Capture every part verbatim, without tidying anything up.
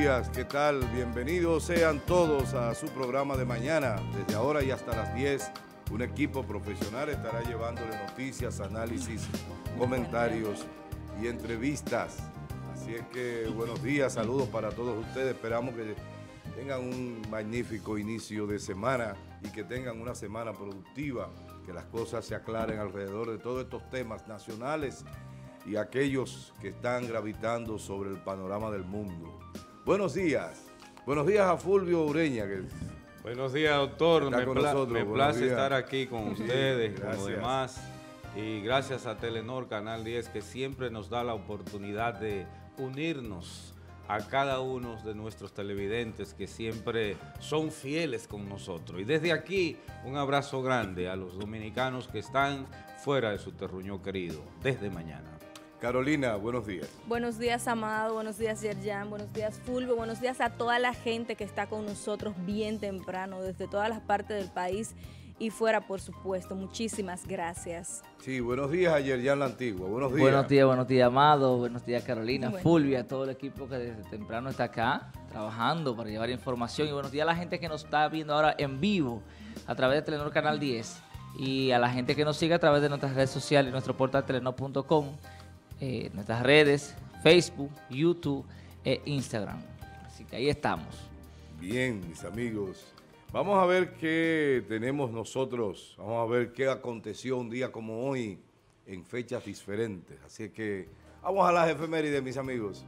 días, ¿qué tal? Bienvenidos sean todos a su programa de mañana. Desde ahora y hasta las diez, un equipo profesional estará llevándole noticias, análisis, comentarios y entrevistas. Así es que buenos días, saludos para todos ustedes. Esperamos que tengan un magnífico inicio de semana y que tengan una semana productiva, que las cosas se aclaren alrededor de todos estos temas nacionales y aquellos que están gravitando sobre el panorama del mundo. Buenos días. Buenos días a Fulvio Ureña. Que Buenos días, doctor. Me, pla nosotros. me place días. estar aquí con ustedes, Sí, con los demás. Y gracias a Telenor Canal diez, que siempre nos da la oportunidad de unirnos a cada uno de nuestros televidentes que siempre son fieles con nosotros. Y desde aquí, un abrazo grande a los dominicanos que están fuera de su terruño querido, desde mañana. Carolina, buenos días. Buenos días, Amado, buenos días, Yerjan, buenos días, Fulvio, buenos días a toda la gente que está con nosotros bien temprano, desde todas las partes del país y fuera, por supuesto. Muchísimas gracias. Sí, buenos días a Yerjan La Antigua, buenos días. Buenos días, buenos días, Amado, buenos días, Carolina, Bueno. Fulvio, a todo el equipo que desde temprano está acá, trabajando para llevar información. Y buenos días a la gente que nos está viendo ahora en vivo a través de Telenor Canal diez y a la gente que nos sigue a través de nuestras redes sociales y nuestro portal telenor punto com. Eh, nuestras redes, Facebook, YouTube e Instagram. Así que ahí estamos. Bien, mis amigos. Vamos a ver qué tenemos nosotros. Vamos a ver qué aconteció un día como hoy en fechas diferentes. Así que vamos a las efemérides, mis amigos.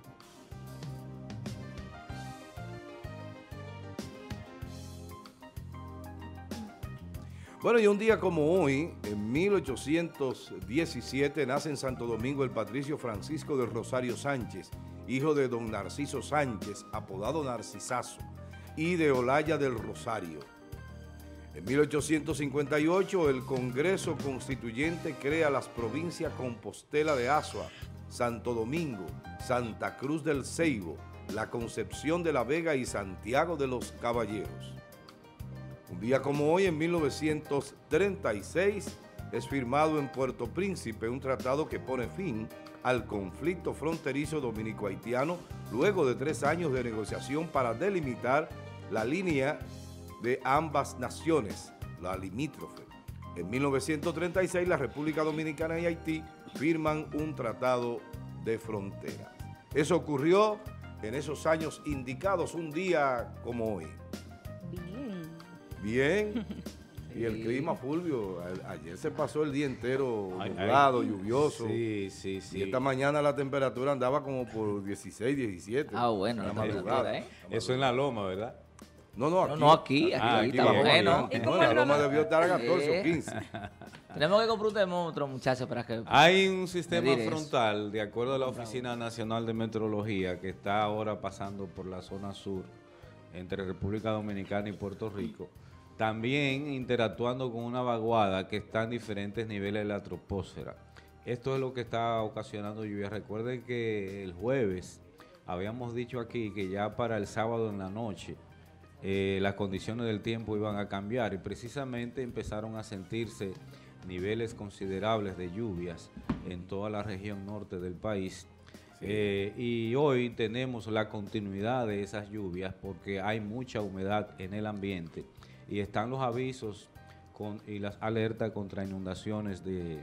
Bueno, y un día como hoy, en mil ochocientos diecisiete, nace en Santo Domingo el patricio Francisco del Rosario Sánchez, hijo de don Narciso Sánchez, apodado Narcisazo, y de Olaya del Rosario. En mil ochocientos cincuenta y ocho, el Congreso Constituyente crea las provincias Compostela de Azua, Santo Domingo, Santa Cruz del Ceibo, La Concepción de la Vega y Santiago de los Caballeros. Un día como hoy, en mil novecientos treinta y seis, es firmado en Puerto Príncipe un tratado que pone fin al conflicto fronterizo dominico-haitiano luego de tres años de negociación para delimitar la línea de ambas naciones, la limítrofe. En mil novecientos treinta y seis, la República Dominicana y Haití firman un tratado de frontera. Eso ocurrió en esos años indicados, un día como hoy. Bien. Bien. Sí. Y el clima, Fulvio, a- ayer se pasó el día entero Ay, nublado, ay. lluvioso. Sí, sí, sí. Y esta mañana la temperatura andaba como por dieciséis, diecisiete. Ah, bueno, en la la madrugada. temperatura, ¿eh? Eso en la loma, ¿verdad? No, no, aquí. No, no, aquí, aquí, Ah, aquí aquí, está aquí, bueno. aquí. ¿Y No, cómo la el loma reloj? debió estar a catorce o Eh. quince. Tenemos que comprar un termómetro, muchachos, para que... Hay un sistema Medir eso. frontal, de acuerdo a la Oficina Nacional de Meteorología, que está ahora pasando por la zona sur, entre República Dominicana y Puerto Rico, también interactuando con una vaguada que está en diferentes niveles de la troposfera. Esto es lo que está ocasionando lluvia. Recuerden que el jueves habíamos dicho aquí que ya para el sábado en la noche eh, las condiciones del tiempo iban a cambiar y precisamente empezaron a sentirse niveles considerables de lluvias en toda la región norte del país. Sí. Eh, y hoy tenemos la continuidad de esas lluvias porque hay mucha humedad en el ambiente y están los avisos con, y las alertas contra inundaciones de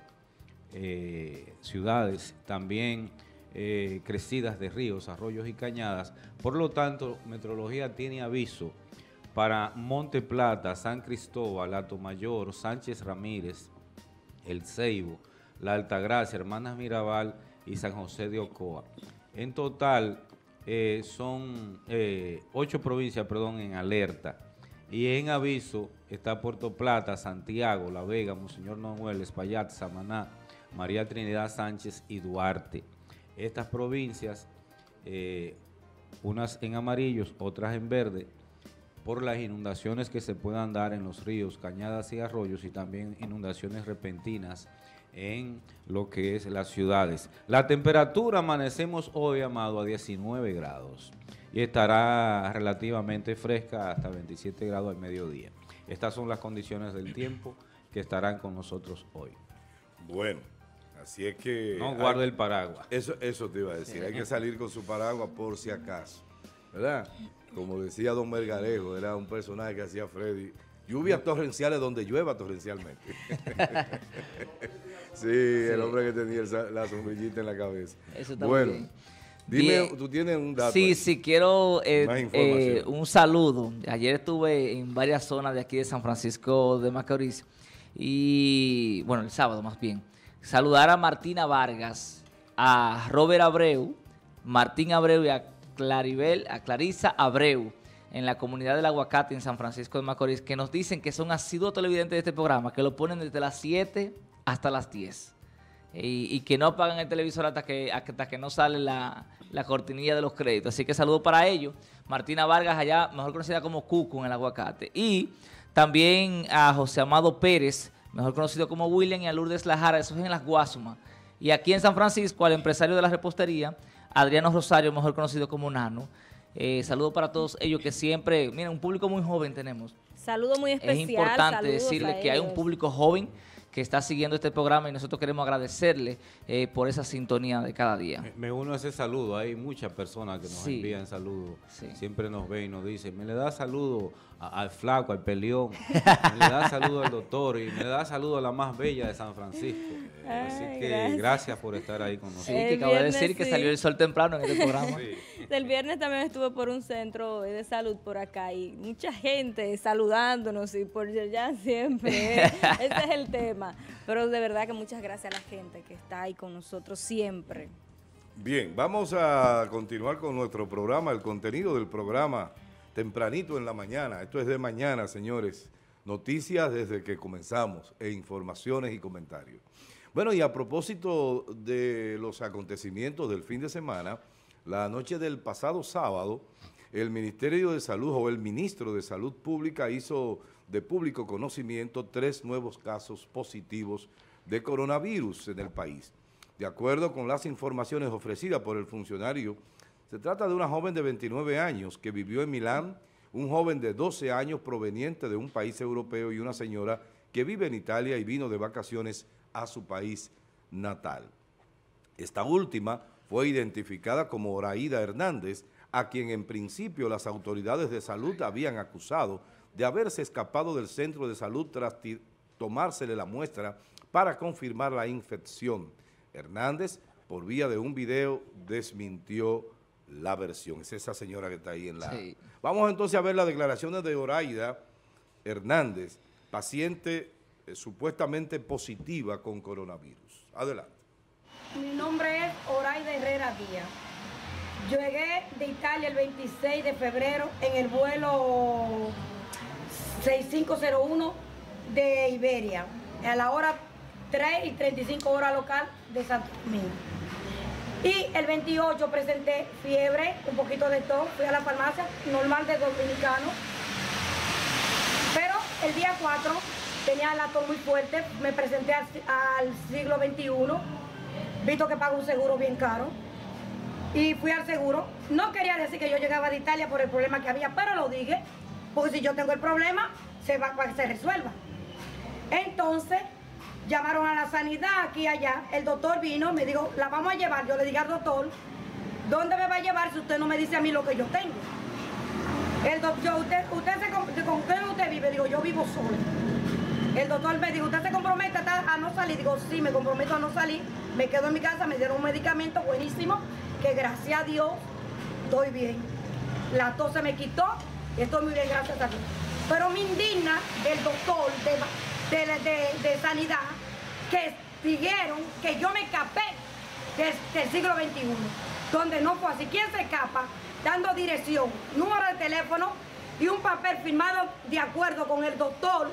eh, ciudades, también eh, crecidas de ríos, arroyos y cañadas. Por lo tanto, Meteorología tiene aviso para Monte Plata, San Cristóbal, Atomayor, Sánchez Ramírez, El Ceibo, La Altagracia, Hermanas Mirabal y San José de Ocoa. En total eh, son eh, ocho provincias, perdón, en alerta. Y en aviso está Puerto Plata, Santiago, La Vega, Monseñor Noel, Espaillat, Samaná, María Trinidad Sánchez y Duarte. Estas provincias, eh, unas en amarillos, otras en verde, por las inundaciones que se puedan dar en los ríos, cañadas y arroyos y también inundaciones repentinas en lo que es las ciudades. La temperatura amanecemos hoy, Amado, a diecinueve grados y estará relativamente fresca hasta veintisiete grados al mediodía. Estas son las condiciones del tiempo que estarán con nosotros hoy. Bueno, así es que... No hay- guarde el paraguas. Eso, eso te iba a decir, hay que salir con su paraguas por si acaso. ¿verdad? Como decía don Melgarejo, era un personaje que hacía Freddy. Lluvias torrenciales donde llueva torrencialmente. sí, sí, el hombre que tenía el, la sombrillita en la cabeza. Eso está bueno, bien. dime, Bien. tú tienes un dato. Sí, ahí. sí, quiero eh, Más eh, información. un saludo. Ayer estuve en varias zonas de aquí de San Francisco de Macorís y, bueno, el sábado más bien. Saludar a Martina Vargas, a Robert Abreu, Martín Abreu y a Claribel, a Clarisa Abreu, en la comunidad del Aguacate en San Francisco de Macorís, que nos dicen que son asiduos televidentes de este programa, que lo ponen desde las siete hasta las diez. Y, y que no apagan el televisor hasta que, hasta que no sale la, la cortinilla de los créditos. Así que saludo para ellos. Martina Vargas, allá, mejor conocida como Cucu en el Aguacate. Y también a José Amado Pérez, mejor conocido como William, y a Lourdes Lajara, eso es en Las Guasumas. Y aquí en San Francisco, al empresario de la repostería, Adriano Rosario, mejor conocido como Nano. Eh, saludo para todos ellos que siempre, miren, un público muy joven tenemos. Saludo muy especial. Es importante saludos decirle a que hay un ellos. público joven que está siguiendo este programa y nosotros queremos agradecerle eh, por esa sintonía de cada día. Me, me uno a ese saludo. Hay muchas personas que nos Sí. envían saludos. Sí. Siempre nos ven y nos dicen, me le da saludo a- al flaco, al peleón. Me le da saludo al doctor y me le da saludo a la más bella de San Francisco. Ay, Así que gracias. gracias. por estar ahí con Sí, nosotros. El que acabo de viernes decir que sí. salió el sol temprano en este programa. Sí. El viernes también estuve por un centro de salud por acá y mucha gente saludándonos y por ya siempre. ¿eh? Ese es el tema. Pero de verdad que muchas gracias a la gente que está ahí con nosotros siempre. Bien, vamos a continuar con nuestro programa, el contenido del programa tempranito en la mañana. Esto es de mañana, señores. Noticias desde que comenzamos e informaciones y comentarios. Bueno, y a propósito de los acontecimientos del fin de semana, la noche del pasado sábado, el Ministerio de Salud o el Ministro de Salud Pública hizo de público conocimiento tres nuevos casos positivos de coronavirus en el país. De acuerdo con las informaciones ofrecidas por el funcionario, se trata de una joven de veintinueve años que vivió en Milán, un joven de doce años proveniente de un país europeo y una señora que vive en Italia y vino de vacaciones a su país natal. Esta última fue identificada como Oraida Hernández, a quien en principio las autoridades de salud habían acusado de haberse escapado del centro de salud tras tomársele la muestra para confirmar la infección. Hernández, por vía de un video, desmintió la versión. Es esa señora que está ahí en la... Sí. Vamos entonces a ver las declaraciones de Oraida Hernández, paciente eh, supuestamente positiva con coronavirus. Adelante. Mi nombre es Oraida Herrera Díaz. Llegué de Italia el veintiséis de febrero en el vuelo seis cinco cero uno de Iberia, a la hora tres y treinta y cinco hora local de Santo Domingo. Y el veintiocho presenté fiebre, un poquito de tos, fui a la farmacia, normal de dominicano. Pero el día cuatro tenía la tos muy fuerte, me presenté al, al siglo veintiuno, visto que pago un seguro bien caro, y fui al seguro. No quería decir que yo llegaba de Italia por el problema que había, pero lo dije, porque si yo tengo el problema, se va para que se resuelva. Entonces, llamaron a la sanidad aquí y allá, el doctor vino, me dijo, la vamos a llevar. Yo le dije al doctor, ¿dónde me va a llevar si usted no me dice a mí lo que yo tengo? El doctor, usted, usted se, ¿con quién usted vive? Digo, yo vivo solo. El doctor me dijo, ¿usted se compromete a, a no salir? Digo, sí, me comprometo a no salir. Me quedo en mi casa, me dieron un medicamento buenísimo, que gracias a Dios estoy bien. La tos se me quitó y estoy muy bien, gracias a Dios. Pero me indigna del doctor de, de, de, de sanidad que dijeron que yo me escapé del, del siglo veintiuno, donde no fue así. ¿Quién se escapa? Dando dirección, número de teléfono y un papel firmado de acuerdo con el doctor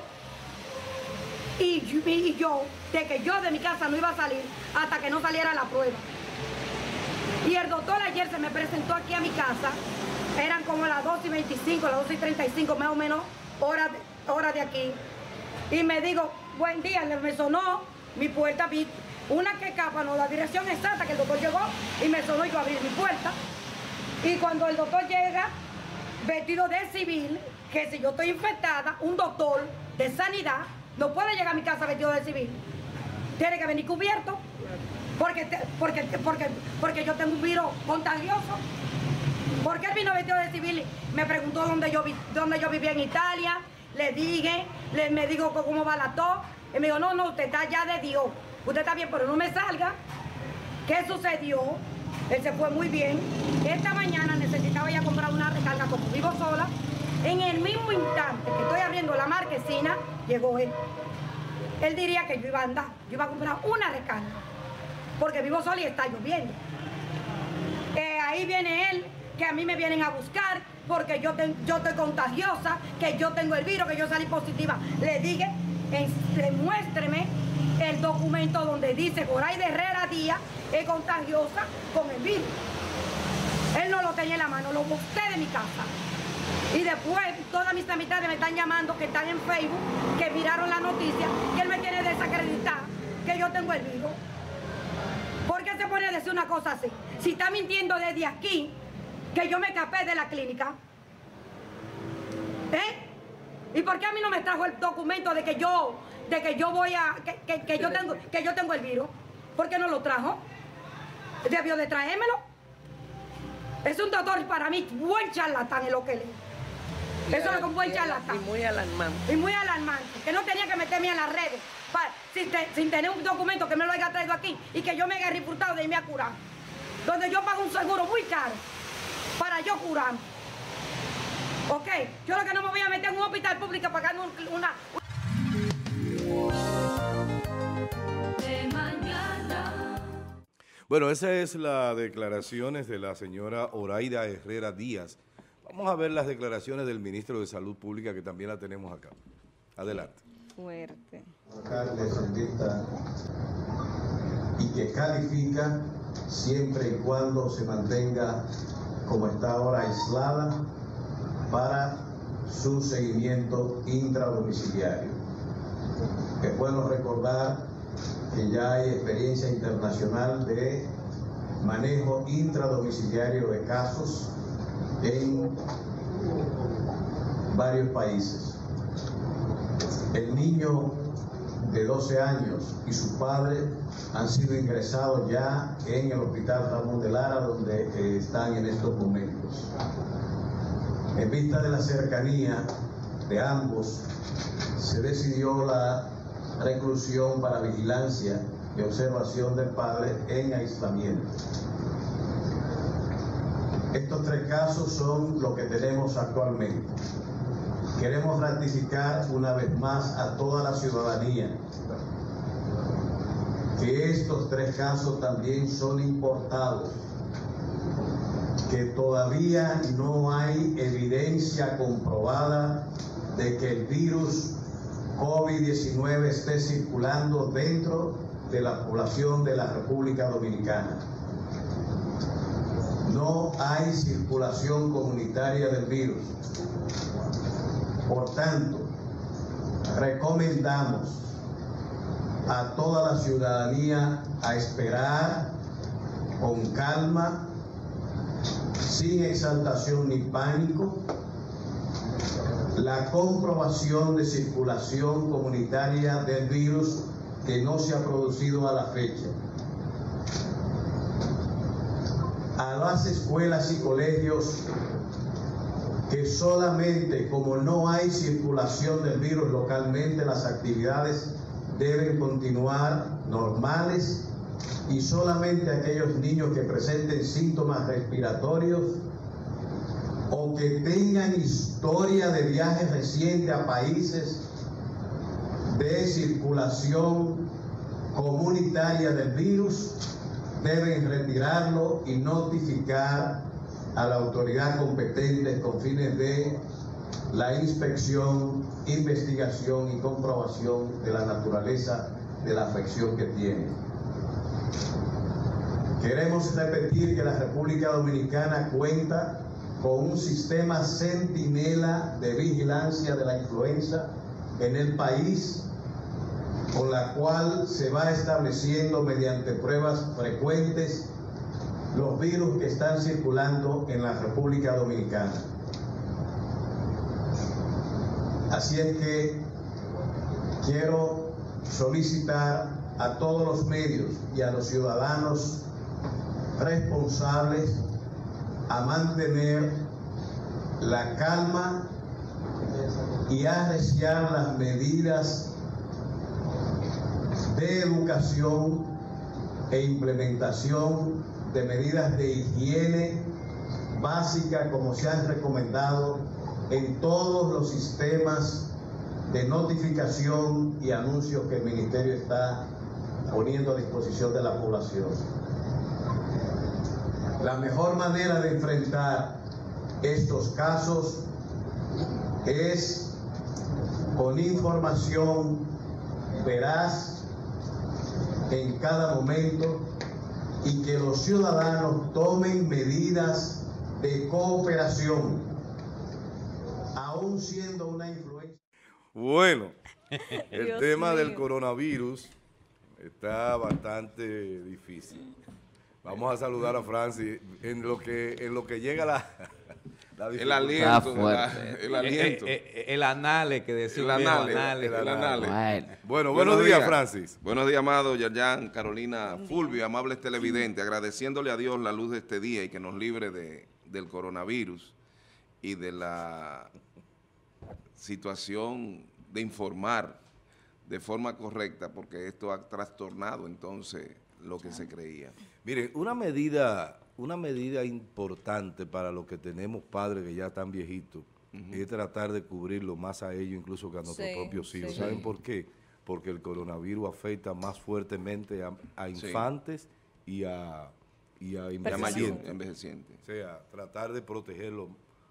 y, y yo, de que yo de mi casa no iba a salir hasta que no saliera la prueba. Y el doctor ayer se me presentó aquí a mi casa, eran como las dos y veinticinco, las dos y treinta y cinco más o menos, horas de, hora de aquí. Y me digo, buen día, me sonó mi puerta, vi una que capa, no, la dirección exacta que el doctor llegó y me sonó y yo abrí mi puerta. Y cuando el doctor llega, vestido de civil, que si yo estoy infectada, un doctor de sanidad no puede llegar a mi casa vestido de civil. Tiene que venir cubierto, porque, porque, porque, porque yo tengo un virus contagioso. Porque él vino vestido de civil, me preguntó dónde yo, vi, dónde yo vivía en Italia, le dije, le, me dijo cómo va la tos, y me dijo, no, no, usted está ya de Dios, usted está bien, pero no me salga. ¿Qué sucedió? Él se fue muy bien. Esta mañana necesitaba ya comprar una recarga, como vivo sola. En el mismo instante que estoy abriendo la marquesina, llegó él. Él diría que yo iba a andar, yo iba a comprar una recarga, porque vivo sola y está lloviendo. Eh, ahí viene él, que a mí me vienen a buscar, porque yo, te, yo estoy contagiosa, que yo tengo el virus, que yo salí positiva. Le dije, muéstreme el documento donde dice Oraida Herrera Díaz es contagiosa con el virus. Él no lo tenía en la mano, lo busqué de mi casa. Y después todas mis amistades me están llamando, que están en Facebook, que miraron la noticia, que él me tiene desacreditada, que yo tengo el virus. ¿Por qué se pone a decir una cosa así? Si está mintiendo desde aquí, que yo me escapé de la clínica. ¿Eh? ¿Y por qué a mí no me trajo el documento de que yo, de que yo voy a, que, que, que yo tengo, que yo tengo el virus? ¿Por qué no lo trajo? Debió de traérmelo. Es un doctor para mí, buen charlatán es lo que le. Eso es un buen charlatán. Y muy alarmante. Y muy alarmante. Que no tenía que meterme en las redes para, sin, te, sin tener un documento que me lo haya traído aquí y que yo me haya refutado de irme a curar. Donde yo pago un seguro muy caro para yo curar. Ok, yo lo que no me voy a meter en un hospital público pagando un, una... De mañana. Bueno, esas es las declaraciones de la señora Oraida Herrera Díaz. Vamos a ver las declaraciones del ministro de Salud Pública, que también la tenemos acá. Adelante. Fuerte. Que se dicta y que califica siempre y cuando se mantenga como está ahora aislada para su seguimiento intradomiciliario. Es bueno recordar que ya hay experiencia internacional de manejo intradomiciliario de casos en varios países. El niño de doce años y su padre han sido ingresados ya en el Hospital Ramón de Lara, donde eh, están en estos momentos. En vista de la cercanía de ambos, se decidió la reclusión para vigilancia y observación del padre en aislamiento. Estos tres casos son lo que tenemos actualmente. Queremos ratificar una vez más a toda la ciudadanía que estos tres casos también son importados, que todavía no hay evidencia comprobada de que el virus COVID diecinueve esté circulando dentro de la población de la República Dominicana. No hay circulación comunitaria del virus. Por tanto, recomendamos a toda la ciudadanía a esperar con calma, sin exaltación ni pánico, la comprobación de circulación comunitaria del virus que no se ha producido a la fecha. A las escuelas y colegios que solamente, como no hay circulación del virus localmente, las actividades deben continuar normales y solamente aquellos niños que presenten síntomas respiratorios o que tengan historia de viajes recientes a países de circulación comunitaria del virus deben retirarlo y notificar a la autoridad competente con fines de la inspección, investigación y comprobación de la naturaleza de la afección que tiene. Queremos repetir que la República Dominicana cuenta con un sistema centinela de vigilancia de la influenza en el país, con la cual se va estableciendo mediante pruebas frecuentes los virus que están circulando en la República Dominicana. Así es que quiero solicitar a todos los medios y a los ciudadanos responsables a mantener la calma y a arreciar las medidas de educación e implementación de medidas de higiene básica como se han recomendado en todos los sistemas de notificación y anuncios que el Ministerio está poniendo a disposición de la población. La mejor manera de enfrentar estos casos es con información veraz en cada momento y que los ciudadanos tomen medidas de cooperación, aún siendo una influencia. Bueno, el Dios tema mío. del coronavirus está bastante difícil. Vamos a saludar a Francis en lo que en lo que llega la, la El dificultad. aliento, fuerte. la- el aliento. Eh, eh, eh, el anale que decía El un viejo, anale, anale. el anale. Bueno, Bueno, buenos, días, Francis. Buenos días, amado Yerjan, Carolina, Fulvio, amables televidentes, agradeciéndole a Dios la luz de este día y que nos libre de, del coronavirus y de la situación de informar de forma correcta, porque esto ha trastornado entonces lo que se creía. Miren, una medida, una medida importante para los que tenemos padres que ya están viejitos es tratar de cubrirlo más a ellos incluso que a nuestros Sí, propios hijos. sí. ¿Saben por qué? Porque el coronavirus afecta más fuertemente a, a Sí. infantes y a, y a Ya Personas. mayor, envejecientes. envejeciente. O sea, tratar de protegerlo.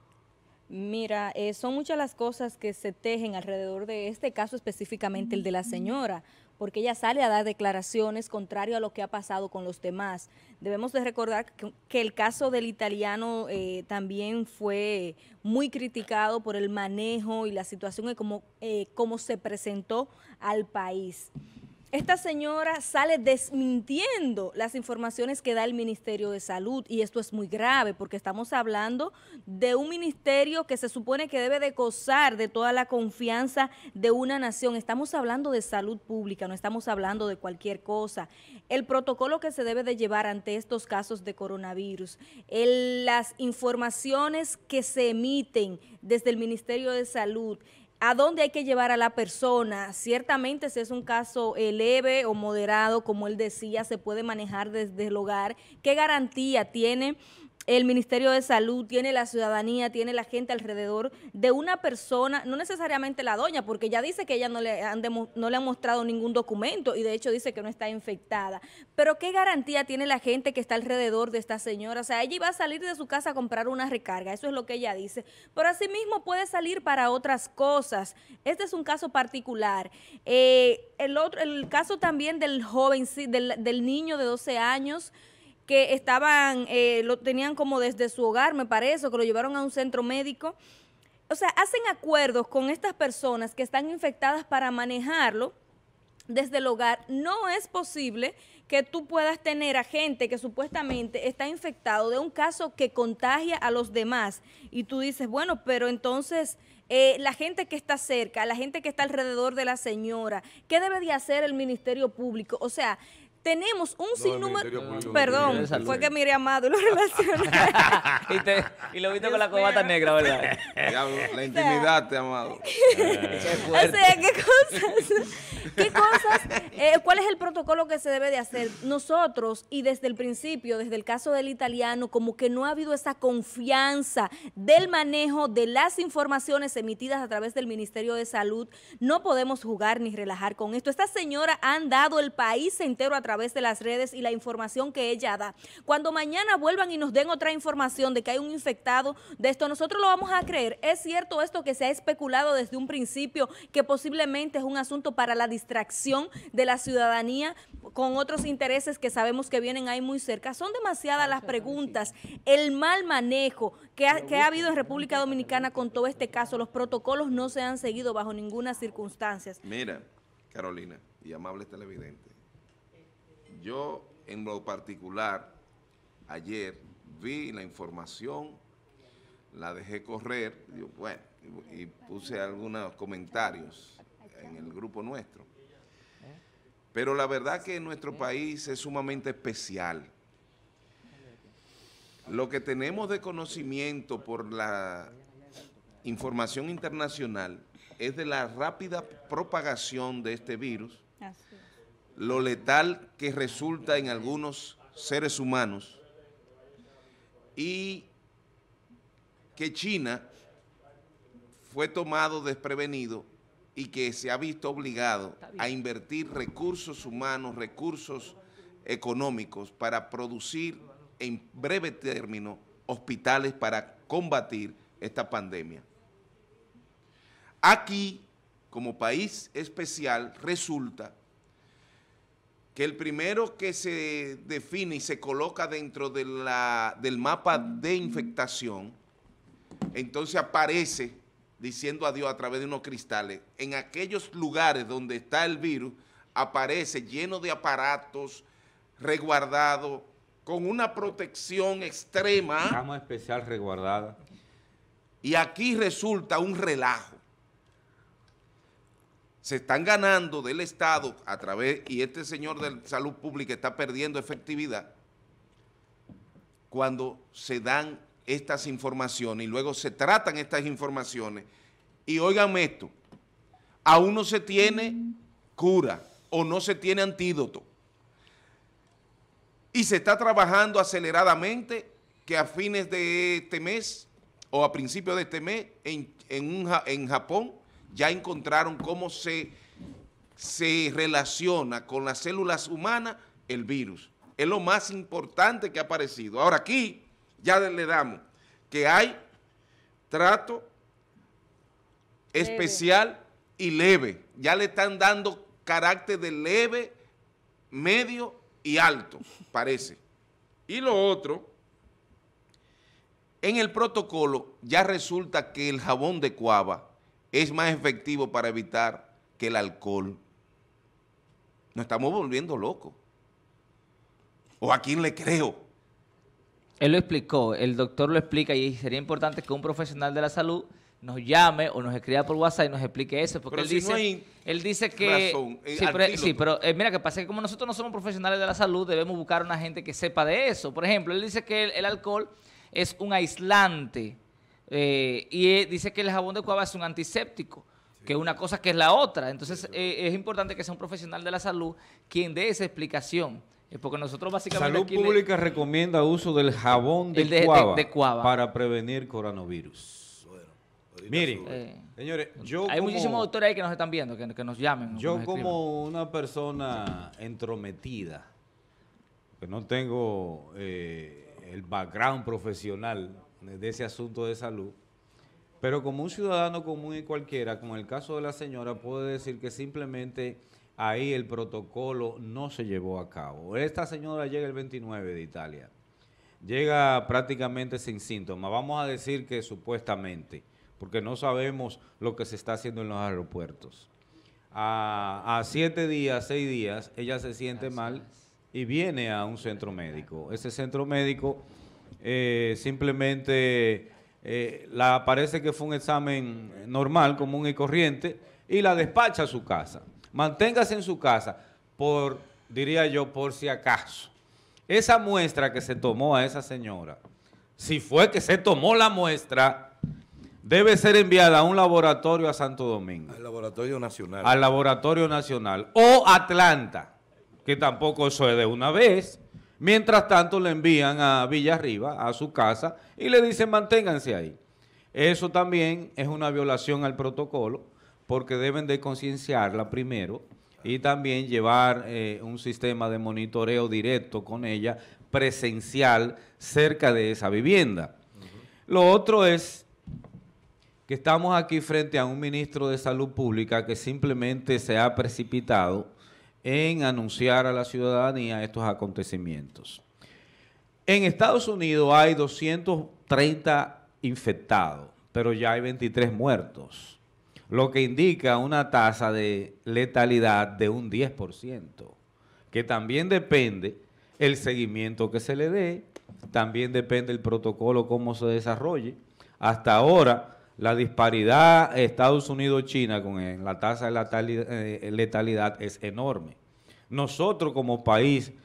Mira, eh, son muchas las cosas que se tejen alrededor de este caso, específicamente el de la señora, porque ella sale a dar declaraciones contrario a lo que ha pasado con los demás. Debemos de recordar que, que el caso del italiano eh, también fue muy criticado por el manejo y la situación de cómo, eh, cómo se presentó al país. Esta señora sale desmintiendo las informaciones que da el Ministerio de Salud y esto es muy grave porque estamos hablando de un ministerio que se supone que debe de gozar de toda la confianza de una nación. Estamos hablando de salud pública, no estamos hablando de cualquier cosa. El protocolo que se debe de llevar ante estos casos de coronavirus, el, las informaciones que se emiten desde el Ministerio de Salud, a dónde hay que llevar a la persona. Ciertamente si es un caso eh, leve o moderado, como él decía, se puede manejar desde el hogar. ¿Qué garantía tiene el Ministerio de Salud, tiene la ciudadanía, tiene la gente alrededor de una persona, no necesariamente la doña, porque ella dice que ella no le han, demo, no le han mostrado ningún documento y de hecho dice que no está infectada? Pero ¿qué garantía tiene la gente que está alrededor de esta señora? O sea, ella iba a salir de su casa a comprar una recarga, eso es lo que ella dice, pero asimismo puede salir para otras cosas. Este es un caso particular. Eh, el otro, el caso también del joven, del, del niño de doce años, que estaban, eh, lo tenían como desde su hogar, me parece, que lo llevaron a un centro médico. O sea, hacen acuerdos con estas personas que están infectadas para manejarlo desde el hogar. No es posible que tú puedas tener a gente que supuestamente está infectado de un caso que contagia a los demás. Y tú dices, bueno, pero entonces eh, la gente que está cerca, la gente que está alrededor de la señora, ¿qué debe de hacer el Ministerio Público? O sea, tenemos un No, el sinnúmero, Ministerio Público no perdón, tiene salud. fue que miré a Amado y lo relacioné. y, te- y lo viste con la Dios corbata mío. negra, ¿verdad? Diablo, la intimidad, te amado. Qué O fuerte. sea, ¿qué cosas? ¿Qué cosas? Eh, ¿Cuál es el protocolo que se debe de hacer? Nosotros, y desde el principio, desde el caso del italiano, como que no ha habido esa confianza del manejo de las informaciones emitidas a través del Ministerio de Salud. No podemos jugar ni relajar con esto. Esta señora ha dado el país entero a través de las redes y la información que ella da. Cuando mañana vuelvan y nos den otra información de que hay un infectado de esto, nosotros lo vamos a creer. ¿Es cierto esto que se ha especulado desde un principio, que posiblemente es un asunto para la distracción de la ciudadanía con otros intereses que sabemos que vienen ahí muy cerca? Son demasiadas las preguntas, el mal manejo que ha, que ha habido en República Dominicana con todo este caso. Los protocolos no se han seguido bajo ninguna circunstancia. Mira, Carolina y amables televidentes, yo en lo particular ayer vi la información, la dejé correr, digo, bueno, y, y puse algunos comentarios en el grupo nuestro. Pero la verdad que nuestro país es sumamente especial. Lo que tenemos de conocimiento por la información internacional es de la rápida propagación de este virus, Así es. lo letal que resulta en algunos seres humanos y que China fue tomado desprevenido y que se ha visto obligado a invertir recursos humanos, recursos económicos para producir en breve término hospitales para combatir esta pandemia. Aquí, como país especial, resulta que el primero que se define y se coloca dentro de la, del mapa de infectación, entonces aparece diciendo adiós a través de unos cristales. En aquellos lugares donde está el virus, aparece lleno de aparatos, resguardado, con una protección extrema. Cama especial resguardada. Y aquí resulta un relajo. Se están ganando del Estado a través, y este señor de salud pública está perdiendo efectividad cuando se dan estas informaciones y luego se tratan estas informaciones. Y óiganme esto, aún no se tiene cura o no se tiene antídoto. Y se está trabajando aceleradamente que a fines de este mes o a principios de este mes en, en, un, en Japón ya encontraron cómo se, se relaciona con las células humanas el virus. Es lo más importante que ha aparecido. Ahora aquí ya le damos que hay trato leve, especial y leve. Ya le están dando carácter de leve, medio y alto, parece. Y lo otro, en el protocolo ya resulta que el jabón de cuava es más efectivo para evitar que el alcohol. Nos estamos volviendo locos. ¿O a quién le creo? Él lo explicó, el doctor lo explica y sería importante que un profesional de la salud nos llame o nos escriba por WhatsApp y nos explique eso, porque pero él, si dice, no hay él dice que... razón, eh, sí, pero, sí, pero eh, mira, que pasa que como nosotros no somos profesionales de la salud, debemos buscar una gente que sepa de eso. Por ejemplo, él dice que el, el alcohol es un aislante eh, y eh, dice que el jabón de cuava es un antiséptico, sí, que una cosa que es la otra. Entonces sí, eh, es importante que sea un profesional de la salud quien dé esa explicación. Porque nosotros básicamente... Salud Pública le... recomienda uso del jabón de, de, cuava de, de cuava para prevenir coronavirus. Bueno, miren, eh, señores, yo hay como, muchísimos doctores ahí que nos están viendo, que, que nos llamen. Yo nos como una persona entrometida, que no tengo eh, el background profesional de ese asunto de salud, pero como un ciudadano común y cualquiera, como el caso de la señora, puedo decir que simplemente... ahí el protocolo no se llevó a cabo. Esta señora llega el veintinueve de Italia. Llega prácticamente sin síntomas. Vamos a decir que supuestamente, porque no sabemos lo que se está haciendo en los aeropuertos. A, a siete días, seis días, ella se siente mal y viene a un centro médico. Ese centro médico eh, simplemente eh, la, parece que fue un examen normal, común y corriente, y la despacha a su casa. Manténgase en su casa, por, diría yo, por si acaso. Esa muestra que se tomó a esa señora, si fue que se tomó la muestra, debe ser enviada a un laboratorio a Santo Domingo. Al laboratorio nacional. Al laboratorio nacional. O Atlanta, que tampoco eso es de una vez. Mientras tanto le envían a Villarriba, a su casa, y le dicen manténganse ahí. Eso también es una violación al protocolo, porque deben de concienciarla primero y también llevar eh, un sistema de monitoreo directo con ella, presencial, cerca de esa vivienda. Uh-huh. Lo otro es que estamos aquí frente a un ministro de Salud Pública que simplemente se ha precipitado en anunciar a la ciudadanía estos acontecimientos. En Estados Unidos hay doscientos treinta infectados, pero ya hay veintitrés muertos, lo que indica una tasa de letalidad de un diez por ciento, que también depende el seguimiento que se le dé, también depende el protocolo, cómo se desarrolle. Hasta ahora, la disparidad Estados Unidos-China con la tasa de letalidad, eh, letalidad es enorme. Nosotros como país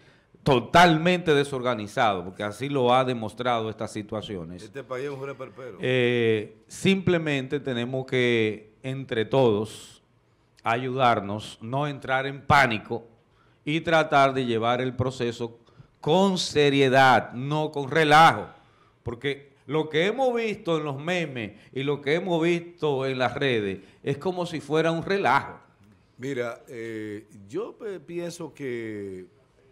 totalmente desorganizado, porque así lo ha demostrado estas situaciones. Este país es un reperpero. Eh, simplemente tenemos que, entre todos, ayudarnos, no entrar en pánico y tratar de llevar el proceso con seriedad, no con relajo, porque lo que hemos visto en los memes y lo que hemos visto en las redes es como si fuera un relajo. Mira, eh, yo eh, pienso que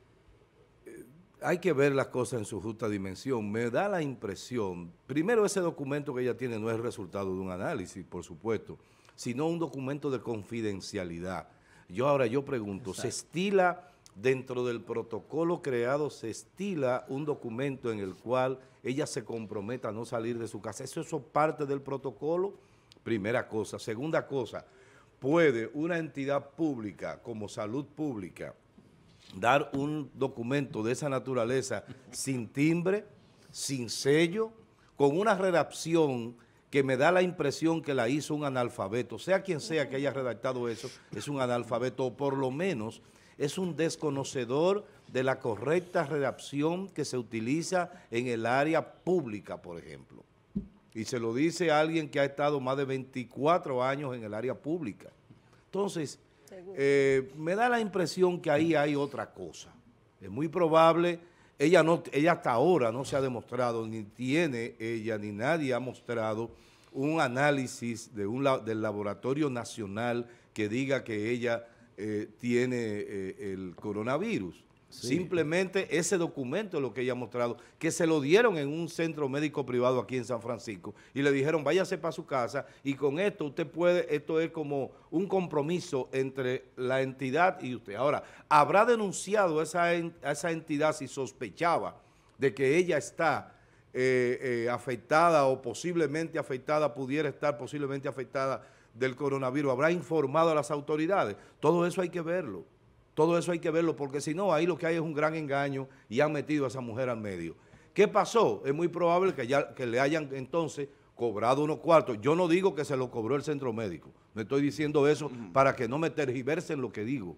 eh, hay que ver las cosas en su justa dimensión. Me da la impresión, primero, ese documento que ella tiene no es el resultado de un análisis, por supuesto, sino un documento de confidencialidad. Yo ahora yo pregunto, Exacto. ¿se estila dentro del protocolo creado, se estila un documento en el cual ella se comprometa a no salir de su casa? ¿Eso es parte del protocolo? Primera cosa. Segunda cosa, ¿puede una entidad pública como Salud Pública dar un documento de esa naturaleza sin timbre, sin sello, con una redacción que me da la impresión que la hizo un analfabeto? Sea quien sea que haya redactado eso, es un analfabeto, o por lo menos es un desconocedor de la correcta redacción que se utiliza en el área pública, por ejemplo. Y se lo dice alguien que ha estado más de veinticuatro años en el área pública. Entonces, eh, me da la impresión que ahí hay otra cosa. Es muy probable, ella, no, ella hasta ahora no se ha demostrado, ni tiene ella, ni nadie ha mostrado un análisis de un, del Laboratorio Nacional que diga que ella eh, tiene eh, el coronavirus. Sí. Simplemente ese documento es lo que ella ha mostrado, que se lo dieron en un centro médico privado aquí en San Francisco y le dijeron váyase para su casa y con esto usted puede, esto es como un compromiso entre la entidad y usted. Ahora, ¿habrá denunciado a esa, a esa entidad si sospechaba de que ella está eh, eh, afectada o posiblemente afectada, pudiera estar posiblemente afectada del coronavirus? ¿Habrá informado a las autoridades? Todo eso hay que verlo. Todo eso hay que verlo, porque si no, ahí lo que hay es un gran engaño y han metido a esa mujer al medio. ¿Qué pasó? Es muy probable que, ya, que le hayan entonces cobrado unos cuartos. Yo no digo que se lo cobró el centro médico. No estoy diciendo eso uh-huh. para que no me tergiversen lo que digo.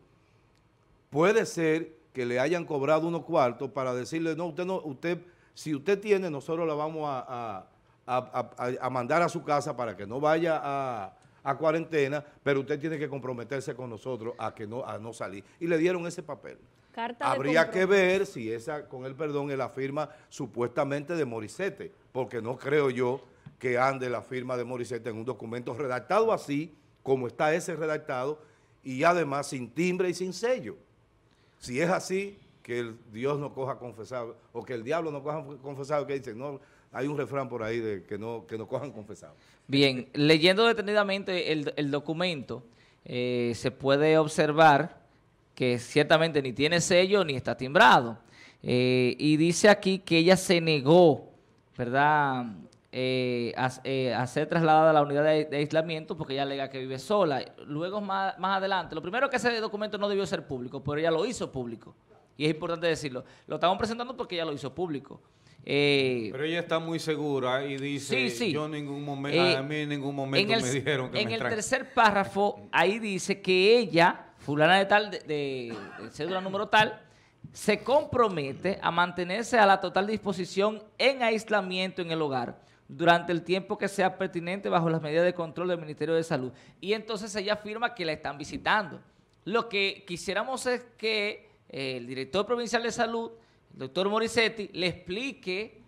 Puede ser que le hayan cobrado unos cuartos para decirle, no, usted no, usted, si usted tiene, nosotros la vamos a, a, a, a, a mandar a su casa para que no vaya a... a cuarentena, pero usted tiene que comprometerse con nosotros a que no a no salir. Y le dieron ese papel. Carta Habría que ver si esa, con el perdón, es la firma supuestamente de Morissette, porque no creo yo que ande la firma de Morissette en un documento redactado así, como está ese redactado, y además sin timbre y sin sello. Si es así, que el Dios no coja confesado, o que el diablo no coja confesado, que dicen, no, hay un refrán por ahí de que no, que no cojan confesado. Bien, leyendo detenidamente el, el documento, eh, se puede observar que ciertamente ni tiene sello ni está timbrado. Eh, y dice aquí que ella se negó, ¿verdad?, eh, a, eh, a ser trasladada a la unidad de, de aislamiento porque ella alega que vive sola. Luego, más, más adelante, lo primero que ese documento no debió ser público, pero ella lo hizo público. Y es importante decirlo. Lo estamos presentando porque ella lo hizo público. Eh, Pero ella está muy segura y dice, sí, sí. yo en ningún momento, eh, a mí en ningún momento en el, me dijeron que en me el tra- tercer párrafo, ahí dice que ella, fulana de tal, de, de, de cédula número tal, se compromete a mantenerse a la total disposición en aislamiento en el hogar durante el tiempo que sea pertinente bajo las medidas de control del Ministerio de Salud. Y entonces ella afirma que la están visitando. Lo que quisiéramos es que eh, el director provincial de salud, el doctor Morissette, le explique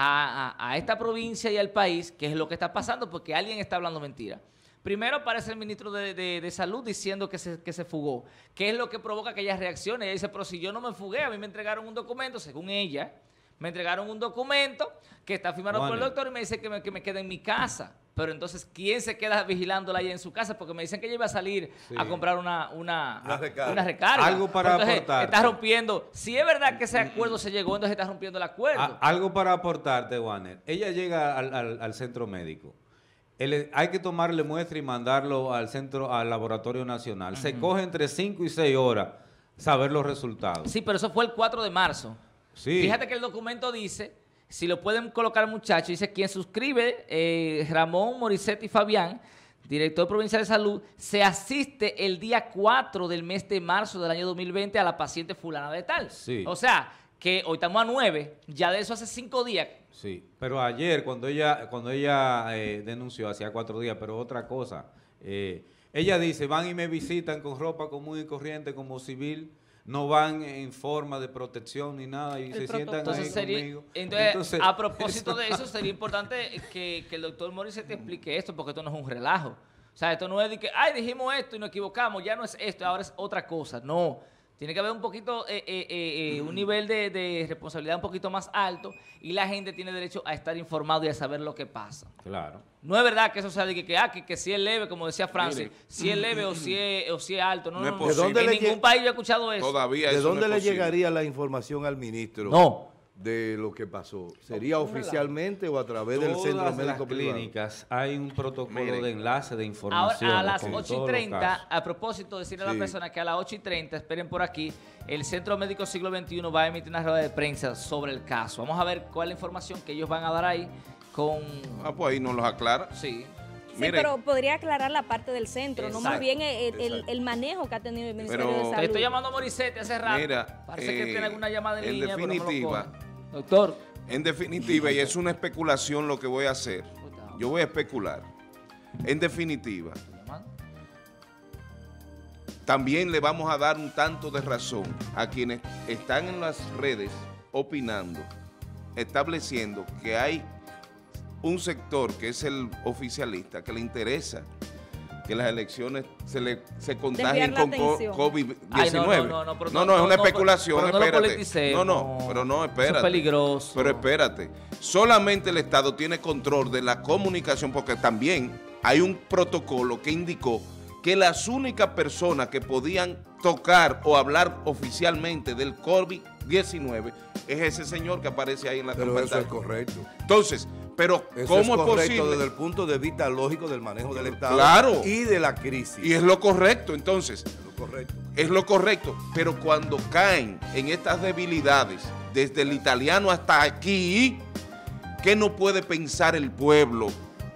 a, a, a esta provincia y al país qué es lo que está pasando, porque alguien está hablando mentira. Primero aparece el ministro de, de, de Salud diciendo que se, que se fugó. ¿Qué es lo que provoca que ella reaccione? Ella dice, pero si yo no me fugué, a mí me entregaron un documento, según ella, me entregaron un documento que está firmado bueno. por el doctor y me dice que me, que me quede en mi casa. Pero entonces, ¿quién se queda vigilándola ahí en su casa? Porque me dicen que ella iba a salir sí. a comprar una, una, una, recarga. una recarga. Algo para entonces, aportarte. Está rompiendo. Si es verdad que ese acuerdo se llegó, entonces está rompiendo el acuerdo. A, algo para aportarte, Warner. Ella llega al, al, al centro médico. El, hay que tomarle muestra y mandarlo al centro, al laboratorio nacional. Uh-huh. Se coge entre cinco y seis horas saber los resultados. Sí, pero eso fue el cuatro de marzo. Sí. Fíjate que el documento dice, si lo pueden colocar muchachos, dice quien suscribe, eh, Ramón Morissette y Fabián, director provincial de salud, se asiste el día cuatro del mes de marzo del año dos mil veinte a la paciente fulana de tal. Sí. O sea, que hoy estamos a nueve, ya de eso hace cinco días. Sí, pero ayer cuando ella cuando ella eh, denunció, hacía cuatro días, pero otra cosa, eh, ella dice, van y me visitan con ropa común y corriente como civil, no van en forma de protección ni nada y El se protocolo. sientan Entonces, ahí sería, conmigo. entonces, Entonces, a propósito de eso, sería importante que, que el doctor Morris te explique esto, porque esto no es un relajo. O sea, esto no es de que, ay, dijimos esto y nos equivocamos, ya no es esto, ahora es otra cosa. No, tiene que haber un poquito, eh, eh, eh, un nivel de, de responsabilidad un poquito más alto y la gente tiene derecho a estar informado y a saber lo que pasa. Claro. No es verdad que eso sea de que, que, ah, que, que si es leve, como decía Francis, Mire. si es leve o si es, o si es alto. No, No no, es no. posible. ¿De dónde En le ningún lle- país yo he escuchado eso. Todavía ¿De eso dónde no es le posible. llegaría la información al ministro No. de lo que pasó? ¿Sería oficialmente o a través del Todas centro las médico privado? clínicas hay un protocolo Mire. de enlace de información. Ahora, a las con ocho todos y los treinta, casos. a propósito, decirle a Sí. la persona que a las ocho y treinta, esperen por aquí, el Centro Médico Siglo veintiuno va a emitir una rueda de prensa sobre el caso. Vamos a ver cuál es la información que ellos van a dar ahí con... Ah, pues ahí nos los aclara. Sí. Sí, Mire. pero podría aclarar la parte del centro, no más Exacto. bien el, el- Exacto. el manejo que ha tenido el Ministerio Pero- de Salud. Estoy llamando a Morisete hace rato. Mira, Parece que eh, tiene alguna llamada en, en línea, pero no me lo definitiva- coge. Doctor. En definitiva, y es una especulación lo que voy a hacer, yo voy a especular. En definitiva, también le vamos a dar un tanto de razón a quienes están en las redes opinando, estableciendo que hay un sector que es el oficialista, que le interesa que las elecciones se le se contagien la con co- atención. COVID Ay, no, diecinueve. no, no, no, pero no, no, no, es no, una no, especulación, pero no lo espérate. politicemos. No, no, pero no, Eso es espérate. peligroso. Pero espérate, solamente el Estado tiene control de la comunicación porque también hay un protocolo que indicó que las únicas personas que podían tocar o hablar oficialmente del COVID diecinueve es ese señor que aparece ahí en la Pero campana. eso es correcto. Entonces, pero Eso ¿cómo es es, correcto posible? desde el punto de vista lógico del manejo del Estado Claro. y de la crisis. Y es lo correcto, entonces, lo correcto. es lo correcto, pero cuando caen en estas debilidades, desde el italiano hasta aquí, ¿qué no puede pensar el pueblo?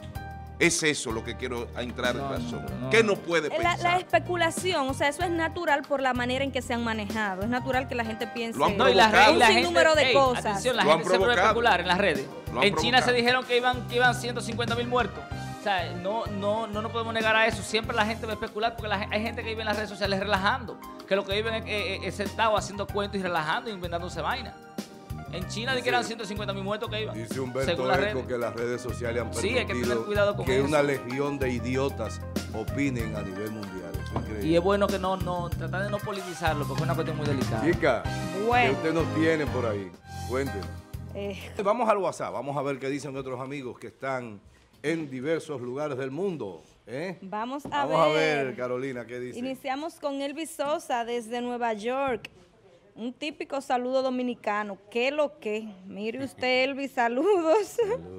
Es eso lo que quiero entrar en No, razón. no, no. ¿Qué no puede La, pensar? la especulación, o sea, eso es natural por la manera en que se han manejado. Es natural que la gente piense Lo han No, y la, provocado. y la un gente, sinnúmero de ey, cosas. atención, la Lo han gente se puede provocado. especular en las redes. Lo han En China se provocado. dijeron que iban, que iban ciento cincuenta mil muertos. O sea, no, no, no nos podemos negar a eso. Siempre la gente va a especular porque la gen- hay gente que vive en las redes sociales relajando. Que lo que viven es, es- es sentado haciendo cuentos y relajando y inventándose vaina. En China di que eran ciento cincuenta mil muertos que iban. Dice Humberto según las Eco redes. que las redes sociales han Sí, hay que tener permitido cuidado con que eso. una legión de idiotas opinen a nivel mundial. Eso es increíble. Y es bueno que no, no, tratar de no politizarlo porque es una cuestión muy delicada. Chica, ¿qué Bueno, usted nos tiene por ahí? Cuéntenos. eh, Vamos al WhatsApp, vamos a ver qué dicen nuestros amigos que están en diversos lugares del mundo. ¿eh? vamos a Vamos a ver. ver, Carolina, qué dice. Iniciamos con Elvis Sosa desde Nueva York. Un típico saludo dominicano. ¿Qué lo que? Mire usted, Elvis, saludos.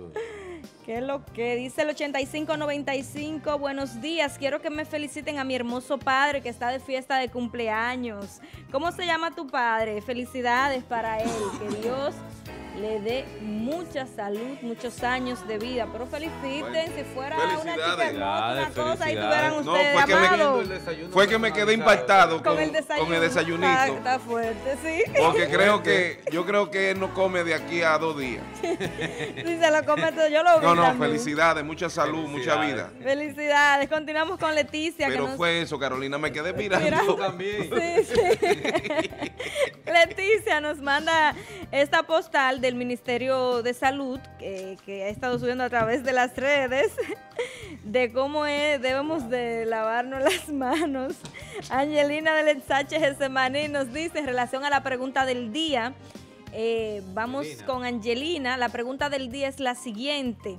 ¿Qué lo que? Dice el ochenta y cinco noventa y cinco. Buenos días. Quiero que me feliciten a mi hermoso padre que está de fiesta de cumpleaños. ¿Cómo se llama tu padre? Felicidades para él. Que Dios le dé mucha salud, muchos años de vida. Pero feliciten, Bueno, si fuera una chica felicidades. hermosa, una cosa, y Felicidades. tuvieran No, ustedes fue que me- amado. Fue que me quedé impactado con, Con el desayuno. con el Está, desayunito. está fuerte, sí. Porque creo que, yo creo que él no come de aquí a dos días. Si se lo come todo, yo lo vi No, no, también. felicidades, mucha salud, mucha vida. Felicidades. Continuamos con Leticia. Pero que nos... fue eso, Carolina, me quedé mirando. Mirando. también. Sí, sí. Leticia nos manda esta postal del Ministerio de Salud que, que ha estado subiendo a través de las redes de cómo es, debemos de lavarnos las manos. Angelina del Ensache Gesemaní nos dice en relación a la pregunta del día. eh, vamos Angelina. con Angelina. La pregunta del día es la siguiente.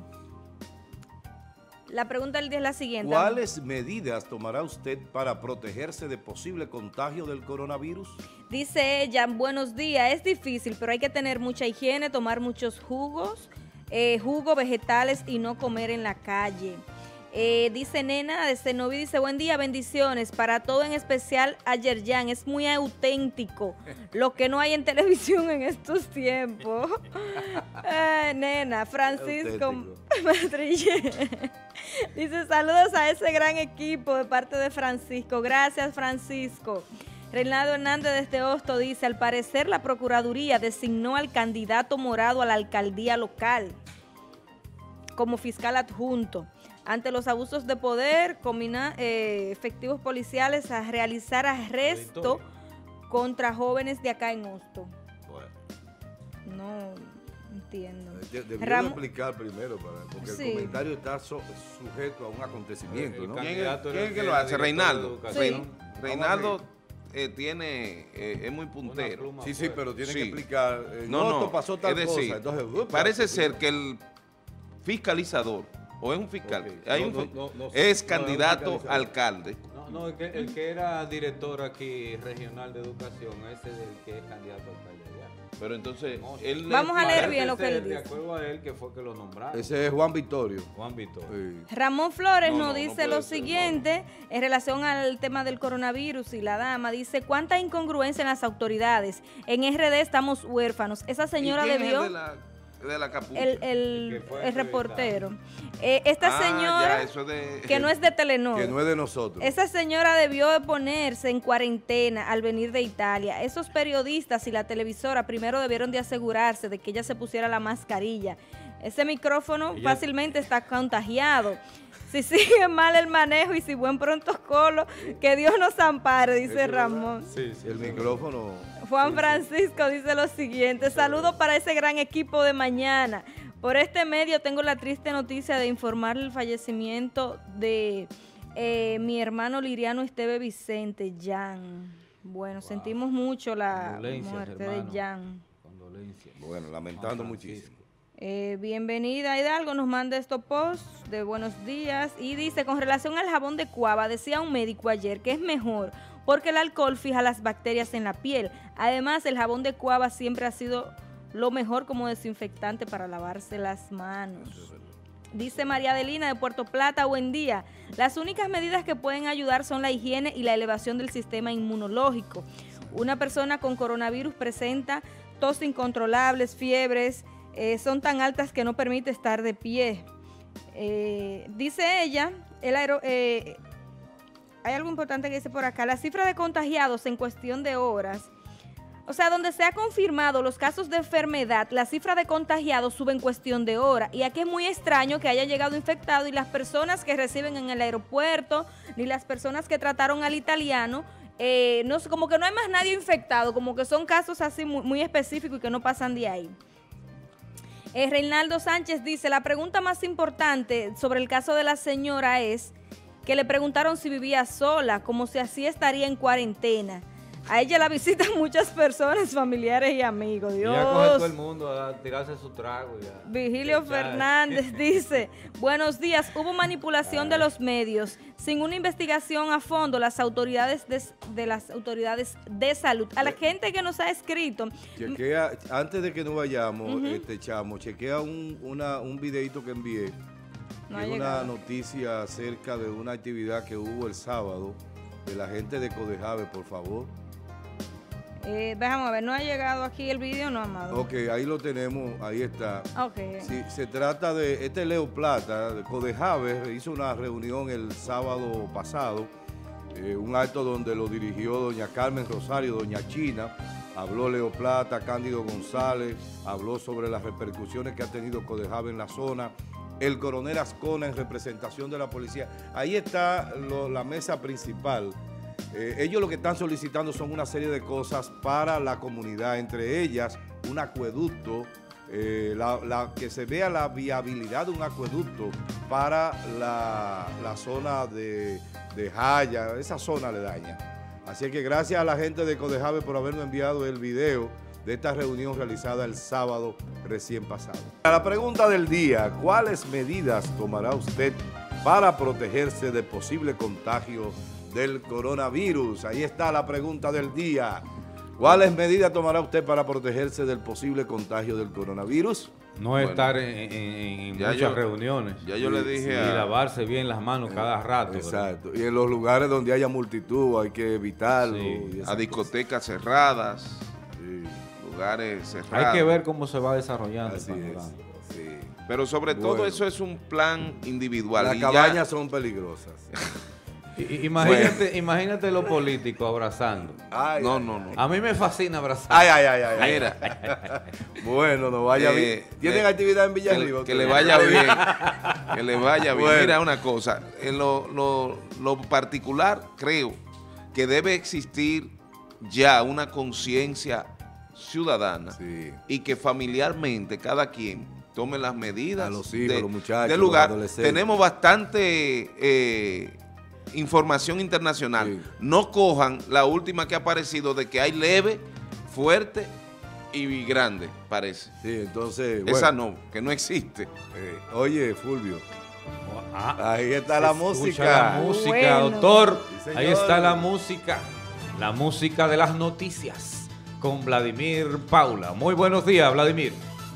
La pregunta del día es la siguiente. ¿Cuáles medidas tomará usted para protegerse de posible contagio del coronavirus? Dice ella, buenos días, es difícil, pero hay que tener mucha higiene, tomar muchos jugos, eh, jugos, vegetales y no comer en la calle. Eh, dice Nena de Cenoví, dice, buen día, bendiciones, para todo en especial a Yerjan, es muy auténtico, lo que no hay en televisión en estos tiempos. Eh, nena, Francisco Auténtico. Madrille. Dice, saludos a ese gran equipo de parte de Francisco, gracias Francisco. Reinaldo Hernández desde Hosto dice, al parecer la Procuraduría designó al candidato Morado a la alcaldía local como fiscal adjunto. Ante los abusos de poder, combina eh, efectivos policiales a realizar arresto contra jóvenes de acá en Hosto. Bueno. No entiendo. Debió de Ram- explicar primero, para, porque Sí. el comentario está so- sujeto a un acontecimiento, ¿no? ¿Quién, candidato es- era quién es el que que lo era hace? director Reinaldo. de educación. Rein- Reinaldo eh, tiene, eh, es muy puntero. Sí, sí, pero tiene Sí. que explicar. eh, No, no, no, esto pasó tal es decir, cosa. Entonces, uh, parece sí. ser que el fiscalizador, o es un fiscal, Ok. hay No, un no, fi- no, no sé. es No, es un candidato fiscalizador. a alcalde. No, no, el que, el que era director aquí regional de educación, ese es el que es candidato a alcalde allá. Pero entonces, No, él Vamos a leer Parece bien lo que él ser, dice. De acuerdo a él, que fue que lo nombraron. Ese es Juan Victorio. Juan Víctor. Sí. Ramón Flores No, nos no, no dice puede lo ser, siguiente en relación al tema del coronavirus y la dama. Dice, ¿cuánta incongruencia en las autoridades? En R D estamos huérfanos. Esa señora ¿Y quién es debió... de la, de la capucha? El, el, El que fue el reportero. Eh, esta Ah, señora, ya, eso es de- que no es de Telenor, Que no es de nosotros. esa señora debió de ponerse en cuarentena al venir de Italia. Esos periodistas y la televisora primero debieron de asegurarse de que ella se pusiera la mascarilla. Ese micrófono Ella- fácilmente está contagiado. Si sigue mal el manejo y si buen protocolo, que Dios nos ampare, Eso dice es verdad. Ramón. Sí, sí. El micrófono. Juan Francisco dice lo siguiente, saludos para ese gran equipo de mañana. Por este medio tengo la triste noticia de informar el fallecimiento de eh, mi hermano Liriano Esteve Vicente, Jan. Bueno, Wow. sentimos mucho la Condolencias, muerte hermano. de Jan. Condolencias. Bueno, lamentando Juan muchísimo. Francisco. Eh, bienvenida Hidalgo, nos manda estos posts de buenos días y dice, con relación al jabón de cuava, decía un médico ayer que es mejor porque el alcohol fija las bacterias en la piel. Además, el jabón de cuava siempre ha sido lo mejor como desinfectante para lavarse las manos. Dice María Adelina de Puerto Plata, buen día. Las únicas medidas que pueden ayudar son la higiene y la elevación del sistema inmunológico. Una persona con coronavirus presenta tos incontrolables, fiebres, eh, son tan altas que no permite estar de pie. Eh, dice ella, el aero, eh, hay algo importante que dice por acá, la cifra de contagiados en cuestión de horas, o sea, donde se ha confirmado los casos de enfermedad, la cifra de contagiados sube en cuestión de horas. Y aquí es muy extraño que haya llegado infectado y las personas que reciben en el aeropuerto, ni las personas que trataron al italiano, eh, no, como que no hay más nadie infectado, como que son casos así muy, muy específicos y que no pasan de ahí. Eh, Reinaldo Sánchez dice, la pregunta más importante sobre el caso de la señora es que le preguntaron si vivía sola, como si así estaría en cuarentena. A ella la visitan muchas personas, familiares y amigos. Y ya coge todo el Dios. mundo a tirarse su trago. Ya. Vigilio Ya. Fernández dice, buenos días, hubo manipulación de los medios. Sin una investigación a fondo, las autoridades de, de las autoridades de salud. A la gente que nos ha escrito, Chequea, antes de que nos vayamos, Ujú. este chamo, chequea un, una, un videito que envié. No que ha es una llegado. noticia acerca de una actividad que hubo el sábado de la gente de Codejave, por favor. eh, déjame ver, no ha llegado aquí el vídeo, no, amado. Ok, ahí lo tenemos, ahí está. Ok. Sí, se trata de, este Leo Plata, de Codejave, hizo una reunión el sábado pasado, eh, un acto donde lo dirigió doña Carmen Rosario, doña China, habló Leo Plata, Cándido González, habló sobre las repercusiones que ha tenido Codejave en la zona, el coronel Ascona en representación de la policía. Ahí está lo- la mesa principal. Eh, ellos lo que están solicitando son una serie de cosas para la comunidad, entre ellas un acueducto, eh, la, la- que se vea la viabilidad de un acueducto para la, la zona de, de Jaya, esa zona aledaña. Así que gracias a la gente de Codejave por habernos enviado el video de esta reunión realizada el sábado recién pasado. A la pregunta del día, ¿cuáles medidas tomará usted para protegerse de posible contagio del coronavirus? Ahí está la pregunta del día. ¿Cuáles medidas tomará usted para protegerse del posible contagio del coronavirus? No Bueno, estar en, en- en ya muchas yo- reuniones. Ya yo le Sí, dije Y a... lavarse bien las manos cada rato. ¿verdad? Exacto. Y en los lugares donde haya multitud hay que evitarlo. Sí. y esas a discotecas cerradas, cosas. Sí, lugares cerrados. Hay que ver cómo se va desarrollando. el así es. panorama. Sí. Pero sobre todo Bueno. eso es un plan individual. Las y ya- cabañas son peligrosas. I- Imagínate, bueno. imagínate los políticos abrazando. Ay, no, no, no. A mí me fascina abrazar. Ay, ay, ay, ay. Mira. Bueno, no vaya eh, bien. ¿Tienen eh, actividad en Villarriba? Que, que le vaya bien. Que le vaya bien. Bueno. Mira una cosa. En lo, lo, lo particular, creo que debe existir ya una conciencia ciudadana sí. y que familiarmente cada quien tome las medidas a los hijos, de, los muchachos, del lugar. los adolescentes. Tenemos bastante eh, información internacional. Sí. No cojan la última que ha aparecido de que hay leve, fuerte y grande, parece. Sí, entonces... Esa bueno. no, que no existe. Eh, oye, Fulvio. Ah, ahí está la música. La música, bueno. doctor. Sí, ahí está la música. La música de las noticias con Vladimir Paula. Muy buenos días, Vladimir.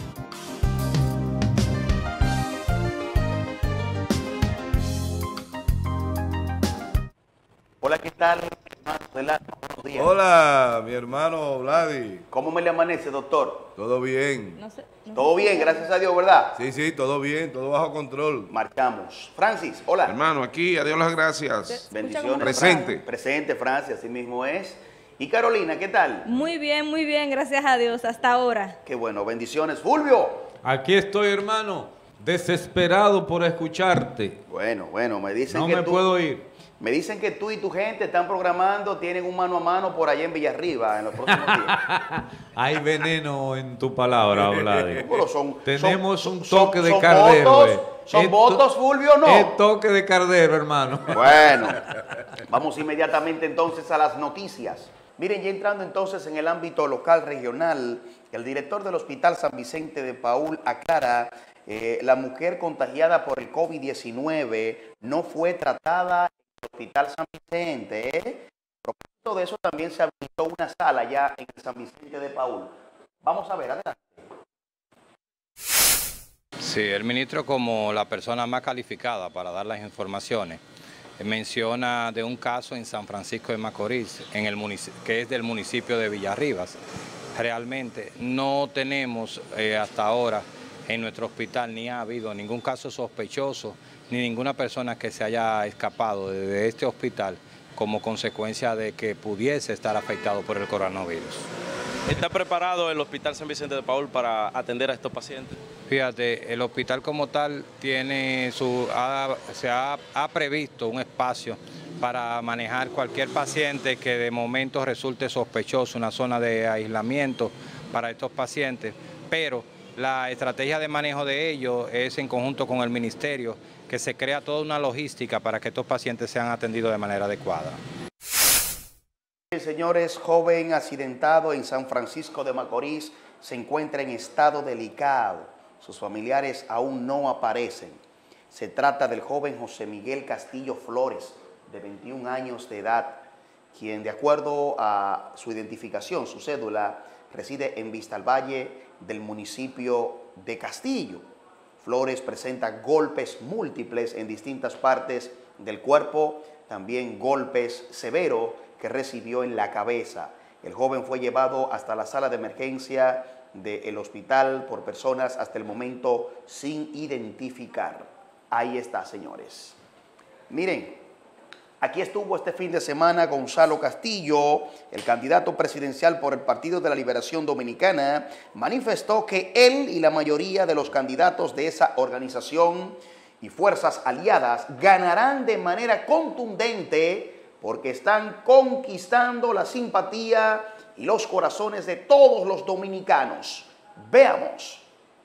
Hola, ¿qué tal? Buenos días. Hola, mi hermano Vladi. ¿Cómo me le amanece, doctor? Todo bien. No sé, no todo sé. bien, gracias a Dios, ¿verdad? Sí, sí, todo bien, todo bajo control. Marchamos. Francis, hola. Hermano, aquí, adiós las gracias. Bendiciones. Presente. Fran. Presente, Francis, así mismo es. Y Carolina, ¿qué tal? Muy bien, muy bien, gracias a Dios, hasta ahora. Qué bueno, bendiciones. Fulvio. Aquí estoy, hermano, desesperado por escucharte. Bueno, bueno, me dicen no que me tú, puedo ir. Me dicen que tú y tu gente están programando, tienen un mano a mano por allá en Villarriba en los próximos días. Hay veneno en tu palabra, Vladi. Bueno, son, Tenemos son, un toque son, de son cardero. Votos, eh. ¿Son es votos, Fulvio, o no? Es toque de cardero, hermano. Bueno, vamos inmediatamente entonces a las noticias. Miren, ya entrando entonces en el ámbito local regional, el director del Hospital San Vicente de Paúl aclara eh, la mujer contagiada por el COVID diecinueve no fue tratada en el Hospital San Vicente. ¿eh? A propósito de eso, también se habilitó una sala ya en el San Vicente de Paúl. Vamos a ver, adelante. Sí, el ministro, como la persona más calificada para dar las informaciones, menciona de un caso en San Francisco de Macorís, en el que es del municipio de Villarribas. Realmente no tenemos eh, hasta ahora en nuestro hospital ni ha habido ningún caso sospechoso ni ninguna persona que se haya escapado de este hospital como consecuencia de que pudiese estar afectado por el coronavirus. ¿Está preparado el Hospital San Vicente de Paúl para atender a estos pacientes? Fíjate, el hospital como tal tiene su, ha, se ha, ha previsto un espacio para manejar cualquier paciente que de momento resulte sospechoso, una zona de aislamiento para estos pacientes, pero la estrategia de manejo de ellos es en conjunto con el ministerio, que se crea toda una logística para que estos pacientes sean atendidos de manera adecuada. Señores, joven accidentado en San Francisco de Macorís se encuentra en estado delicado. Sus familiares aún no aparecen. Se trata del joven José Miguel Castillo Flores, de veintiún años de edad, quien de acuerdo a su identificación, su cédula, reside en Vistalvalle del municipio de Castillo. Flores presenta golpes múltiples en distintas partes del cuerpo, también golpes severos que recibió en la cabeza. El joven fue llevado hasta la sala de emergencia del hospital por personas hasta el momento sin identificar. Ahí está, señores. Miren, aquí estuvo este fin de semana Gonzalo Castillo, el candidato presidencial por el Partido de la Liberación Dominicana, manifestó que él y la mayoría de los candidatos de esa organización y fuerzas aliadas ganarán de manera contundente porque están conquistando la simpatía y los corazones de todos los dominicanos. Veamos.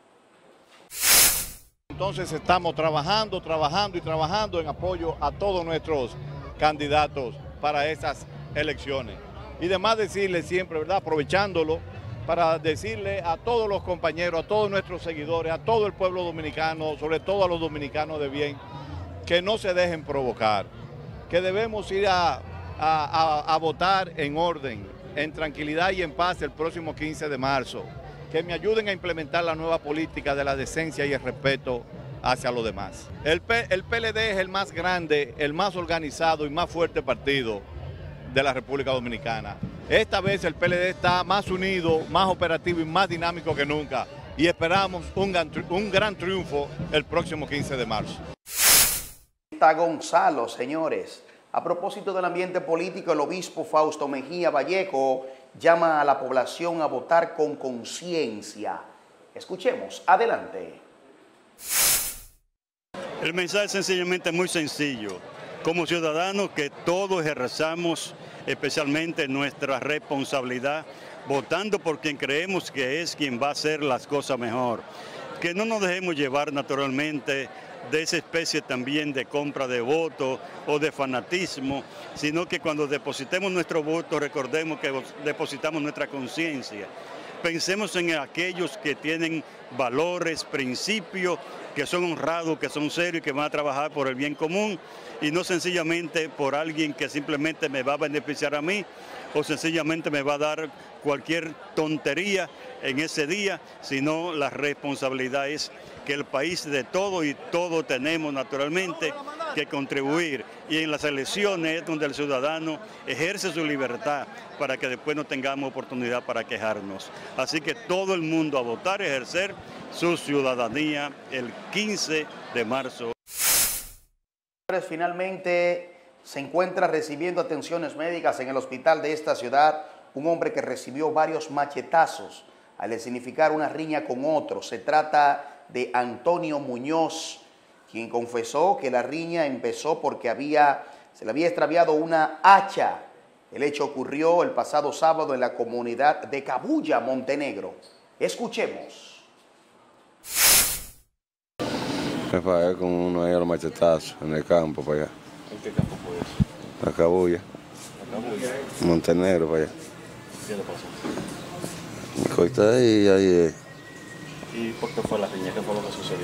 Entonces estamos trabajando, trabajando y trabajando en apoyo a todos nuestros candidatos para esas elecciones. Y además decirle siempre, ¿verdad?, aprovechándolo, para decirle a todos los compañeros, a todos nuestros seguidores, a todo el pueblo dominicano, sobre todo a los dominicanos de bien, que no se dejen provocar, que debemos ir a, a, a, a votar en orden, en tranquilidad y en paz el próximo quince de marzo, que me ayuden a implementar la nueva política de la decencia y el respeto hacia los demás. El, P, el P L D es el más grande, el más organizado y más fuerte partido de la República Dominicana. Esta vez el P L D está más unido, más operativo y más dinámico que nunca y esperamos un, un gran triunfo el próximo quince de marzo. Está Gonzalo, señores. A propósito del ambiente político, el obispo Fausto Mejía Vallejo llama a la población a votar con conciencia. Escuchemos, adelante. El mensaje es sencillamente muy sencillo. Como ciudadanos que todos ejercemos especialmente nuestra responsabilidad, votando por quien creemos que es quien va a hacer las cosas mejor. Que no nos dejemos llevar naturalmente de esa especie también de compra de votos o de fanatismo, sino que cuando depositemos nuestro voto recordemos que depositamos nuestra conciencia. Pensemos en aquellos que tienen valores, principios, que son honrados, que son serios y que van a trabajar por el bien común y no sencillamente por alguien que simplemente me va a beneficiar a mí o sencillamente me va a dar cualquier tontería en ese día, sino la responsabilidad es que el país de todo y todo tenemos naturalmente que contribuir y en las elecciones es donde el ciudadano ejerce su libertad para que después no tengamos oportunidad para quejarnos. Así que todo el mundo a votar y ejercer su ciudadanía el quince de marzo. Finalmente se encuentra recibiendo atenciones médicas en el hospital de esta ciudad un hombre que recibió varios machetazos al escenificar una riña con otro. Se trata de Antonio Muñoz, quien confesó que la riña empezó porque había, se le había extraviado una hacha. El hecho ocurrió el pasado sábado en la comunidad de Cabuya, Montenegro. Escuchemos. Me pagué con uno ahí a los machetazos en el campo para allá. ¿En qué campo fue eso? La Cabuya. ¿La Cabuya? Montenegro para allá. ¿Qué le pasó? Me corté ahí y ahí. Eh. ¿Y por qué fue la riña? ¿Qué fue lo que sucedió?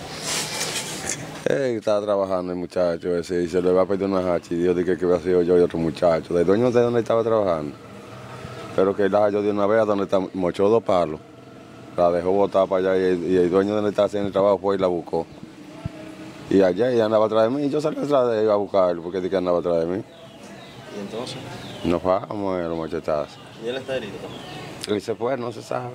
Eh, estaba trabajando el muchacho ese y se le va a pedir una hacha y Dios dijo que iba a ser yo y otro muchacho. El dueño de donde estaba trabajando. Pero que la halló de una vez a donde está, mochó dos palos. La dejó botar para allá y el, y el dueño de donde estaba haciendo el trabajo fue y la buscó. Y allá ella andaba atrás de mí y yo salí atrás de ella a buscarlo porque dije que andaba atrás de mí. ¿Y entonces? Nos vamos a los machetazos. ¿Y él está herido también? Él se fue, no se sabe.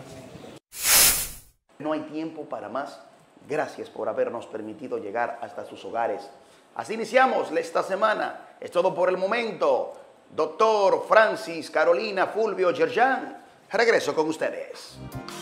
No hay tiempo para más. Gracias por habernos permitido llegar hasta sus hogares. Así iniciamos esta semana. Es todo por el momento. Doctor Francis, Carolina, Fulvio, Yerjan. Regreso con ustedes.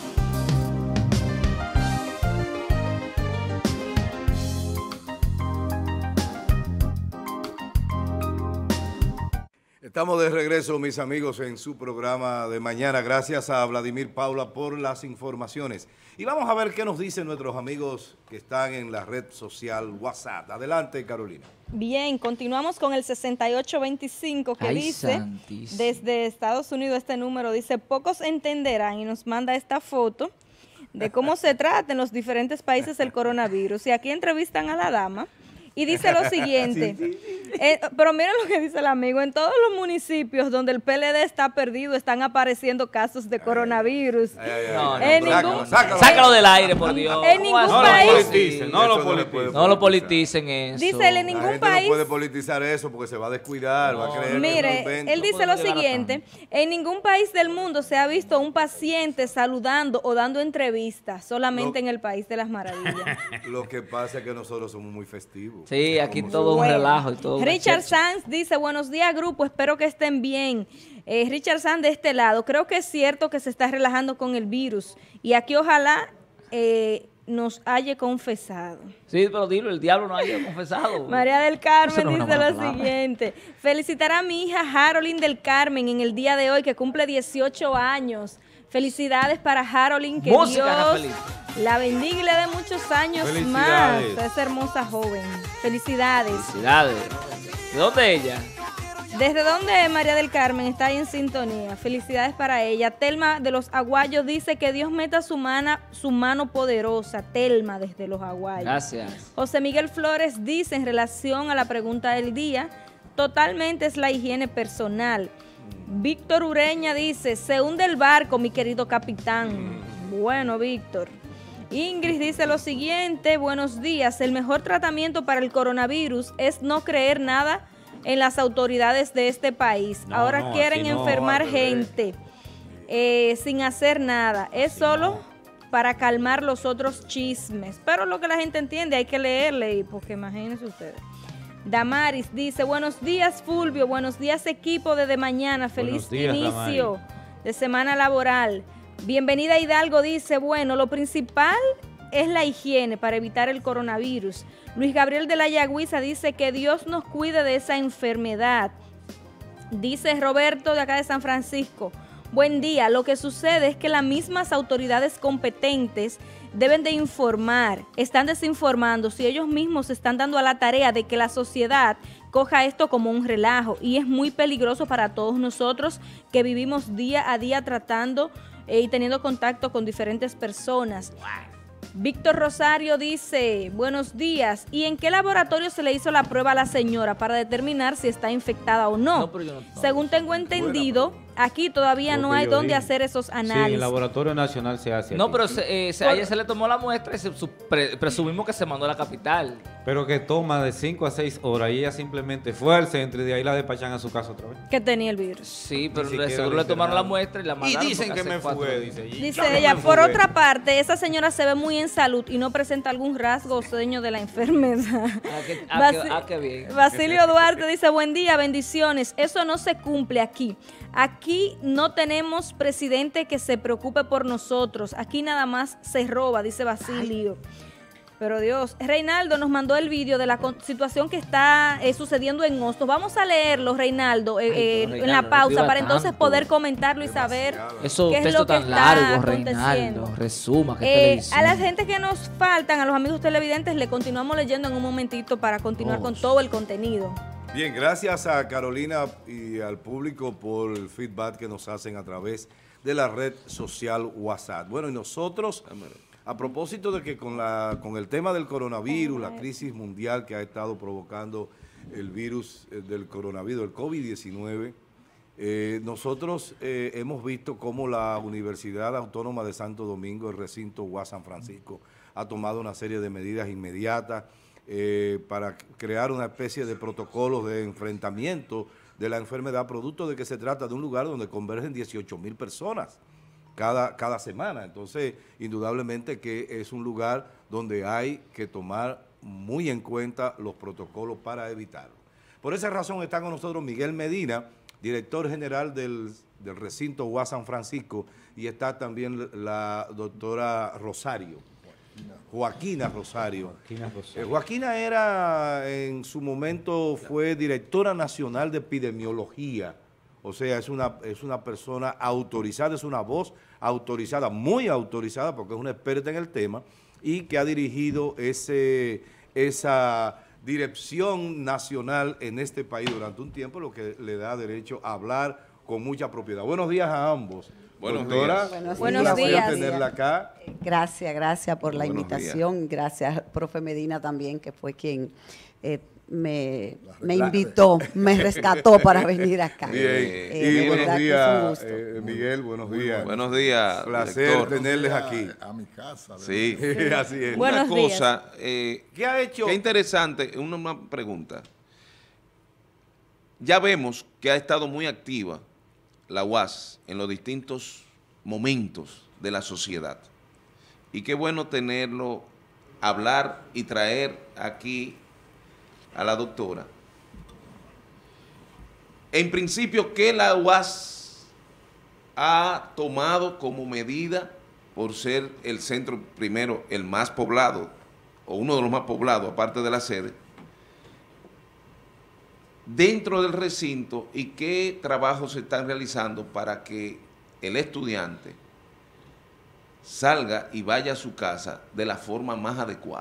Estamos de regreso, mis amigos, en su programa de mañana. Gracias a Vladimir Paula por las informaciones. Y vamos a ver qué nos dicen nuestros amigos que están en la red social WhatsApp. Adelante, Carolina. Bien, continuamos con el sesenta y ocho veinticinco que Ay, dice, santísimo. desde Estados Unidos este número dice, pocos entenderán y nos manda esta foto de cómo se trata en los diferentes países el coronavirus. Y aquí entrevistan a la dama. Y dice lo siguiente, sí, sí, sí. Eh, pero miren lo que dice el amigo, en todos los municipios donde el P L D está perdido están apareciendo casos de coronavirus. Ay, ay, ay. No, no, en sácalo, ningún, sácalo. Sácalo del aire, por Dios. En ningún no país. Lo politicen, no, lo politicen. No lo politicen eso. Dice él, en ningún La gente país. no puede politizar eso porque se va a descuidar, no, va a creer mire, que él dice lo siguiente, en ningún país del mundo se ha visto a un paciente saludando o dando entrevistas, solamente lo, en el país de las maravillas. Lo que pasa es que nosotros somos muy festivos. Sí, aquí todo un relajo y todo. Richard Sanz dice, buenos días grupo, espero que estén bien. Eh, Richard Sanz de este lado, creo que es cierto que se está relajando con el virus y aquí ojalá eh, nos haya confesado. Sí, pero dilo, el diablo no haya confesado. María del Carmen no dice lo siguiente, felicitar a mi hija Harolyn del Carmen en el día de hoy que cumple dieciocho años. Felicidades para Harolyn, que Música, Dios la bendiga y le dé muchos años más a esa hermosa joven. Felicidades. Felicidades. ¿De dónde ella? ¿Desde dónde María del Carmen está ahí en sintonía? Felicidades para ella. Telma de los Aguayos dice que Dios meta su, mana, su mano poderosa. Telma desde los Aguayos. Gracias. José Miguel Flores dice en relación a la pregunta del día, totalmente es la higiene personal. Víctor Ureña dice, se hunde el barco, mi querido capitán. Bueno, Víctor. Ingrid dice lo siguiente, buenos días, el mejor tratamiento para el coronavirus es no creer nada en las autoridades de este país. No, Ahora no, quieren enfermar no, gente eh, sin hacer nada. Es así solo no. para calmar los otros chismes. Pero lo que la gente entiende hay que leerle, porque imagínense ustedes. Damaris dice, buenos días Fulvio, buenos días equipo desde mañana, feliz días, inicio Damaris. de semana laboral. Bienvenida Hidalgo dice, bueno, lo principal es la higiene para evitar el coronavirus. Luis Gabriel de la Yagüiza dice que Dios nos cuide de esa enfermedad. Dice Roberto de acá de San Francisco, buen día, lo que sucede es que las mismas autoridades competentes deben de informar, están desinformando, si ellos mismos se están dando a la tarea de que la sociedad coja esto como un relajo y es muy peligroso para todos nosotros que vivimos día a día tratando eh, y teniendo contacto con diferentes personas. Víctor Rosario dice, buenos días, ¿y en qué laboratorio se le hizo la prueba a la señora para determinar si está infectada o no? No, pero yo no- no. Según tengo entendido, aquí todavía Lo no que hay yo dónde dije. hacer esos Sí, en análisis. el Laboratorio Nacional se hace No, aquí. pero se, eh, se- ayer se le tomó la muestra y se, su- pre- presumimos que se mandó a la capital. Pero que toma de cinco a seis horas y ella simplemente fue al centro y de ahí la despachan a su casa otra vez. Que tenía el virus. Sí, pero Ni siquiera seguro la le tomaron la internaron. muestra y la Y mandaron. dicen porque que hace me cuatro fugué, días. dice. Y Dice yo no ella, me por fugué. otra parte, esa señora se ve muy en salud y no presenta algún rasgo o seño de la enfermedad. Ah, qué, ah, Basi- qué- ah, qué bien. Basilio Duarte dice, buen día, bendiciones. Eso no se cumple aquí. Aquí no tenemos presidente que se preocupe por nosotros. Aquí nada más se roba, dice Basilio. Pero Dios, Reinaldo nos mandó el vídeo de la con- situación que está eh, sucediendo en Hostos. Vamos a leerlo, Reinaldo, eh, Ay, eh, pero en la Reinaldo, pausa escriba para entonces tanto. poder comentarlo y saber Esos qué es textos lo que tan está largos, aconteciendo. Reinaldo. Resuma, qué Eh, televisión. a la gente que nos faltan, a los amigos televidentes, le continuamos leyendo en un momentito para continuar Oh. con todo el contenido. Bien, gracias a Carolina y al público por el feedback que nos hacen a través de la red social WhatsApp. Bueno, y nosotros, a propósito de que con, la, con el tema del coronavirus, la crisis mundial que ha estado provocando el virus eh, del coronavirus, el COVID diecinueve, eh, nosotros eh, hemos visto cómo la Universidad Autónoma de Santo Domingo, el recinto U A S San Francisco, ha tomado una serie de medidas inmediatas eh, para crear una especie de protocolos de enfrentamiento de la enfermedad, producto de que se trata de un lugar donde convergen dieciocho mil personas cada, cada semana. Entonces, indudablemente que es un lugar donde hay que tomar muy en cuenta los protocolos para evitarlo. Por esa razón está con nosotros Miguel Medina, director general del, del recinto U A S San Francisco, y está también la doctora Rosario. Joaquina Rosario. Joaquina Rosario. Eh, Joaquina era, en su momento, fue directora nacional de epidemiología. O sea, es una, es una persona autorizada, es una voz autorizada, muy autorizada, porque es una experta en el tema, y que ha dirigido ese, esa dirección nacional en este país durante un tiempo, lo que le da derecho a hablar con mucha propiedad. Buenos días a ambos. Buenos Doctora, días. un Buenos placer días. tenerla acá. Gracias, gracias por la Buenos invitación. Gracias, profe Medina también, que fue quien eh, me, me La- invitó, me rescató para venir acá. Bien. Eh, y de buenos verdad que días, es un gusto. eh, Miguel, buenos días. Buenos días, Placer director. tenerles aquí. A mi casa. Sí, Así es. Una Buenos días. cosa, eh, ¿Qué ha hecho? qué interesante, una, una pregunta. Ya vemos que ha estado muy activa la U A S en los distintos momentos de la sociedad. Y qué bueno tenerlo, hablar y traer aquí a la doctora. En principio, ¿qué la U A S ha tomado como medida por ser el centro, primero, el más poblado, o uno de los más poblados, aparte de la sede, dentro del recinto, y qué trabajos se están realizando para que el estudiante salga y vaya a su casa de la forma más adecuada?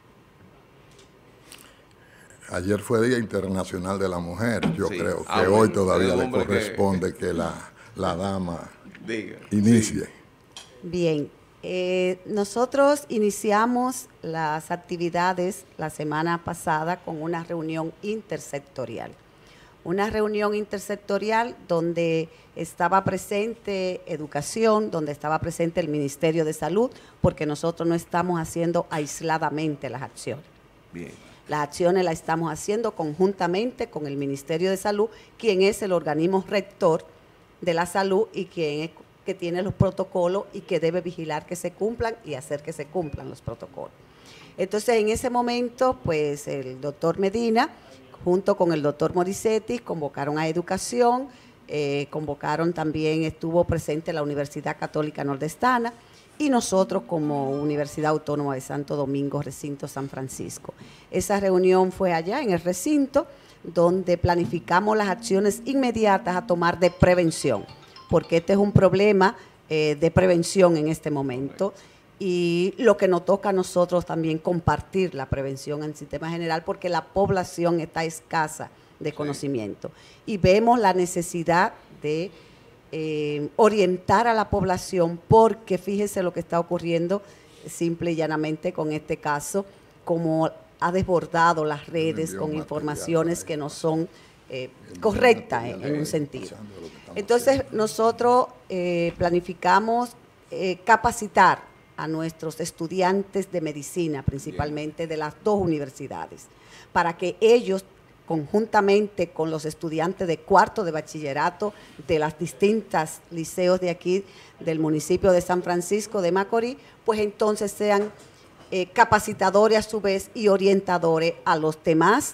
Ayer fue Día Internacional de la Mujer. Yo Sí. creo que Ah, hoy bueno, todavía el le hombre que- corresponde que, la, la dama Diga. inicie. Bien, eh, nosotros iniciamos las actividades la semana pasada con una reunión intersectorial. Una reunión intersectorial donde estaba presente educación, donde estaba presente el Ministerio de Salud, porque nosotros no estamos haciendo aisladamente las acciones. Bien. Las acciones las estamos haciendo conjuntamente con el Ministerio de Salud, quien es el organismo rector de la salud y quien es que tiene los protocolos y que debe vigilar que se cumplan y hacer que se cumplan los protocolos. Entonces, en ese momento, pues el doctor Medina, junto con el doctor Morissetti, convocaron a Educación, eh, convocaron también, estuvo presente la Universidad Católica Nordestana y nosotros como Universidad Autónoma de Santo Domingo, Recinto San Francisco. Esa reunión fue allá en el recinto, donde planificamos las acciones inmediatas a tomar de prevención, porque este es un problema eh, de prevención en este momento. Y lo que nos toca a nosotros también compartir la prevención en el sistema general, porque la población está escasa de conocimiento. Y vemos la necesidad de eh, orientar a la población, porque fíjese lo que está ocurriendo simple y llanamente con este caso, como ha desbordado las redes con informaciones que no son eh, correctas en, en un sentido. Entonces nosotros eh, planificamos eh, capacitar a nuestros estudiantes de medicina, principalmente de las dos universidades, para que ellos, conjuntamente con los estudiantes de cuarto de bachillerato de las distintas liceos de aquí, del municipio de San Francisco de Macorís, pues entonces sean eh, capacitadores a su vez y orientadores a los demás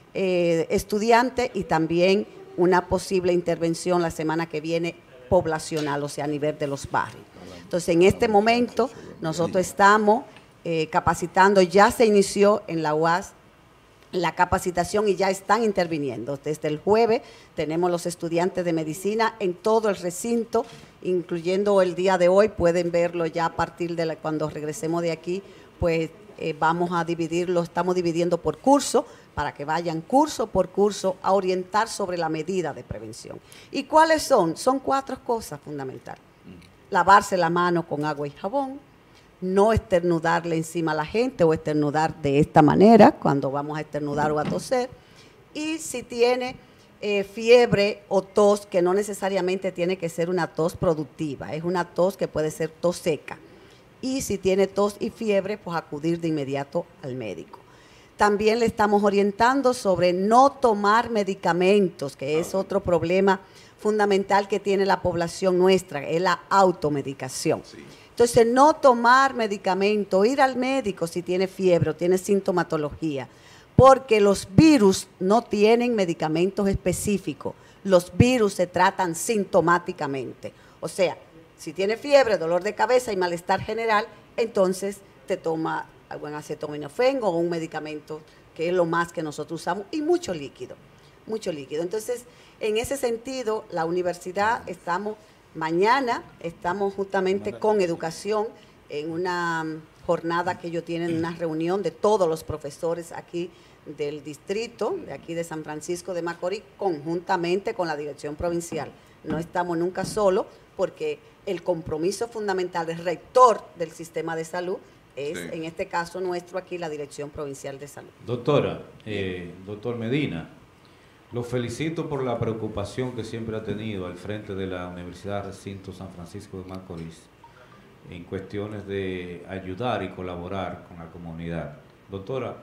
eh, estudiantes, y también una posible intervención la semana que viene poblacional, o sea, a nivel de los barrios. Entonces, en este momento, nosotros estamos eh, capacitando, ya se inició en la U A S la capacitación y ya están interviniendo. Desde el jueves tenemos los estudiantes de medicina en todo el recinto, incluyendo el día de hoy, pueden verlo ya a partir de la, cuando regresemos de aquí, pues eh, vamos a dividirlo, estamos dividiendo por curso, para que vayan curso por curso a orientar sobre la medida de prevención. ¿Y cuáles son? Son cuatro cosas fundamentales. Lavarse la mano con agua y jabón, no estornudarle encima a la gente o estornudar de esta manera cuando vamos a estornudar o a toser, y si tiene eh, fiebre o tos, que no necesariamente tiene que ser una tos productiva, es una tos que puede ser tos seca, y si tiene tos y fiebre, pues acudir de inmediato al médico. También le estamos orientando sobre no tomar medicamentos, que es otro problema fundamental que tiene la población nuestra, es la automedicación. Sí. Entonces, no tomar medicamento, ir al médico si tiene fiebre o tiene sintomatología, porque los virus no tienen medicamentos específicos. Los virus se tratan sintomáticamente. O sea, si tiene fiebre, dolor de cabeza y malestar general, entonces te toma algún acetaminofén o un medicamento, que es lo más que nosotros usamos, y mucho líquido, mucho líquido. Entonces, en ese sentido, la universidad estamos, mañana estamos justamente con Educación en una jornada que ellos tienen, una reunión de todos los profesores aquí del distrito, de aquí de San Francisco de Macorís, conjuntamente con la dirección provincial. No estamos nunca solos, porque el compromiso fundamental del rector del sistema de salud es, sí, en este caso nuestro aquí, la Dirección Provincial de Salud. Doctora, eh, doctor Medina, lo felicito por la preocupación que siempre ha tenido al frente de la Universidad Recinto San Francisco de Macorís en cuestiones de ayudar y colaborar con la comunidad. Doctora,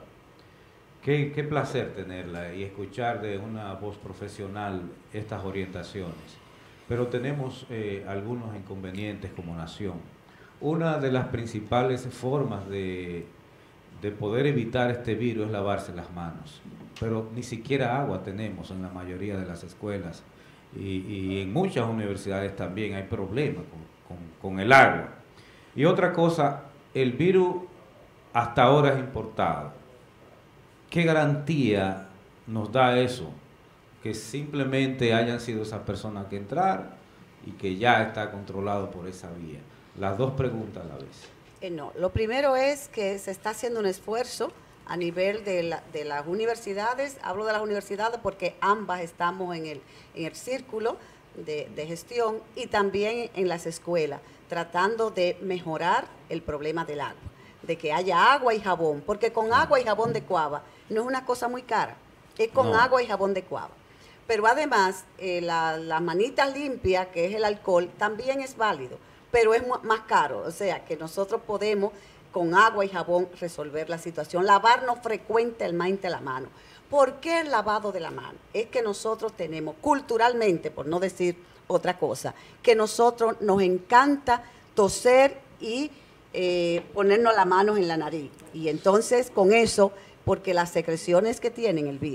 qué, qué placer tenerla y escuchar de una voz profesional estas orientaciones. Pero tenemos eh, algunos inconvenientes como nación. Una de las principales formas de, de poder evitar este virus es lavarse las manos. Pero ni siquiera agua tenemos en la mayoría de las escuelas. Y, y en muchas universidades también hay problemas con, con, con el agua. Y otra cosa, el virus hasta ahora es importado. ¿Qué garantía nos da eso? Que simplemente hayan sido esas personas que entraron y que ya está controlado por esa vía. Las dos preguntas a la vez. Eh, no, lo primero es que se está haciendo un esfuerzo a nivel de, la, de las universidades. Hablo de las universidades porque ambas estamos en el, en el círculo de, de gestión, y también en las escuelas, tratando de mejorar el problema del agua, de que haya agua y jabón, porque con agua y jabón de cuava no es una cosa muy cara, es con no. agua y jabón de cuava. Pero además, eh, la, la manita limpia, que es el alcohol, también es válido, pero es más caro. O sea, que nosotros podemos, con agua y jabón, resolver la situación. Lavarnos frecuentemente la mano. ¿Por qué el lavado de la mano? Es que nosotros tenemos, culturalmente, por no decir otra cosa, que nosotros nos encanta toser y eh, ponernos las manos en la nariz. Y entonces, con eso, porque las secreciones que tienen el virus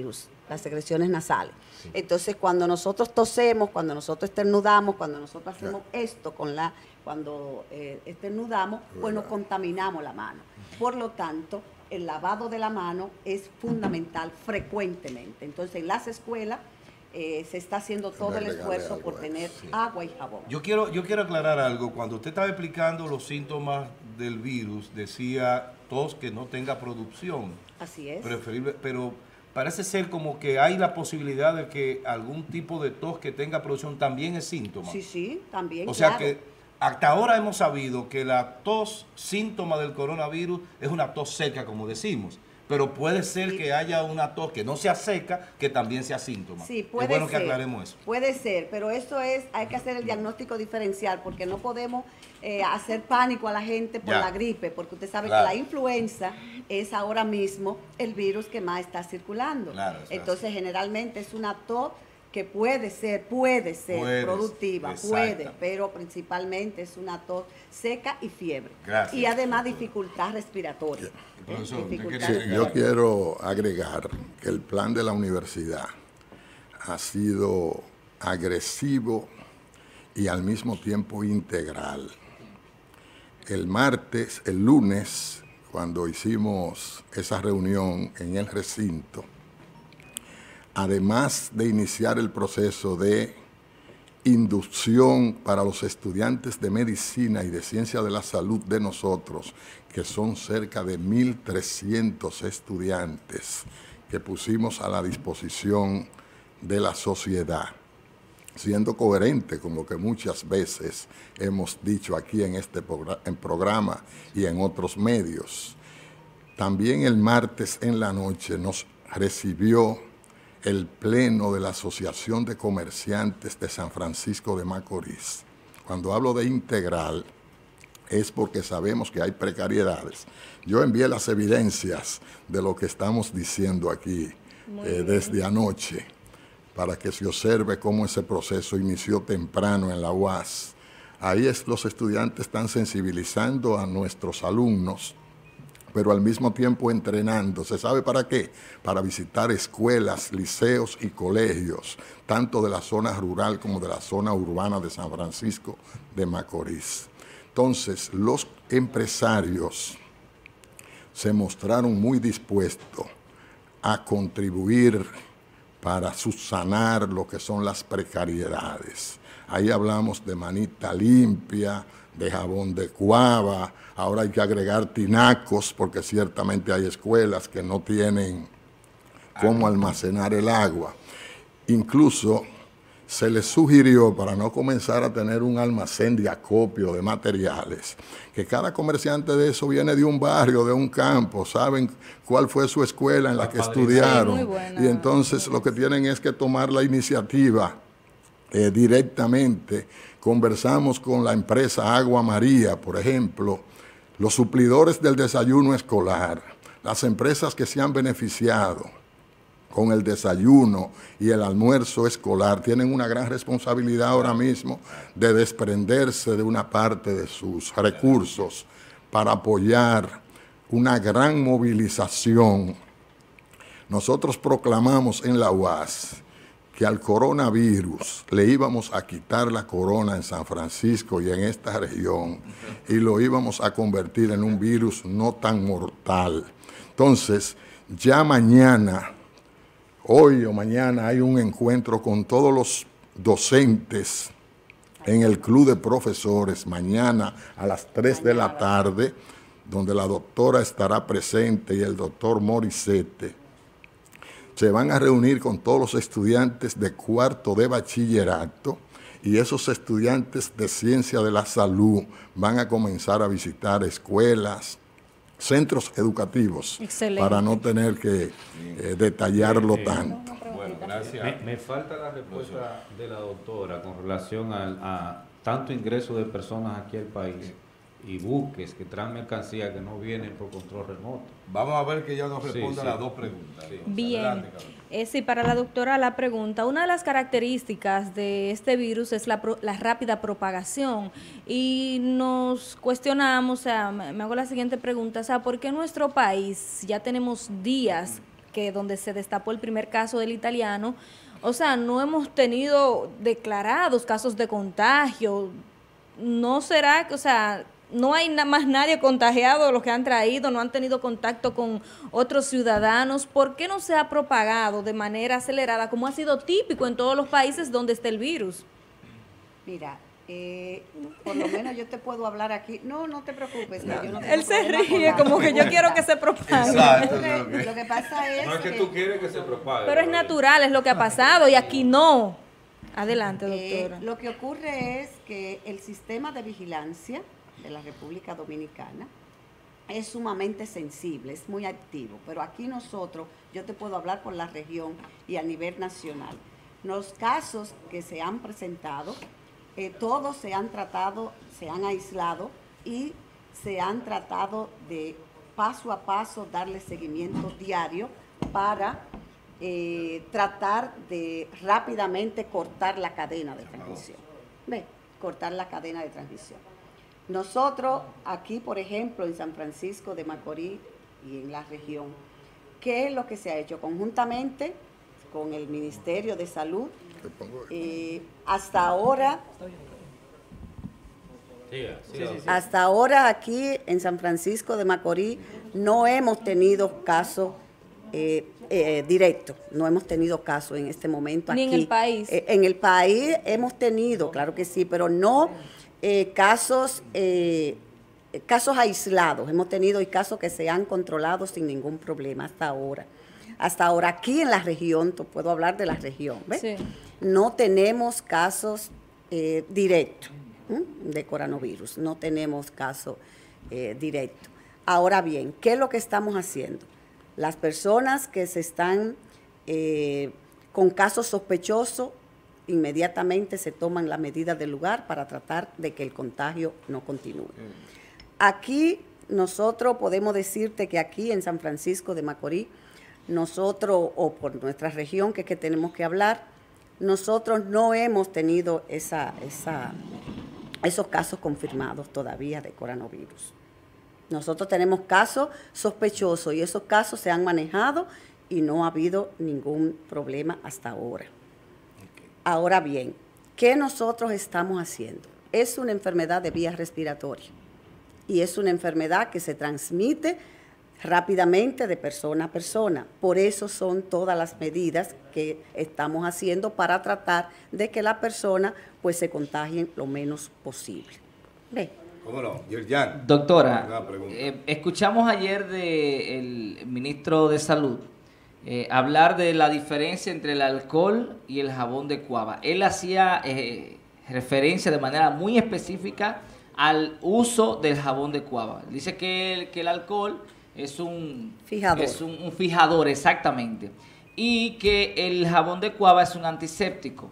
las secreciones nasales. Sí. Entonces, cuando nosotros tosemos, cuando nosotros esternudamos, cuando nosotros hacemos claro. esto con la, cuando eh, esternudamos, pues nos contaminamos la mano. Por lo tanto, el lavado de la mano es fundamental frecuentemente. Entonces, en las escuelas eh, se está haciendo todo el esfuerzo por tener sí. agua y jabón. Yo quiero, yo quiero aclarar algo. Cuando usted estaba explicando los síntomas del virus, decía tos que no tenga producción. Así es. Preferible, pero parece ser como que hay la posibilidad de que algún tipo de tos que tenga producción también es síntoma. Sí, sí, también, O sea claro. que hasta ahora hemos sabido que la tos síntoma del coronavirus es una tos seca, como decimos. Pero puede ser sí. que haya una tos que no sea seca, que también sea síntoma. Sí, puede es bueno ser, que aclaremos eso. Puede ser, pero esto es, hay que hacer el diagnóstico diferencial, porque no podemos eh, hacer pánico a la gente por ya. la gripe, porque usted sabe claro. que la influenza es ahora mismo el virus que más está circulando. Claro, Entonces, así. generalmente es una tos que puede ser, puede ser Puedes, productiva, puede, pero principalmente es una tos seca y fiebre. Gracias. Y además dificultad respiratoria. ¿Eh? Dificultad sí, respiratoria. Yo quiero agregar que el plan de la universidad ha sido agresivo y al mismo tiempo integral. El martes, el lunes, cuando hicimos esa reunión en el recinto, además de iniciar el proceso de inducción para los estudiantes de medicina y de ciencia de la salud de nosotros, que son cerca de mil trescientos estudiantes que pusimos a la disposición de la sociedad, siendo coherente con lo que muchas veces hemos dicho aquí en este en programa y en otros medios. También el martes en la noche nos recibió el pleno de la Asociación de Comerciantes de San Francisco de Macorís. Cuando hablo de integral, es porque sabemos que hay precariedades. Yo envié las evidencias de lo que estamos diciendo aquí eh, desde anoche, para que se observe cómo ese proceso inició temprano en la U A S. Ahí es, los estudiantes están sensibilizando a nuestros alumnos, pero al mismo tiempo entrenando. ¿Se sabe para qué? Para visitar escuelas, liceos y colegios, tanto de la zona rural como de la zona urbana de San Francisco de Macorís. Entonces, los empresarios se mostraron muy dispuestos a contribuir para subsanar lo que son las precariedades. Ahí hablamos de manita limpia, de jabón de cuava, ahora hay que agregar tinacos porque ciertamente hay escuelas que no tienen cómo almacenar el agua. Incluso se les sugirió, para no comenzar a tener un almacén de acopio de materiales, que cada comerciante de eso viene de un barrio, de un campo, saben cuál fue su escuela en la que estudiaron. Sí, muy buena. Y entonces lo que tienen es que tomar la iniciativa eh, directamente. Conversamos con la empresa Agua María, por ejemplo, los suplidores del desayuno escolar, las empresas que se han beneficiado con el desayuno y el almuerzo escolar, tienen una gran responsabilidad ahora mismo de desprenderse de una parte de sus recursos para apoyar una gran movilización. Nosotros proclamamos en la U A S que al coronavirus le íbamos a quitar la corona en San Francisco y en esta región y lo íbamos a convertir en un virus no tan mortal. Entonces, ya mañana, hoy o mañana, hay un encuentro con todos los docentes en el Club de Profesores, mañana a las tres de la tarde, donde la doctora estará presente y el doctor Morissette. Se van a reunir con todos los estudiantes de cuarto de bachillerato y esos estudiantes de ciencia de la salud van a comenzar a visitar escuelas, centros educativos, excelente, para no tener que eh, detallarlo eh, tanto. Bueno, gracias. Me, me falta la respuesta de la doctora con relación a, a tanto ingreso de personas aquí al país y buques que traen mercancía que no vienen por control remoto. Vamos a ver que ella nos responda sí, las sí. dos preguntas. Sí. Bien, Adelante, eh, sí, para la doctora la pregunta, una de las características de este virus es la, pro, la rápida propagación y nos cuestionamos, o sea, me hago la siguiente pregunta, o sea, ¿por qué en nuestro país ya tenemos días que donde se destapó el primer caso del italiano, o sea, no hemos tenido declarados casos de contagio. ¿No será que, o sea, no hay na más nadie contagiado de los que han traído, no han tenido contacto con otros ciudadanos? ¿Por qué no se ha propagado de manera acelerada, como ha sido típico en todos los países donde está el virus? Mira, eh, por lo menos yo te puedo hablar aquí. No, no te preocupes. Que yo no Él se ríe, como que yo quiero que se propague. Exacto, lo, que, lo que pasa es no es que, que tú quieres que se propague. Pero es natural, es lo que ha pasado, y aquí no. Adelante, doctora. Eh, lo que ocurre es que el sistema de vigilancia de la República Dominicana es sumamente sensible, es muy activo, pero aquí nosotros, yo te puedo hablar por la región y a nivel nacional. Los casos que se han presentado, eh, todos se han tratado, se han aislado y se han tratado de paso a paso darle seguimiento diario para eh, tratar de rápidamente cortar la cadena de transmisión. ¿Ve? Cortar la cadena de transmisión. Nosotros aquí, por ejemplo, en San Francisco de Macorís y en la región, ¿qué es lo que se ha hecho? Conjuntamente con el Ministerio de Salud, eh, hasta ahora, hasta ahora aquí en San Francisco de Macorís no hemos tenido casos eh, eh, directos, no hemos tenido casos en este momento aquí. Ni en el país. Eh, en el país hemos tenido, claro que sí, pero no eh, casos, eh, casos aislados. Hemos tenido y casos que se han controlado sin ningún problema hasta ahora. Hasta ahora aquí en la región, puedo hablar de la región, ¿ves? Sí. No tenemos casos eh, directos ¿eh? de coronavirus, no tenemos casos eh, directos. Ahora bien, ¿qué es lo que estamos haciendo? Las personas que se están eh, con casos sospechosos, inmediatamente se toman las medidas del lugar para tratar de que el contagio no continúe. Aquí nosotros podemos decirte que aquí en San Francisco de Macorís, nosotros, o por nuestra región, que es que tenemos que hablar, nosotros no hemos tenido esa, esa, esos casos confirmados todavía de coronavirus. Nosotros tenemos casos sospechosos y esos casos se han manejado y no ha habido ningún problema hasta ahora. Okay. Ahora bien, ¿qué nosotros estamos haciendo? Es una enfermedad de vías respiratorias y es una enfermedad que se transmite rápidamente de persona a persona. Por eso son todas las medidas que estamos haciendo para tratar de que la persona pues se contagien lo menos posible. ¿Ve? ¿Cómo no? Yerjan. Doctora, eh, escuchamos ayer del ministro de Salud eh, hablar de la diferencia entre el alcohol y el jabón de cuava. Él hacía eh, referencia de manera muy específica al uso del jabón de cuava. Dice que el, que el alcohol es un fijador. Es un, un fijador, exactamente. Y que el jabón de cuava es un antiséptico.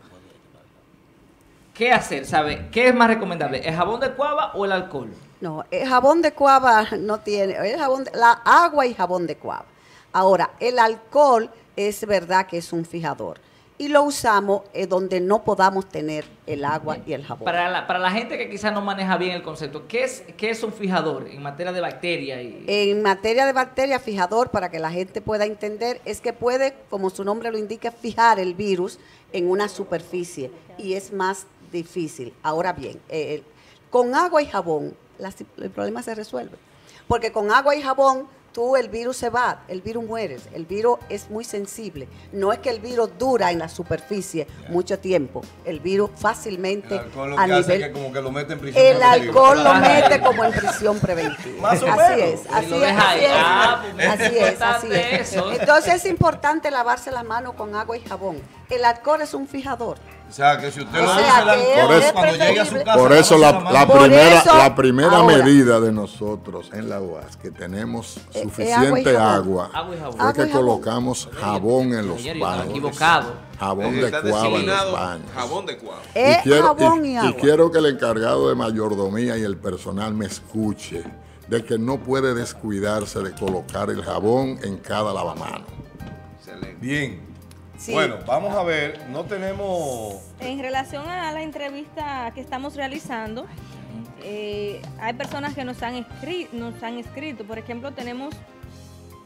¿Qué hacer? ¿Sabe? ¿Qué es más recomendable? ¿El jabón de cuava o el alcohol? No, el jabón de cuava no tiene, el jabón de, la agua y jabón de cuava. Ahora, el alcohol es verdad que es un fijador. Y lo usamos eh, donde no podamos tener el agua y el jabón. Para la, para la gente que quizás no maneja bien el concepto, ¿qué es, qué es un fijador en materia de bacteria? Y... En materia de bacteria, fijador, para que la gente pueda entender, es que puede, como su nombre lo indica, fijar el virus en una superficie y es más difícil. Ahora bien, eh, con agua y jabón, la, el problema se resuelve. Porque con agua y jabón, tú el virus se va, el virus muere, el virus es muy sensible. No es que el virus dura en la superficie yeah. mucho tiempo, el virus fácilmente el alcohol lo a que nivel... hace que como que lo mete en prisión el preventiva. alcohol lo mete como en prisión preventiva. Más o así menos. es, así es, así es, ah, así es, así es. Entonces es importante lavarse las manos con agua y jabón. El alcohol es un fijador. O sea, que si usted o lo sea, usa el alcohol, por eso, cuando llegue a su casa... Por eso la, la Por primera, eso, la primera ahora, medida de nosotros en la U A S, que tenemos eh, suficiente eh, agua, agua, agua fue que colocamos jabón en los baños. Equivocado. Jabón de cuava en los baños. Jabón de cuava. Eh, y, quiero, jabón y, y, agua. y quiero que el encargado de mayordomía y el personal me escuche de que no puede descuidarse de colocar el jabón en cada lavamano. Excelente. Bien. Sí. Bueno, vamos a ver, no tenemos... En relación a la entrevista que estamos realizando, eh, hay personas que nos han, escri nos han escrito. Por ejemplo, tenemos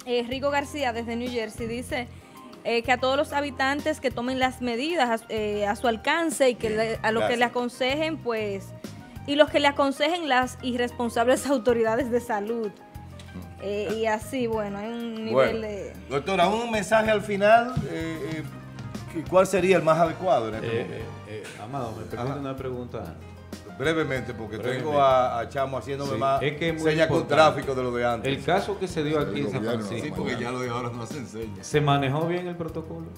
eh, Rigo García desde New Jersey dice eh, que a todos los habitantes que tomen las medidas a, eh, a su alcance y que le, a lo que Gracias. le aconsejen, pues, y los que le aconsejen las irresponsables autoridades de salud. Eh, y así, bueno, hay un nivel Bueno, de... doctora, un mensaje al final. Eh, eh, ¿Cuál sería el más adecuado en este Eh, momento? eh, eh, Amado, me permite Ajá. una pregunta. Brevemente, porque Brevemente. tengo a, a Chamo haciéndome Sí, más es que es muy señas con importante. tráfico de lo de antes. El caso que se dio aquí en San Francisco. Sí, porque ya lo de ahora no hacen señas. ¿Se manejó bien el protocolo?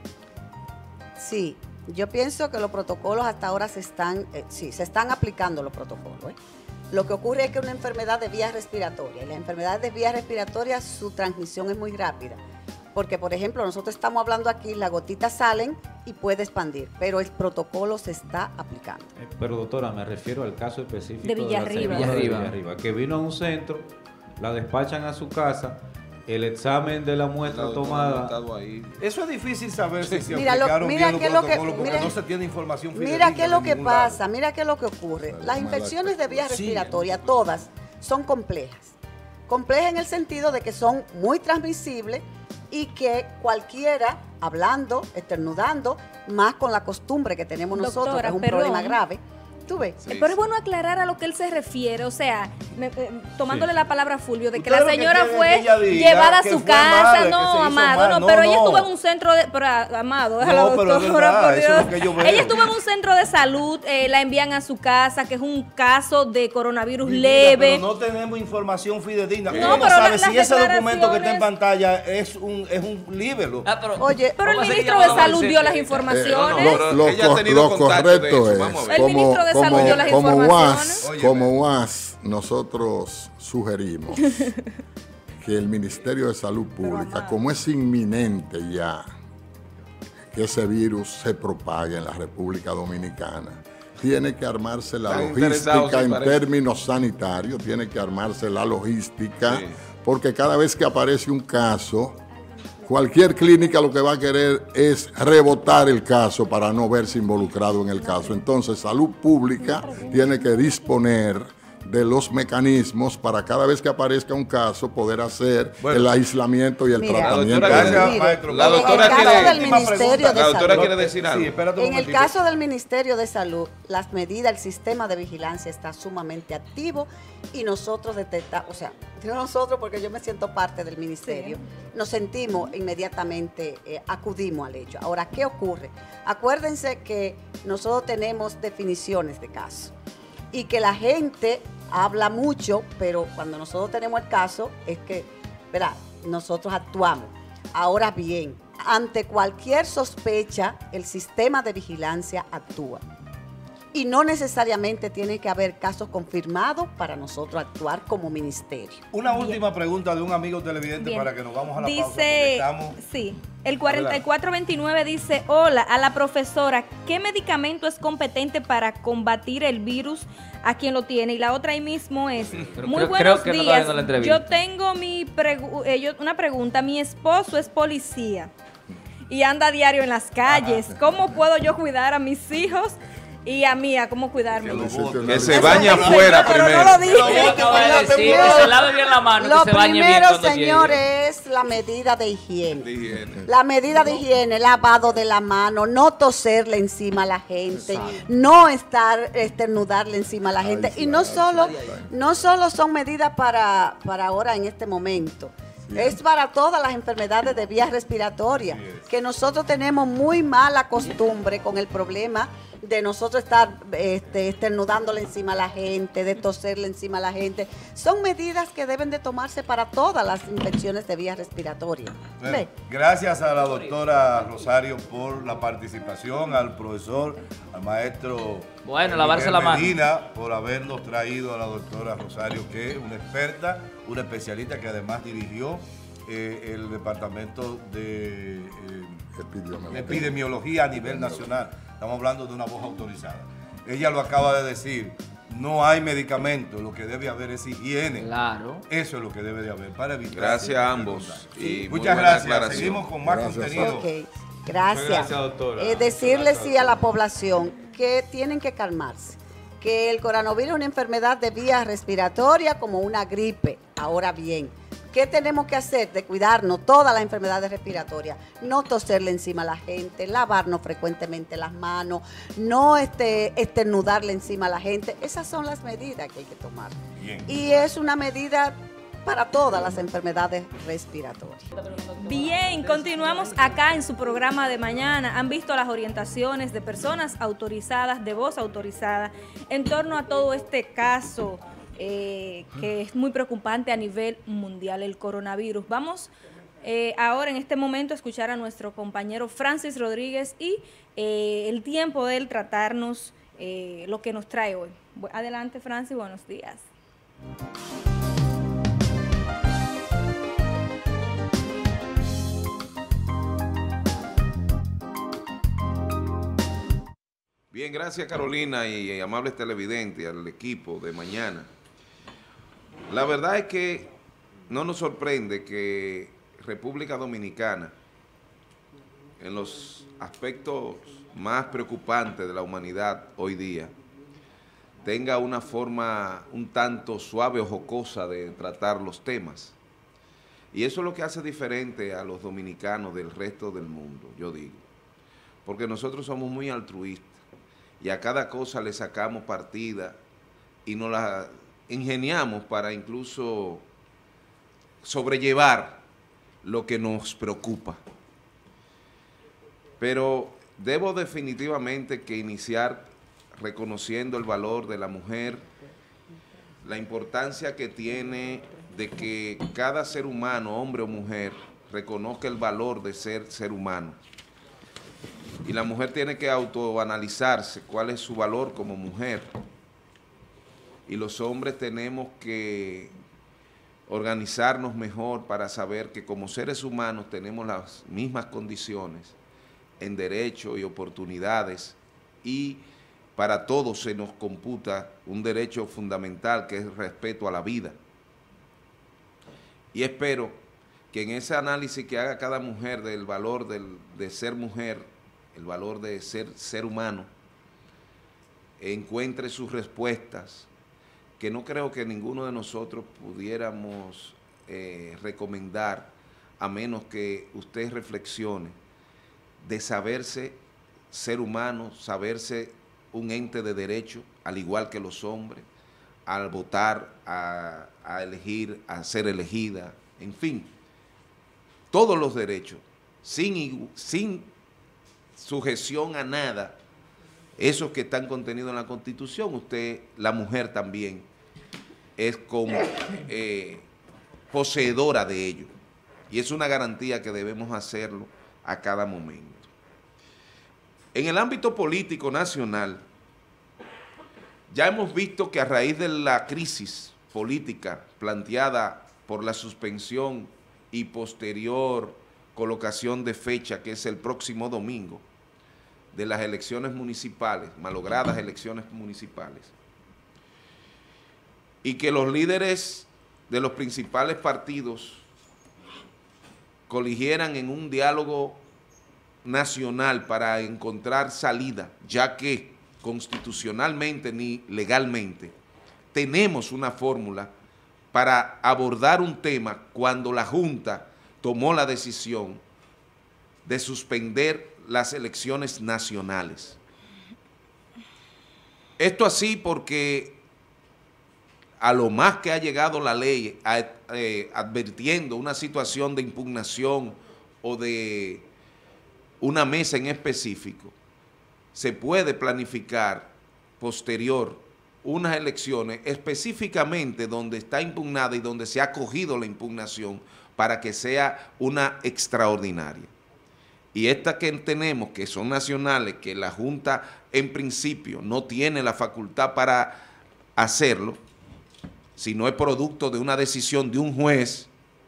Sí, yo pienso que los protocolos hasta ahora se están, eh, sí, se están aplicando los protocolos. ¿eh? Lo que ocurre es que una enfermedad de vías respiratorias, y las enfermedades de vías respiratorias, su transmisión es muy rápida. Porque, por ejemplo, nosotros estamos hablando aquí, las gotitas salen y puede expandir, pero el protocolo se está aplicando. Eh, Pero doctora, me refiero al caso específico De la Villarriba. señora de Villarriba. Villarriba, que vino a un centro, la despachan a su casa, el examen de la muestra La doctora tomada. no ha estado ahí. Eso es difícil saber si se Mira, lo- aplicaron mira bien qué los es lo que- protocolos porque mira- no se tiene información Mira fidedigna qué es de lo que ningún lado. pasa, mira qué es lo que ocurre. Las infecciones de vías Sí. respiratorias, todas, son complejas. Complejas en el sentido de que son muy transmisibles y que cualquiera, hablando, estornudando, más con la costumbre que tenemos nosotros, Doctora, que es un perdón. problema grave. ¿Tú ves? Eh, Pero es bueno aclarar a lo que él se refiere, o sea, me- eh, tomándole Sí. la palabra a Fulvio, de que Usted la lo que señora quiere es fue que ella diga llevada a que su fue mala, casa, que no, se hizo Amado, mal. no, No, pero ella no. estuvo en un centro de, pero, Amado, déjala, No, pero es doctora, verdad, por eso es Dios. lo que yo veo. Ella estuvo en un centro de salud, eh, la envían a su casa, que es un caso de coronavirus Mi vida, leve. Pero no tenemos información fidedigna. No, ¿Cómo pero sabe la- si las ese documento que está en declaraciones- pantalla es un, es un libelo? Oye, pero el ¿cómo se ministro llama? de Salud Vamos a dio decir- las Eh, informaciones. Lo, lo ella ha co- tenido lo contacto de correcto eso. Vamos a es, ver. El como, ministro de como, Salud dio las como informaciones. U A S, como U A S, nosotros sugerimos que el Ministerio de Salud Pública, como es inminente ya que ese virus se propague en la República Dominicana, tiene que armarse la Están interesados, logística sí, en parece. términos sanitarios, tiene que armarse la logística, Sí. porque cada vez que aparece un caso, cualquier clínica lo que va a querer es rebotar el caso para no verse involucrado en el caso. Entonces, Salud Pública tiene que disponer de los mecanismos para cada vez que aparezca un caso poder hacer Bueno. el aislamiento y el Mira, tratamiento. la doctora- de- Gracias, Mire, maestro. La en el doctora caso quiere- del Ministerio de La doctora Salud, quiere decir algo. Sí, espérate un en el momentito. caso del Ministerio de Salud, las medidas, el sistema de vigilancia está sumamente activo y nosotros detectamos, o sea, digo nosotros porque yo me siento parte del ministerio, nos sentimos inmediatamente, eh, acudimos al hecho. Ahora, ¿qué ocurre? Acuérdense que nosotros tenemos definiciones de caso y que la gente habla mucho, pero cuando nosotros tenemos el caso es que, ¿verdad? Nosotros actuamos. Ahora bien, ante cualquier sospecha, el sistema de vigilancia actúa. Y no necesariamente tiene que haber casos confirmados para nosotros actuar como ministerio. Una última pregunta de un amigo televidente Bien. para que nos vamos a la pausa. porque Dice, estamos- sí, el cuarenta y cuatro veintinueve dice, hola, a la profesora, ¿qué medicamento es competente para combatir el virus a quien lo tiene? Y la otra ahí mismo es, Pero muy creo- buenos creo que no está días, viendo la entrevista. yo tengo mi pregu- eh, yo- una pregunta, mi esposo es policía y anda a diario en las calles, ¿cómo puedo yo cuidar a mis hijos? Y a mí, ¿a cómo cuidarme? Que se bañe afuera Pero primero. no lo dije. Yo lo acabo de decir, que se lave bien la mano, Lo que se bañe bien primero, cuando señores, llegue. es la medida de higiene. De higiene. La medida de higiene, lavado de la mano, no toserle encima a la gente, no estar estornudarle encima a la gente. Y no solo, no solo son medidas para, para ahora en este momento. Es para todas las enfermedades de vías respiratorias, que nosotros tenemos muy mala costumbre con el problema de nosotros estar este, estornudándole encima a la gente, de toserle encima a la gente. Son medidas que deben de tomarse para todas las infecciones de vías respiratorias. Bueno, ¿Ve? gracias a la doctora Rosario por la participación, al profesor, al maestro Bueno, Miguel lavarse la mano. Medina, por habernos traído a la doctora Rosario, que es una experta, una especialista que además dirigió eh, el departamento de eh, Epidemiología. epidemiología a nivel nacional. Estamos hablando de una voz autorizada. Ella lo acaba de decir. No hay medicamento, lo que debe haber es higiene. Claro. Eso es lo que debe de haber para evitar. Gracias a ambos. Y muy Muchas buena gracias. aclaración. Seguimos con más Gracias. contenido. Ok, gracias. Gracias, doctora. Eh, decirle Gracias, sí a la doctora. población que tienen que calmarse, que el coronavirus es una enfermedad de vías respiratorias como una gripe. Ahora bien, ¿Qué tenemos que hacer? De cuidarnos todas las enfermedades respiratorias. No toserle encima a la gente, lavarnos frecuentemente las manos, no este, estornudarle encima a la gente. Esas son las medidas que hay que tomar. Bien. Y es una medida para todas las enfermedades respiratorias. Bien, continuamos acá en su programa de mañana. Han visto las orientaciones de personas autorizadas, de voz autorizada, en torno a todo este caso eh, que es muy preocupante a nivel mundial, el coronavirus. Vamos eh, ahora en este momento a escuchar a nuestro compañero Francis Rodríguez y eh, el tiempo de él tratarnos eh, lo que nos trae hoy. Adelante, Francis, buenos días. Bien, gracias Carolina y, y amables televidentes, al equipo de mañana. La verdad es que no nos sorprende que República Dominicana, en los aspectos más preocupantes de la humanidad hoy día, tenga una forma un tanto suave o jocosa de tratar los temas. Y eso es lo que hace diferente a los dominicanos del resto del mundo, yo digo. Porque nosotros somos muy altruistas y a cada cosa le sacamos partida y nos la ingeniamos para incluso sobrellevar lo que nos preocupa. Pero debo definitivamente que iniciar reconociendo el valor de la mujer, la importancia que tiene de que cada ser humano, hombre o mujer, reconozca el valor de ser ser humano. Y la mujer tiene que autoanalizarse cuál es su valor como mujer. Y los hombres tenemos que organizarnos mejor para saber que como seres humanos tenemos las mismas condiciones en derechos y oportunidades, y para todos se nos computa un derecho fundamental que es el respeto a la vida. Y espero que en ese análisis que haga cada mujer del valor del, de ser mujer, el valor de ser ser humano, encuentre sus respuestas, que no creo que ninguno de nosotros pudiéramos eh, recomendar, a menos que usted reflexione, de saberse ser humano, saberse un ente de derecho, al igual que los hombres, al votar, a, a elegir, a ser elegida, en fin, todos los derechos, sin, sin sujeción a nada, esos que están contenidos en la Constitución. Usted, la mujer también, es como eh, poseedora de ello, y es una garantía que debemos hacerlo a cada momento. En el ámbito político nacional, ya hemos visto que a raíz de la crisis política planteada por la suspensión y posterior colocación de fecha, que es el próximo domingo, de las elecciones municipales, malogradas elecciones municipales, y que los líderes de los principales partidos coligieran en un diálogo nacional para encontrar salida, ya que constitucionalmente ni legalmente tenemos una fórmula para abordar un tema cuando la Junta tomó la decisión de suspender las elecciones nacionales. Esto así porque a lo más que ha llegado la ley a, eh, advirtiendo una situación de impugnación o de una mesa en específico, se puede planificar posterior unas elecciones específicamente donde está impugnada y donde se ha acogido la impugnación para que sea una extraordinaria. Y estas que tenemos, que son nacionales, que la Junta en principio no tiene la facultad para hacerlo, si no es producto de una decisión de un juez,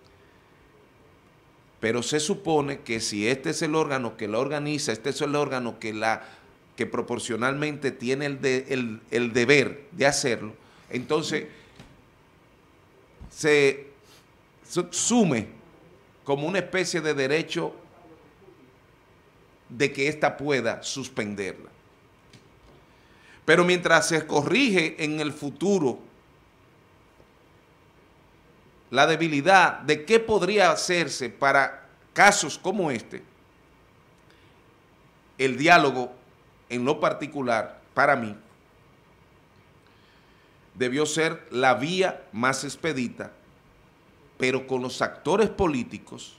pero se supone que si este es el órgano que la organiza, este es el órgano que, la, que proporcionalmente tiene el, de, el, el deber de hacerlo, entonces se sume como una especie de derecho de que ésta pueda suspenderla. Pero mientras se corrige en el futuro la debilidad de qué podría hacerse para casos como este, el diálogo en lo particular, para mí, debió ser la vía más expedita, pero con los actores políticos,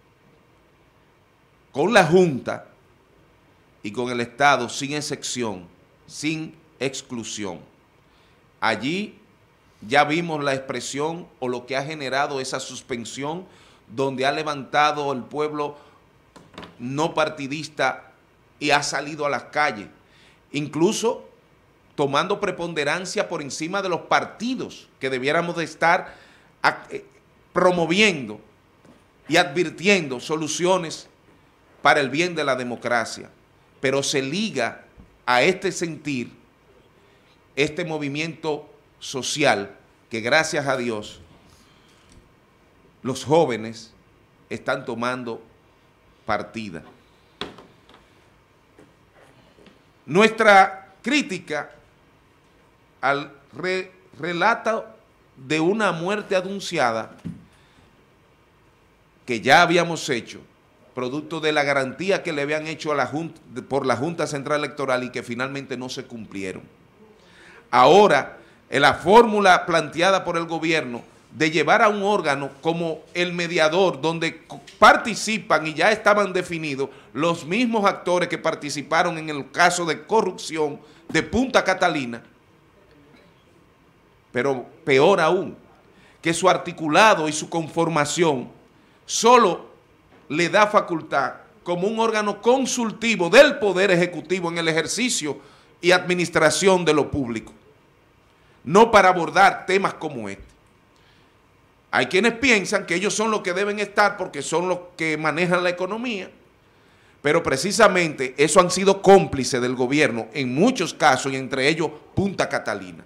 con la Junta y con el Estado sin excepción, sin exclusión. Allí ya vimos la expresión o lo que ha generado esa suspensión, donde ha levantado el pueblo no partidista y ha salido a las calles, incluso tomando preponderancia por encima de los partidos que debiéramos de estar promoviendo y advirtiendo soluciones para el bien de la democracia. Pero se liga a este sentir, este movimiento social, que gracias a Dios los jóvenes están tomando partida. Nuestra crítica al re, relato de una muerte anunciada que ya habíamos hecho, producto de la garantía que le habían hecho a la Junta, por la Junta Central Electoral y que finalmente no se cumplieron. Ahora, en la fórmula planteada por el gobierno de llevar a un órgano como el mediador, donde participan y ya estaban definidos los mismos actores que participaron en el caso de corrupción de Punta Catalina, pero peor aún, que su articulado y su conformación solo le da facultad como un órgano consultivo del Poder Ejecutivo en el ejercicio y administración de lo público, no para abordar temas como este. Hay quienes piensan que ellos son los que deben estar porque son los que manejan la economía, pero precisamente eso han sido cómplices del gobierno en muchos casos, y entre ellos Punta Catalina.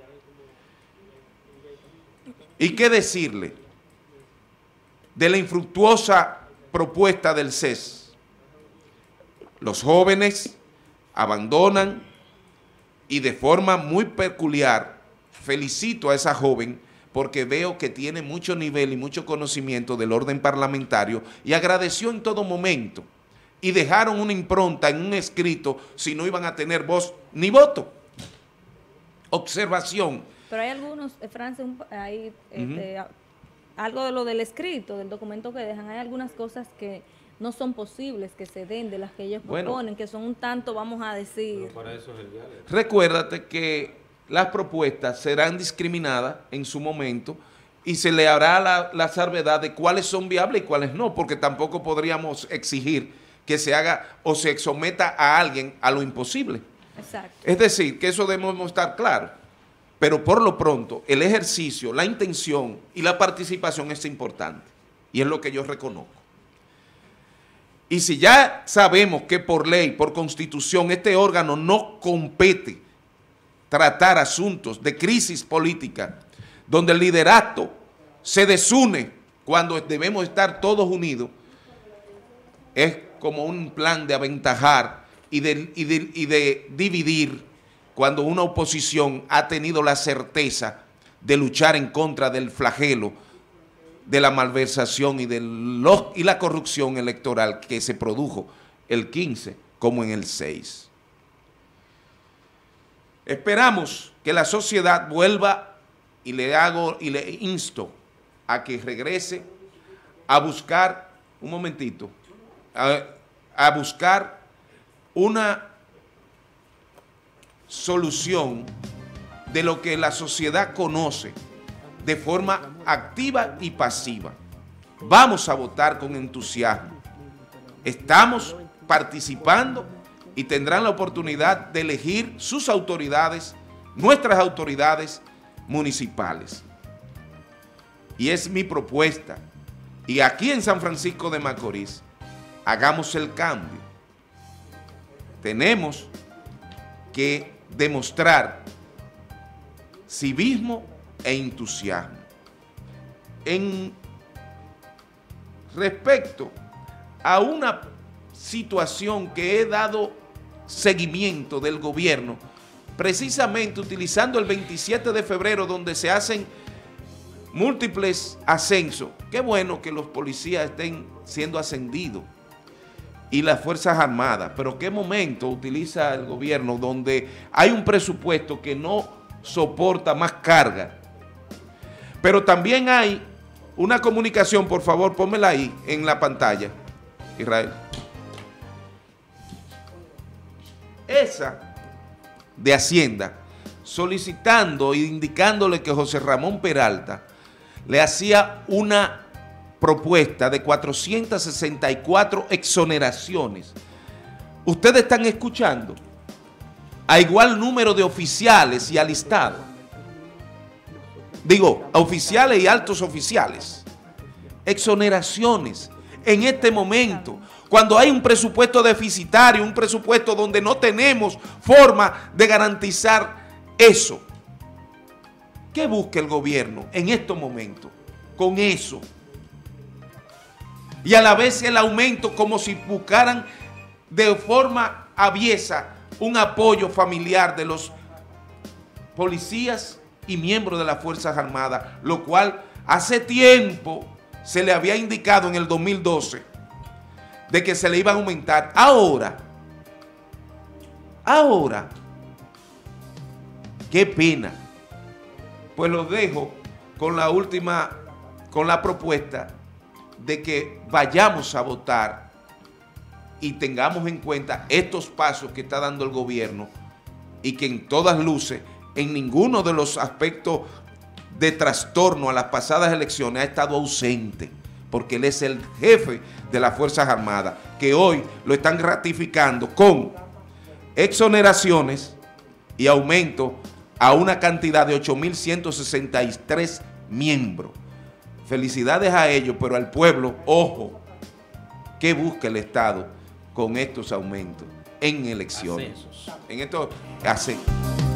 ¿Y qué decirle de la infructuosa propuesta del C E S? Los jóvenes abandonan, y de forma muy peculiar felicito a esa joven porque veo que tiene mucho nivel y mucho conocimiento del orden parlamentario, y agradeció en todo momento, y dejaron una impronta en un escrito si no iban a tener voz ni voto. Observación. Pero hay algunos, eh, Francis, hay este, uh-huh. algo de lo del escrito, del documento que dejan, hay algunas cosas que no son posibles que se den de las que ellos bueno, proponen, que son un tanto, vamos a decir. Para eso es el diálogo. Recuérdate que las propuestas serán discriminadas en su momento y se le hará la, la salvedad de cuáles son viables y cuáles no, porque tampoco podríamos exigir que se haga o se someta a alguien a lo imposible. Exacto. Es decir, que eso debemos estar claros, pero por lo pronto el ejercicio, la intención y la participación es importante, y es lo que yo reconozco. Y si ya sabemos que por ley, por constitución, este órgano no compete tratar asuntos de crisis política, donde el liderato se desune cuando debemos estar todos unidos, es como un plan de aventajar y de, y de, y de dividir cuando una oposición ha tenido la certeza de luchar en contra del flagelo de la malversación y, de los, y la corrupción electoral que se produjo el quince como en el seis. Esperamos que la sociedad vuelva, y le hago y le insto a que regrese a buscar, un momentito, a, a buscar una solución de lo que la sociedad conoce de forma activa y pasiva. Vamos a votar con entusiasmo. Estamos participando y tendrán la oportunidad de elegir sus autoridades, nuestras autoridades municipales. Y es mi propuesta. Y aquí en San Francisco de Macorís, hagamos el cambio. Tenemos que demostrar civismo e entusiasmo. En respecto a una situación que he dado seguimiento del gobierno, precisamente utilizando el veintisiete de febrero, donde se hacen múltiples ascensos. Qué bueno que los policías estén siendo ascendidos y las Fuerzas Armadas, pero qué momento utiliza el gobierno donde hay un presupuesto que no soporta más carga. Pero también hay una comunicación, por favor, pónmela ahí en la pantalla, Israel. Esa de Hacienda, solicitando e indicándole que José Ramón Peralta le hacía una propuesta de cuatrocientas sesenta y cuatro exoneraciones. Ustedes están escuchando, a igual número de oficiales y alistados. Digo, a oficiales y altos oficiales. Exoneraciones en este momento, cuando hay un presupuesto deficitario, un presupuesto donde no tenemos forma de garantizar eso. ¿Qué busca el gobierno en estos momentos con eso? Y a la vez el aumento, como si buscaran de forma aviesa un apoyo familiar de los policías y miembros de las Fuerzas Armadas, lo cual hace tiempo se le había indicado en el dos mil doce de que se le iba a aumentar. Ahora, ahora, qué pena. Pues lo dejo con la última, con la propuesta de que vayamos a votar y tengamos en cuenta estos pasos que está dando el gobierno y que en todas luces, en ninguno de los aspectos de trastorno a las pasadas elecciones ha estado ausente, porque él es el jefe de las Fuerzas Armadas, que hoy lo están ratificando con exoneraciones y aumento a una cantidad de ocho mil ciento sesenta y tres miembros. Felicidades a ellos, pero al pueblo, ojo, ¿qué busca el Estado con estos aumentos en elecciones? Ascensos. En estos ascensos.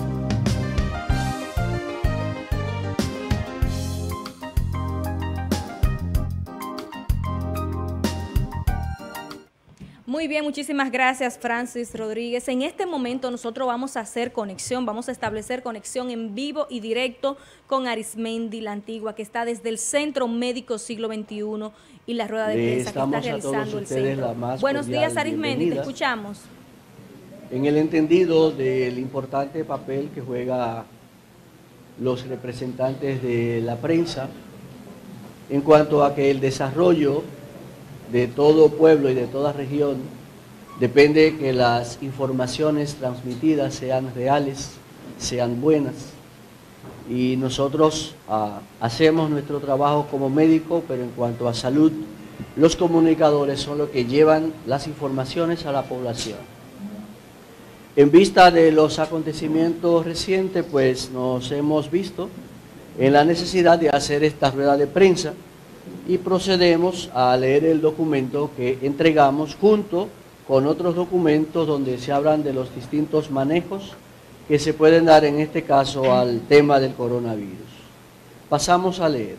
Muy bien, muchísimas gracias, Francis Rodríguez. En este momento nosotros vamos a hacer conexión, vamos a establecer conexión en vivo y directo con Arismendi La Antigua, que está desde el Centro Médico Siglo veintiuno y la rueda de prensa que está realizando el centro. Buenos días, Arismendi, te escuchamos. En el entendido del importante papel que juegan los representantes de la prensa en cuanto a que el desarrollo de todo pueblo y de toda región depende que las informaciones transmitidas sean reales, sean buenas. Y nosotros ah, hacemos nuestro trabajo como médico, pero en cuanto a salud, los comunicadores son los que llevan las informaciones a la población. En vista de los acontecimientos recientes, pues nos hemos visto en la necesidad de hacer esta rueda de prensa, y procedemos a leer el documento que entregamos junto con otros documentos donde se hablan de los distintos manejos que se pueden dar en este caso al tema del coronavirus. Pasamos a leer.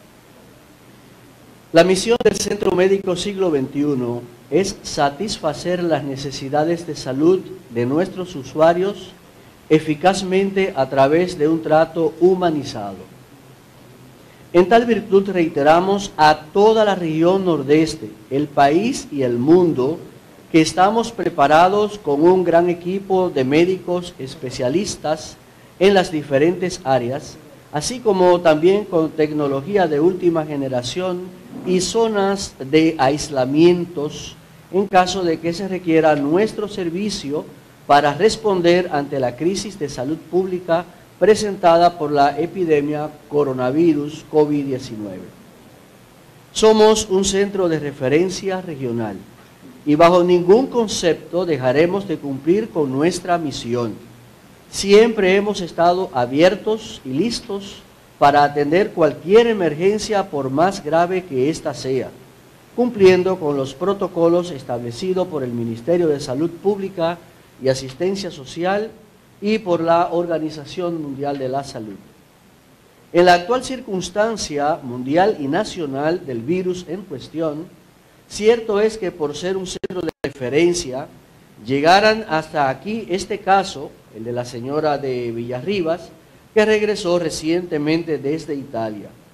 La misión del Centro Médico Siglo veintiuno es satisfacer las necesidades de salud de nuestros usuarios eficazmente a través de un trato humanizado. En tal virtud reiteramos a toda la región nordeste, el país y el mundo, que estamos preparados con un gran equipo de médicos especialistas en las diferentes áreas, así como también con tecnología de última generación y zonas de aislamientos en caso de que se requiera nuestro servicio para responder ante la crisis de salud pública presentada por la epidemia coronavirus COVID diecinueve. Somos un centro de referencia regional y bajo ningún concepto dejaremos de cumplir con nuestra misión. Siempre hemos estado abiertos y listos para atender cualquier emergencia por más grave que ésta sea, cumpliendo con los protocolos establecidos por el Ministerio de Salud Pública y Asistencia Social y por la Organización Mundial de la Salud. En la actual circunstancia mundial y nacional del virus en cuestión, cierto es que por ser un centro de referencia, llegaran hasta aquí este caso, el de la señora de Villarribas, que regresó recientemente desde Italia.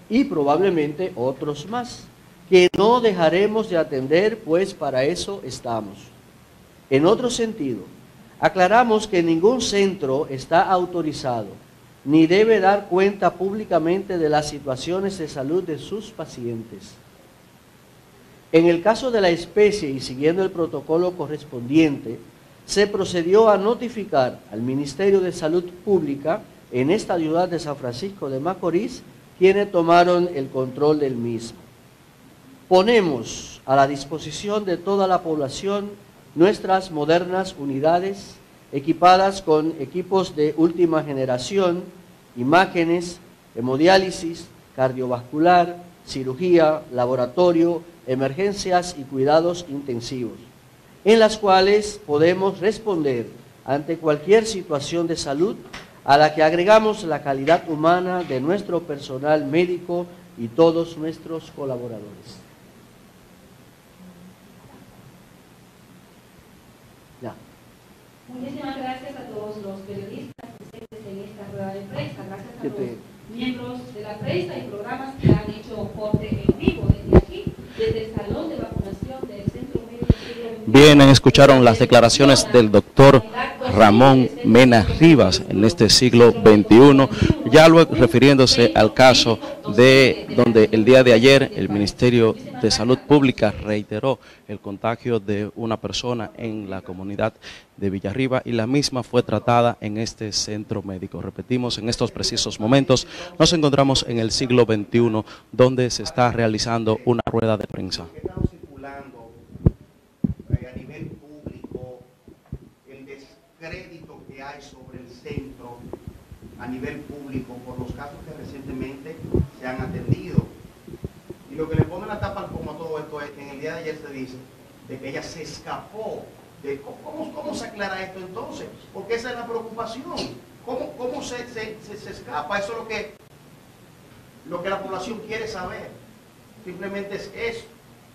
y probablemente otros más, que no dejaremos de atender, pues para eso estamos. En otro sentido, aclaramos que ningún centro está autorizado ni debe dar cuenta públicamente de las situaciones de salud de sus pacientes. En el caso de la especie y siguiendo el protocolo correspondiente, se procedió a notificar al Ministerio de Salud Pública en esta ciudad de San Francisco de Macorís, quienes tomaron el control del mismo. Ponemos a la disposición de toda la población nuestras modernas unidades equipadas con equipos de última generación, imágenes, hemodiálisis, cardiovascular, cirugía, laboratorio, emergencias y cuidados intensivos, en las cuales podemos responder ante cualquier situación de salud, a la que agregamos la calidad humana de nuestro personal médico y todos nuestros colaboradores. Ya. Muchísimas gracias a todos los periodistas presentes en esta rueda de prensa. Gracias a los miembros de la prensa y programas que han hecho corte en vivo desde aquí, desde el salón de vacunación del Centro Médico Siglo veintiuno. Bien, escucharon las declaraciones del doctor Ramón Mena Rivas en este siglo veintiuno, ya luego refiriéndose al caso de donde el día de ayer el Ministerio de Salud Pública reiteró el contagio de una persona en la comunidad de Villarriba y la misma fue tratada en este centro médico. Repetimos, en estos precisos momentos nos encontramos en el siglo veintiuno, donde se está realizando una rueda de prensa. Crédito que hay sobre el centro a nivel público por los casos que recientemente se han atendido. Y lo que le pone la tapa como a todo esto es que en el día de ayer se dice de que ella se escapó. De, ¿cómo, ¿Cómo se aclara esto entonces? Porque esa es la preocupación. ¿Cómo, cómo se, se, se, se escapa? Eso es lo que, lo que la población quiere saber. Simplemente es eso.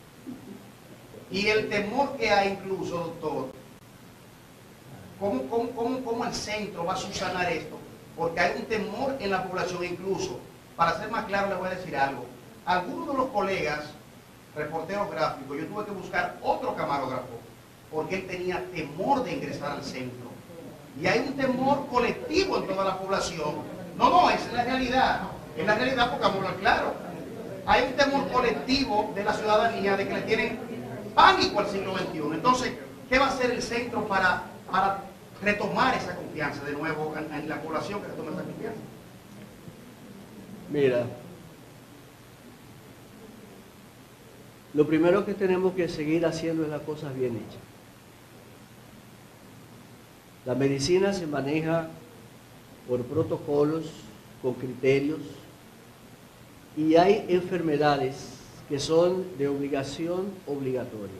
Y el temor que hay incluso, doctor, ¿Cómo, cómo, cómo, ¿Cómo el centro va a subsanar esto? Porque hay un temor en la población, incluso, para ser más claro, les voy a decir algo. Algunos de los colegas, reporteros gráficos, yo tuve que buscar otro camarógrafo, porque él tenía temor de ingresar al centro. Y hay un temor colectivo en toda la población. No, no, esa es la realidad. Es la realidad porque vamos a hablar claro. Hay un temor colectivo de la ciudadanía de que le tienen pánico al siglo veintiuno. Entonces, ¿qué va a hacer el centro para... para retomar esa confianza de nuevo en, en la población que retome esa confianza? Mira, lo primero que tenemos que seguir haciendo es las cosas bien hechas. La medicina se maneja por protocolos, con criterios, y hay enfermedades que son de obligación obligatoria.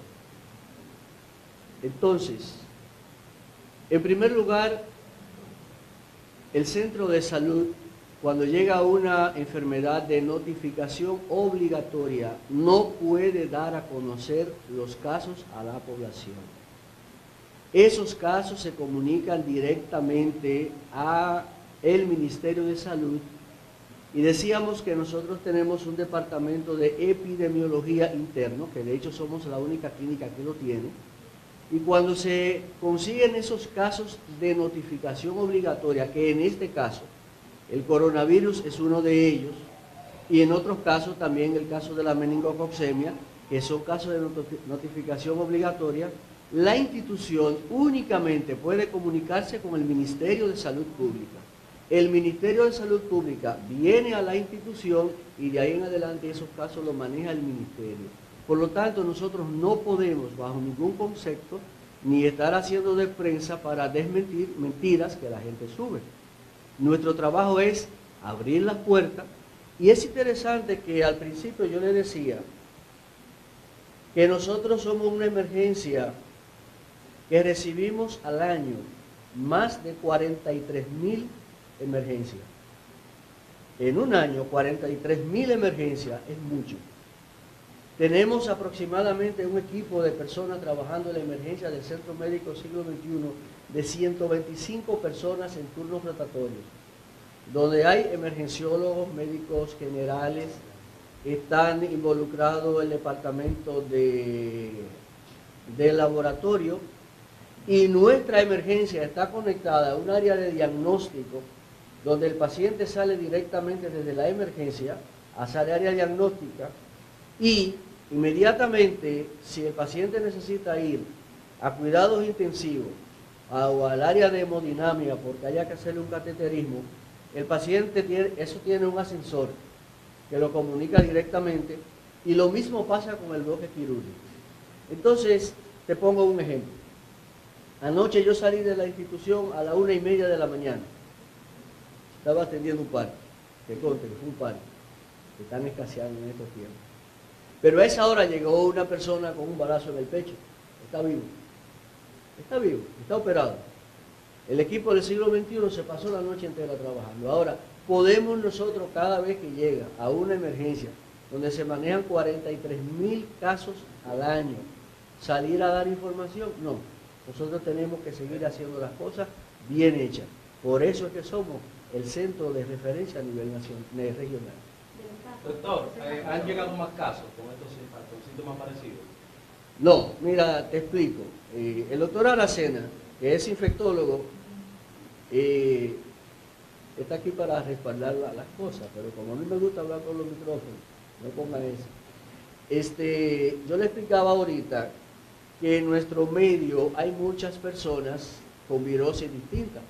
Entonces, en primer lugar, el centro de salud, cuando llega una enfermedad de notificación obligatoria, no puede dar a conocer los casos a la población. Esos casos se comunican directamente al Ministerio de Salud y decíamos que nosotros tenemos un departamento de epidemiología interno, que de hecho somos la única clínica que lo tiene. Y cuando se consiguen esos casos de notificación obligatoria, que en este caso el coronavirus es uno de ellos, y en otros casos también el caso de la meningococcemia, que son casos de notificación obligatoria, la institución únicamente puede comunicarse con el Ministerio de Salud Pública. El Ministerio de Salud Pública viene a la institución y de ahí en adelante esos casos los maneja el Ministerio. Por lo tanto, nosotros no podemos, bajo ningún concepto, ni estar haciendo de prensa para desmentir mentiras que la gente sube. Nuestro trabajo es abrir las puertas, y es interesante que al principio yo le decía que nosotros somos una emergencia que recibimos al año más de cuarenta y tres mil emergencias. En un año, cuarenta y tres mil emergencias es mucho. Tenemos aproximadamente un equipo de personas trabajando en la emergencia del Centro Médico Siglo veintiuno de ciento veinticinco personas en turnos rotatorios. donde hay emergenciólogos, médicos generales, están involucrados el departamento de, de laboratorio, y nuestra emergencia está conectada a un área de diagnóstico donde el paciente sale directamente desde la emergencia a esa área diagnóstica, y inmediatamente, si el paciente necesita ir a cuidados intensivos a, o al área de hemodinamia porque haya que hacerle un cateterismo, el paciente tiene, eso tiene un ascensor que lo comunica directamente, y lo mismo pasa con el bloque quirúrgico. Entonces, te pongo un ejemplo. Anoche yo salí de la institución a la una y media de la mañana. Estaba atendiendo un parque, que conte que fue un parque, que están escaseando en estos tiempos. Pero a esa hora llegó una persona con un balazo en el pecho. Está vivo. Está vivo, está operado. El equipo del siglo veintiuno se pasó la noche entera trabajando. Ahora, ¿podemos nosotros cada vez que llega a una emergencia donde se manejan cuarenta y tres mil casos al año salir a dar información? No. Nosotros tenemos que seguir haciendo las cosas bien hechas. Por eso es que somos el centro de referencia a nivel nacional, regional. Doctor, eh, ¿han llegado más casos con estos con síntomas parecidos? No, mira, te explico. Eh, el doctor Aracena, que es infectólogo, eh, está aquí para respaldar la, las cosas, pero como a mí me gusta hablar por los micrófonos, no ponga eso. Este, yo le explicaba ahorita que en nuestro medio hay muchas personas con virosis distintas,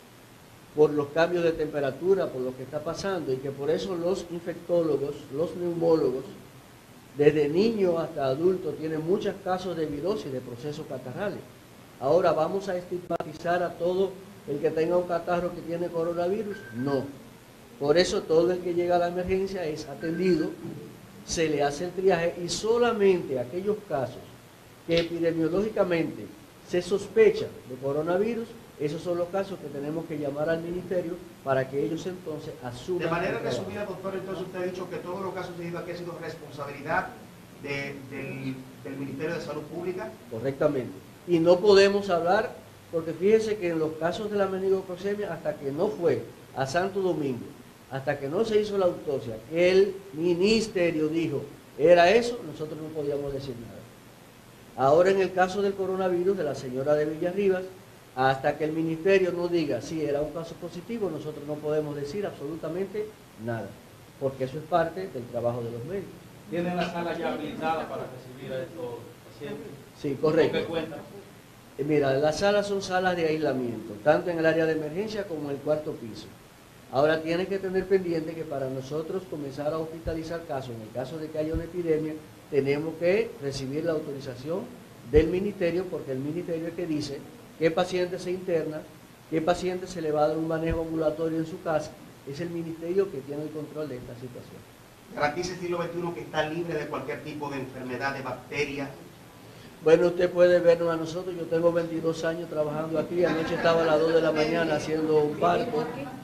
por los cambios de temperatura, por lo que está pasando, y que por eso los infectólogos, los neumólogos, desde niños hasta adultos, tienen muchos casos de virosis, de procesos catarrales. Ahora, ¿vamos a estigmatizar a todo el que tenga un catarro que tiene coronavirus? No. Por eso todo el que llega a la emergencia es atendido, se le hace el triaje, y solamente aquellos casos que epidemiológicamente se sospecha de coronavirus, esos son los casos que tenemos que llamar al ministerio para que ellos entonces asuman. De manera resumida, doctor, entonces usted ha dicho que todos los casos debido a que ha sido responsabilidad de, del, del Ministerio de Salud Pública. Correctamente. Y no podemos hablar, porque fíjense que en los casos de la meningococcemia, hasta que no fue a Santo Domingo, hasta que no se hizo la autopsia, el ministerio dijo, era eso, nosotros no podíamos decir nada. Ahora en el caso del coronavirus de la señora de Villarribas, hasta que el ministerio no diga si era un caso positivo, nosotros no podemos decir absolutamente nada, porque eso es parte del trabajo de los médicos. ¿Tienen la sala ya habilitada para recibir a estos pacientes? Sí, correcto. ¿Qué cuentan? Eh, Mira, las salas son salas de aislamiento, tanto en el área de emergencia como en el cuarto piso. Ahora tienes que tener pendiente que para nosotros comenzar a hospitalizar casos, en el caso de que haya una epidemia, tenemos que recibir la autorización del ministerio, porque el ministerio es que dice qué paciente se interna, qué paciente se le va a dar un manejo ambulatorio en su casa. Es el ministerio que tiene el control de esta situación. ¿Garantiza el siglo veintiuno que está libre de cualquier tipo de enfermedad, de bacteria? Bueno, usted puede vernos a nosotros. Yo tengo veintidós años trabajando aquí. Anoche estaba a las dos de la mañana haciendo un parto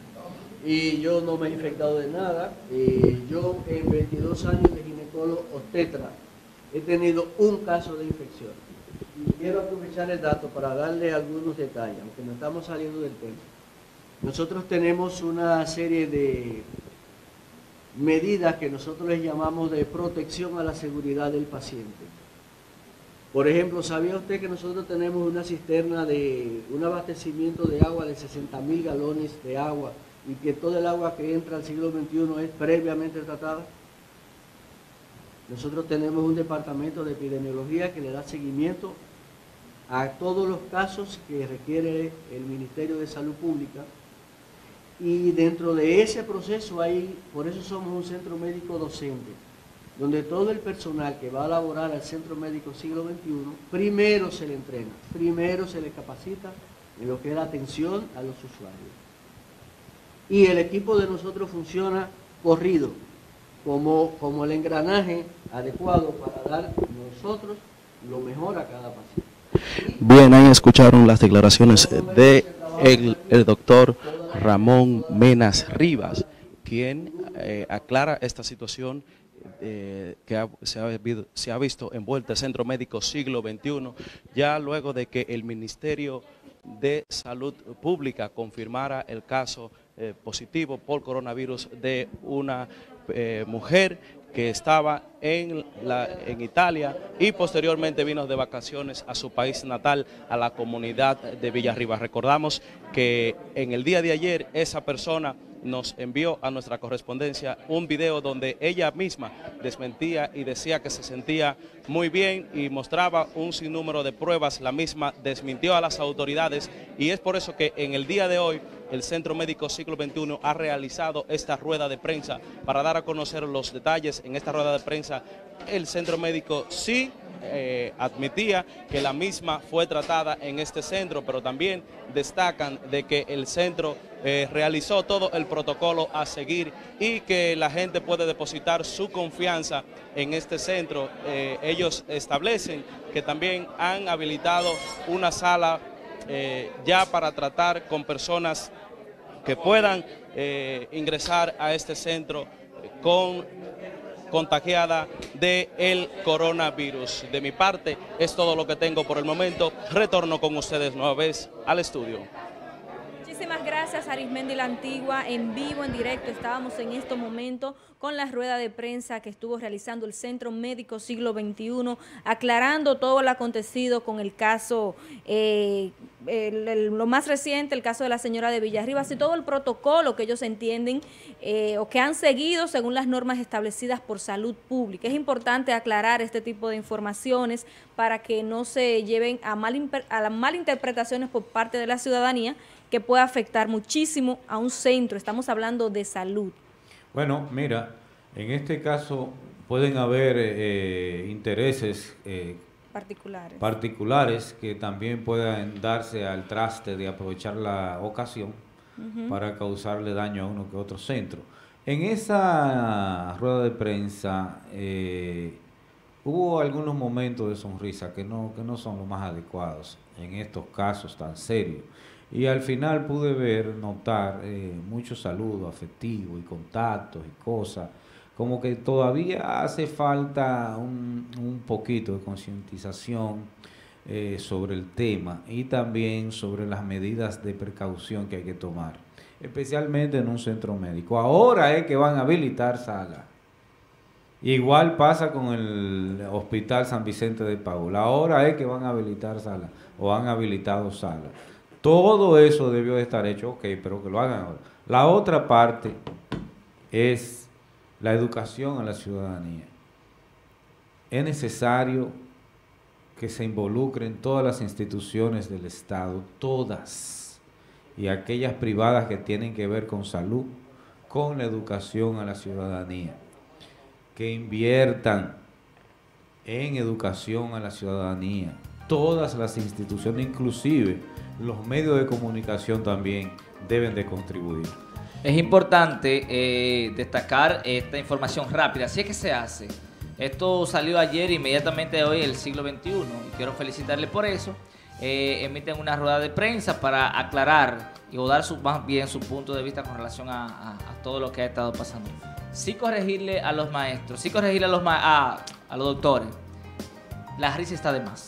y yo no me he infectado de nada. Eh, yo en veintidós años de ginecólogo obstetra he tenido un caso de infección. Y quiero aprovechar el dato para darle algunos detalles, aunque no estamos saliendo del tema. Nosotros tenemos una serie de medidas que nosotros les llamamos de protección a la seguridad del paciente. Por ejemplo, ¿sabía usted que nosotros tenemos una cisterna de un abastecimiento de agua de sesenta mil galones de agua y que todo el agua que entra al siglo veintiuno es previamente tratada? Nosotros tenemos un departamento de epidemiología que le da seguimiento a todos los casos que requiere el Ministerio de Salud Pública, y dentro de ese proceso hay, por eso somos un centro médico docente, donde todo el personal que va a laborar al Centro Médico Siglo veintiuno, primero se le entrena, primero se le capacita en lo que es la atención a los usuarios. Y el equipo de nosotros funciona corrido, como, como el engranaje adecuado para dar nosotros lo mejor a cada paciente. Bien, ahí escucharon las declaraciones de el, el doctor Ramón Menas Rivas, quien eh, aclara esta situación eh, que ha, se, ha, se ha visto envuelta el Centro Médico Siglo veintiuno, ya luego de que el Ministerio de Salud Pública confirmara el caso eh, positivo por coronavirus de una eh, mujer que estaba en, la, en Italia y posteriormente vino de vacaciones a su país natal, a la comunidad de Villarriba. Recordamos que en el día de ayer esa persona nos envió a nuestra correspondencia un video donde ella misma desmentía y decía que se sentía muy bien y mostraba un sinnúmero de pruebas. La misma desmintió a las autoridades y es por eso que en el día de hoy el Centro Médico Siglo veintiuno ha realizado esta rueda de prensa para dar a conocer los detalles. En esta rueda de prensa el Centro Médico sí Eh, admitía que la misma fue tratada en este centro, pero también destacan de que el centro eh, realizó todo el protocolo a seguir y que la gente puede depositar su confianza en este centro. Eh, ellos establecen que también han habilitado una sala eh, ya para tratar con personas que puedan eh, ingresar a este centro con contagiada del coronavirus. De mi parte, es todo lo que tengo por el momento. Retorno con ustedes nueva vez al estudio. Muchísimas gracias, Arismendi La Antigua, en vivo, en directo. Estábamos en este momento con la rueda de prensa que estuvo realizando el Centro Médico Siglo veintiuno, aclarando todo lo acontecido con el caso, eh, el, el, lo más reciente, el caso de la señora de Villarribas y todo el protocolo que ellos entienden eh, o que han seguido según las normas establecidas por salud pública. Es importante aclarar este tipo de informaciones para que no se lleven a, mal, a las malinterpretaciones por parte de la ciudadanía, que puede afectar muchísimo a un centro. Estamos hablando de salud. Bueno, mira, en este caso pueden haber eh, intereses eh, particulares. particulares que también puedan darse al traste de aprovechar la ocasión uh-huh. para causarle daño a uno que otro centro. En esa rueda de prensa eh, hubo algunos momentos de sonrisa que no, que no son los más adecuados en estos casos tan serios. Y al final pude ver, notar eh, muchos saludos afectivos y contactos y cosas, como que todavía hace falta un, un poquito de concientización eh, sobre el tema y también sobre las medidas de precaución que hay que tomar, especialmente en un centro médico. Ahora es que van a habilitar salas. Igual pasa con el Hospital San Vicente de Paúl. Ahora es que van a habilitar salas o han habilitado salas. Todo eso debió de estar hecho, ok, pero que lo hagan ahora. La otra parte es la educación a la ciudadanía. Es necesario que se involucren todas las instituciones del Estado, todas, y aquellas privadas que tienen que ver con salud, con la educación a la ciudadanía, que inviertan en educación a la ciudadanía, todas las instituciones, inclusive los medios de comunicación también deben de contribuir. Es importante eh, destacar esta información rápida. Así es que se hace. Esto salió ayer, inmediatamente hoy, el Siglo veintiuno, y quiero felicitarle por eso. Eh, emiten una rueda de prensa para aclarar y o dar su, más bien su punto de vista con relación a, a, a todo lo que ha estado pasando. Sí corregirle a los maestros, sí corregirle a los, ma a, a los doctores. La risa está de más.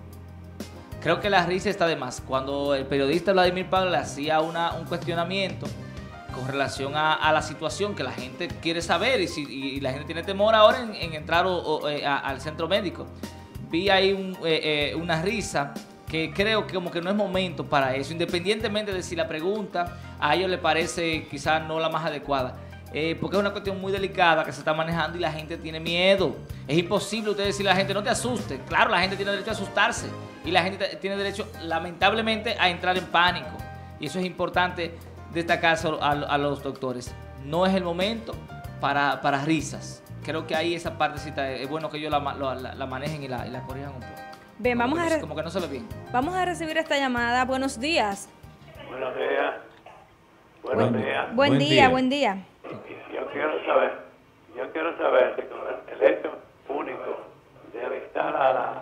Creo que la risa está de más. Cuando el periodista Vladimir Pablo le hacía una, un cuestionamiento con relación a, a la situación que la gente quiere saber y, si, y la gente tiene temor ahora en, en entrar o, o, eh, a, al centro médico, vi ahí un, eh, eh, una risa que creo que como que no es momento para eso, independientemente de si la pregunta a ellos les parece quizás no la más adecuada. Eh, porque es una cuestión muy delicada que se está manejando y la gente tiene miedo. Es imposible usted decirle a la gente no te asuste. Claro, la gente tiene derecho a asustarse y la gente tiene derecho lamentablemente a entrar en pánico, y eso es importante destacar a, a los doctores. No es el momento para, para risas. Creo que ahí esa partecita es bueno que ellos la, la, la manejen y la, y la corrijan un poco. Bien, vamos como, a que no, como que no se ve bien. Vamos a recibir esta llamada. Buenos días. Buenos días. Buenos buen, días. Buen, buen día, día, buen día. Yo quiero saber, yo quiero saber si con el hecho único de avistar a la,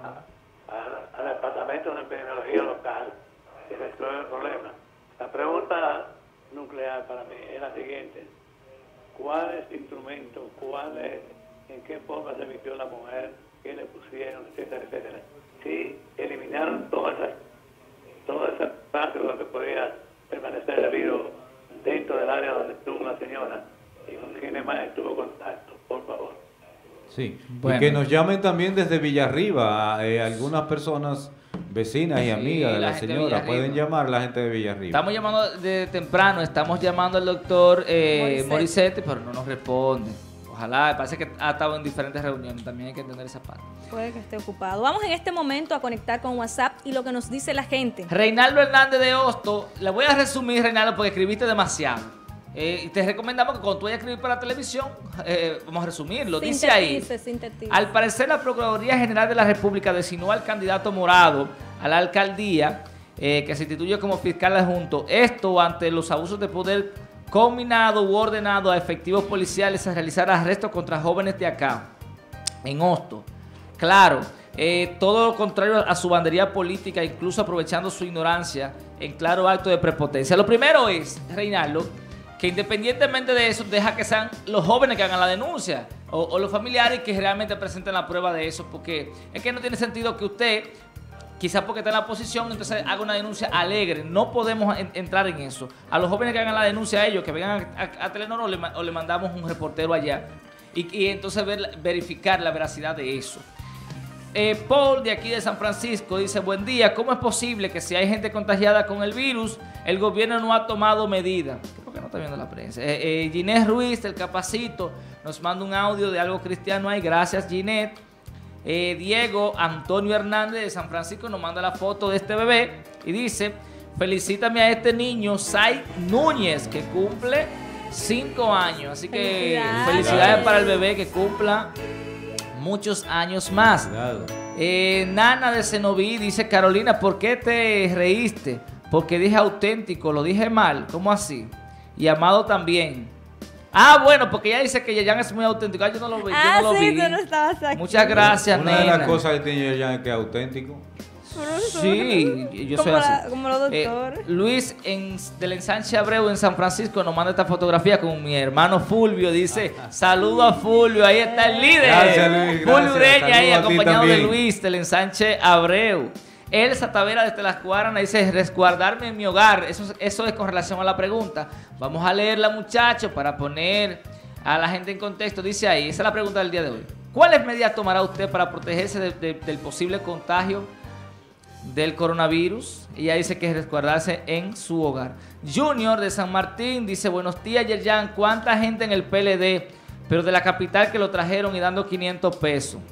a, al Departamento de Epidemiología local se resuelve el problema. La pregunta nuclear para mí es la siguiente: ¿cuál es el instrumento? ¿Cuál es, en qué forma se vistió la mujer? ¿Qué le pusieron? Etcétera, etcétera. Si eliminaron todas esas, todas esas partes donde podía permanecer el virus dentro del área donde estuvo la señora y con quienes más estuvo contacto, por favor. Sí, Bueno. y que nos llamen también desde Villarriba, eh, algunas personas vecinas y Sí, amigas de la la gente de señora, Villarriba. pueden llamar a la gente de Villarriba. Estamos llamando de temprano, estamos llamando al doctor eh, Morissetti. Morissetti, pero no nos responde. Ojalá, parece que ha estado en diferentes reuniones, también hay que entender esa parte. Puede que esté ocupado. Vamos en este momento a conectar con WhatsApp y lo que nos dice la gente. Reinaldo Hernández de Hosto, le voy a resumir, Reinaldo, porque escribiste demasiado. Eh, y te recomendamos que cuando tú vayas a escribir para la televisión, eh, vamos a resumirlo. Dice ahí, Sintetice, sintetice. al parecer la Procuraduría General de la República designó al candidato Morado a la alcaldía, eh, que se instituye como fiscal adjunto. Esto ante los abusos de poder combinado u ordenado a efectivos policiales a realizar arrestos contra jóvenes de acá, en Hosto. Claro, eh, todo lo contrario a su bandería política, incluso aprovechando su ignorancia en claro acto de prepotencia. Lo primero es, Reinaldo, que independientemente de eso, deja que sean los jóvenes que hagan la denuncia o, o los familiares que realmente presenten la prueba de eso, porque es que no tiene sentido que usted, quizás porque está en la oposición, entonces haga una denuncia alegre. No podemos en, entrar en eso. A los jóvenes que hagan la denuncia a ellos, que vengan a, a, a Telenor o le, o le mandamos un reportero allá y, y entonces ver, verificar la veracidad de eso. Eh, Paul de aquí de San Francisco dice, buen día, ¿cómo es posible que si hay gente contagiada con el virus, el gobierno no ha tomado medidas? ¿Por qué no está viendo la prensa? Eh, eh, Ginés Ruiz, del Capacito, nos manda un audio de algo cristiano ahí, gracias Ginés. Eh, Diego Antonio Hernández de San Francisco nos manda la foto de este bebé y dice, felicítame a este niño, Sai Núñez, que cumple cinco años. Así que Felicidades. felicidades para el bebé que cumpla muchos años más. Eh, Nana de Cenoví dice, Carolina, ¿por qué te reíste? Porque dije auténtico, lo dije mal. ¿Cómo así? Y Amado también. Ah, bueno, porque ella dice que Yayan es muy auténtico. Ah, yo no lo vi. Ah, yo no lo sí, vi. tú no estabas aquí. Muchas gracias, Una de nena. las cosas que tiene Yayan es que es auténtico. Sí, yo soy Como así. la- como los Eh, doctores. Luis en, del ensanche Abreu en San Francisco nos manda esta fotografía con mi hermano Fulvio. Dice, saludo a Fulvio, ahí está el líder. Gracias, Luis, Fulvio gracias. Ureña ahí, Saludo a ti acompañado de también. Luis del ensanche Abreu. Elsa Tavera desde Las Guaranas dice, resguardarme en mi hogar. Eso, es- eso es con relación a la pregunta. Vamos a leerla, muchachos, para poner a la gente en contexto. Dice ahí, esa es la pregunta del día de hoy. ¿Cuáles medidas tomará usted para protegerse de- de- del posible contagio del coronavirus? Ella dice que es resguardarse en su hogar. Junior de San Martín dice, buenos días, Yerjan, ¿cuánta gente en el P L D, pero de la capital, que lo trajeron y dando quinientos pesos?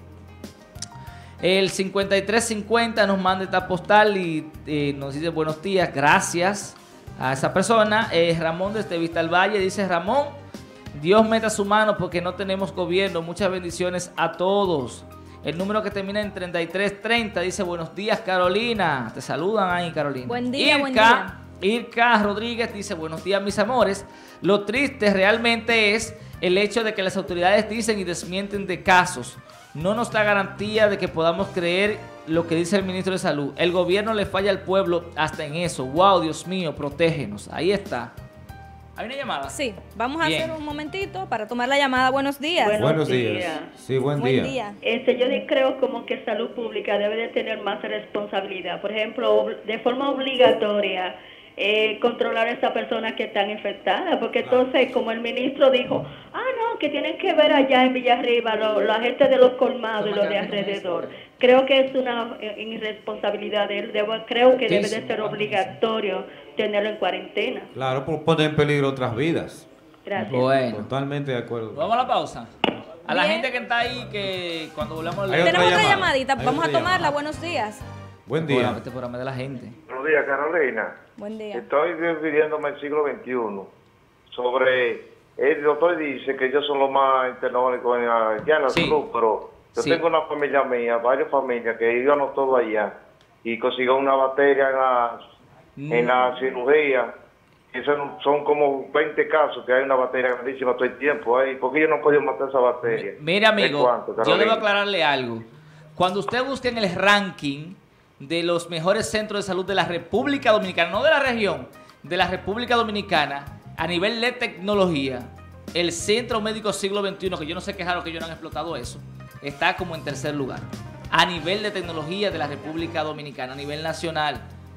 El cincuenta y tres cincuenta nos manda esta postal y eh, nos dice buenos días, gracias a esa persona. Eh, Ramón desde Vista al Valle dice, Ramón, Dios meta su mano porque no tenemos gobierno. Muchas bendiciones a todos. El número que termina en treinta y tres treinta dice, buenos días, Carolina. Te saludan ahí, Carolina. Buen día, Irka, buen día. Irka Rodríguez dice, buenos días, mis amores. Lo triste realmente es el hecho de que las autoridades dicen y desmienten de casos. No nos da garantía de que podamos creer lo que dice el ministro de Salud. El gobierno le falla al pueblo hasta en eso. Wow, Dios mío, protégenos. Ahí está. ¿Hay una llamada? Sí, vamos a Bien. hacer un momentito para tomar la llamada. Buenos días. Buenos días. Sí, buen, Buen día. día. Este, yo de- creo como que salud pública debe de tener más responsabilidad. Por ejemplo, ob- de forma obligatoria, eh, controlar a esas personas que están infectadas. Porque entonces, como el ministro dijo, ah, no, que tienen que ver allá en Villarriba, lo- la gente de los colmados y los de alrededor. Creo que es una eh, irresponsabilidad de él. Debo- creo que Sí, debe sí. de ser obligatorio tenerlo en cuarentena. Claro, por poner en peligro otras vidas. Gracias. Bueno. Totalmente de acuerdo. Vamos a la pausa. A la Bien. gente que está ahí, que cuando volvamos... Hay Tenemos otra llamada. llamadita, Hay vamos a otra tomarla. llamada. Buenos días. Buen día. Este programa de la gente. Buenos días, Carolina. Buen día. Estoy refiriéndome al siglo veintiuno sobre... El doctor dice que ellos son los más tecnológicos en la, ya en la Sí. salud, pero yo Sí. tengo una familia mía, varias familias que íbamos todos allá y consiguieron una batería en la, en la cirugía. Y son, son como veinte casos que hay una batería grandísima todo el tiempo. ¿Eh? ¿Por qué yo no puedo matar esa batería? Mire, ¿De amigo, cuánto, yo Carolina? debo aclararle algo. Cuando usted busque en el ranking de los mejores centros de salud de la República Dominicana, no de la región, de la República Dominicana, a nivel de tecnología, el Centro Médico Siglo veintiuno, que yo no sé qué raro que ellos no han explotado eso, está como en tercer lugar. A nivel de tecnología de la República Dominicana, a nivel nacional.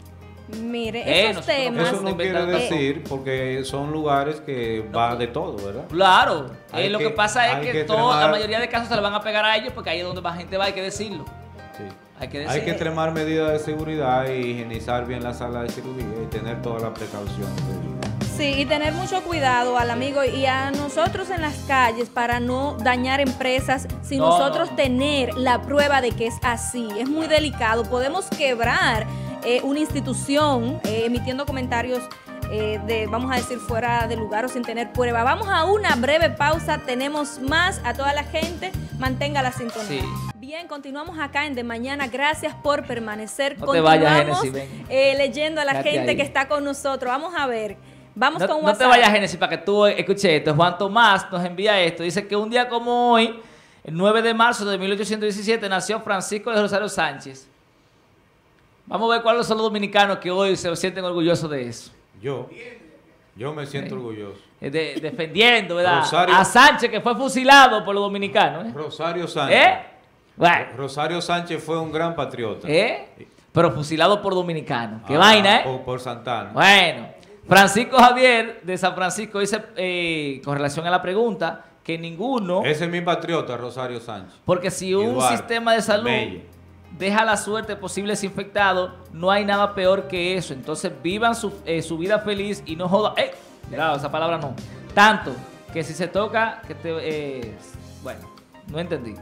Mire, Eh, esos nosotros temas... Eso no quiere inventando decir, porque son lugares que va de todo, ¿verdad? Claro, Hay eh, lo que, que- pasa es hay que, que todo- la extremar- mayoría de casos se le van a pegar a ellos porque ahí es donde más gente va, hay que decirlo. Sí. Hay que Hay decirlo. que extremar medidas de seguridad y higienizar bien la sala de cirugía y tener todas las precauciones debidas. Sí, y tener mucho cuidado al amigo y a nosotros en las calles para no dañar empresas sin No, nosotros no. tener la prueba de que es así. Es muy delicado. Podemos quebrar eh, una institución eh, emitiendo comentarios eh, de, vamos a decir, fuera de lugar o sin tener prueba. Vamos a una breve pausa. Tenemos más a toda la gente. Mantenga la sintonía. Sí. Bien, continuamos acá en De Mañana. Gracias por permanecer. No te vayas, Continuamos Génesis, ven. eh, leyendo a la Quédate gente ahí. que está con nosotros. Vamos a ver. Vamos No, con no WhatsApp. te vayas, Génesis, para que tú escuches esto. Juan Tomás nos envía esto. Dice que un día como hoy, el nueve de marzo de mil ochocientos diecisiete, nació Francisco de Rosario Sánchez. Vamos a ver cuáles son los dominicanos que hoy se sienten orgullosos de eso. Yo, yo me siento orgulloso. Eh, de- defendiendo, ¿verdad? Rosario- A Sánchez, que fue fusilado por los dominicanos. ¿eh? Rosario Sánchez. ¿Eh? Bueno. Rosario Sánchez fue un gran patriota. ¿Eh? Pero fusilado por dominicanos. Qué Ah, vaina, ¿eh? Por, por Santana. Bueno, Francisco Javier de San Francisco dice, eh, con relación a la pregunta, que ninguno, Ese es mi patriota, Rosario Sánchez. porque si un Eduardo sistema de salud Mella. deja la suerte de posibles infectados, no hay nada peor que eso. Entonces vivan su, eh, su vida feliz y no jodan. ¡Eh! Mira, esa palabra no. Tanto que si se toca, que te... eh, bueno, no entendí.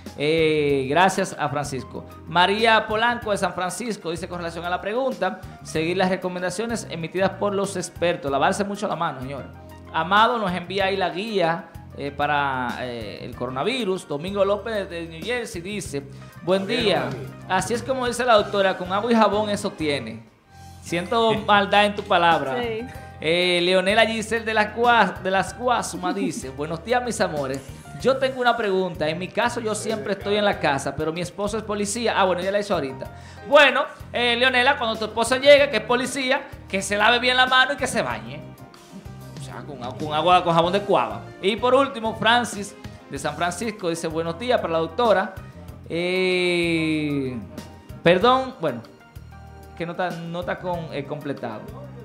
Eh, gracias a Francisco. María Polanco de San Francisco dice con relación a la pregunta, seguir las recomendaciones emitidas por los expertos, lavarse mucho la mano, señor. Amado nos envía ahí la guía eh, para eh, el coronavirus. Domingo López de New Jersey dice, buen día, así es como dice la doctora, con agua y jabón eso tiene. Siento maldad en tu palabra. Sí. Eh, Leonela Giselle de las, Cuas, de las Cuasuma dice, buenos días mis amores, yo tengo una pregunta, en mi caso yo siempre estoy en la casa, pero mi esposo es policía. Ah, bueno, ya la hizo ahorita. Bueno, eh, Leonela, cuando tu esposo llegue, que es policía, que se lave bien la mano y que se bañe. O sea, con, con agua, con jabón de cuava. Y por último, Francis de San Francisco dice, buenos días para la doctora. Eh, perdón, bueno, que no está, no está con, eh, completado.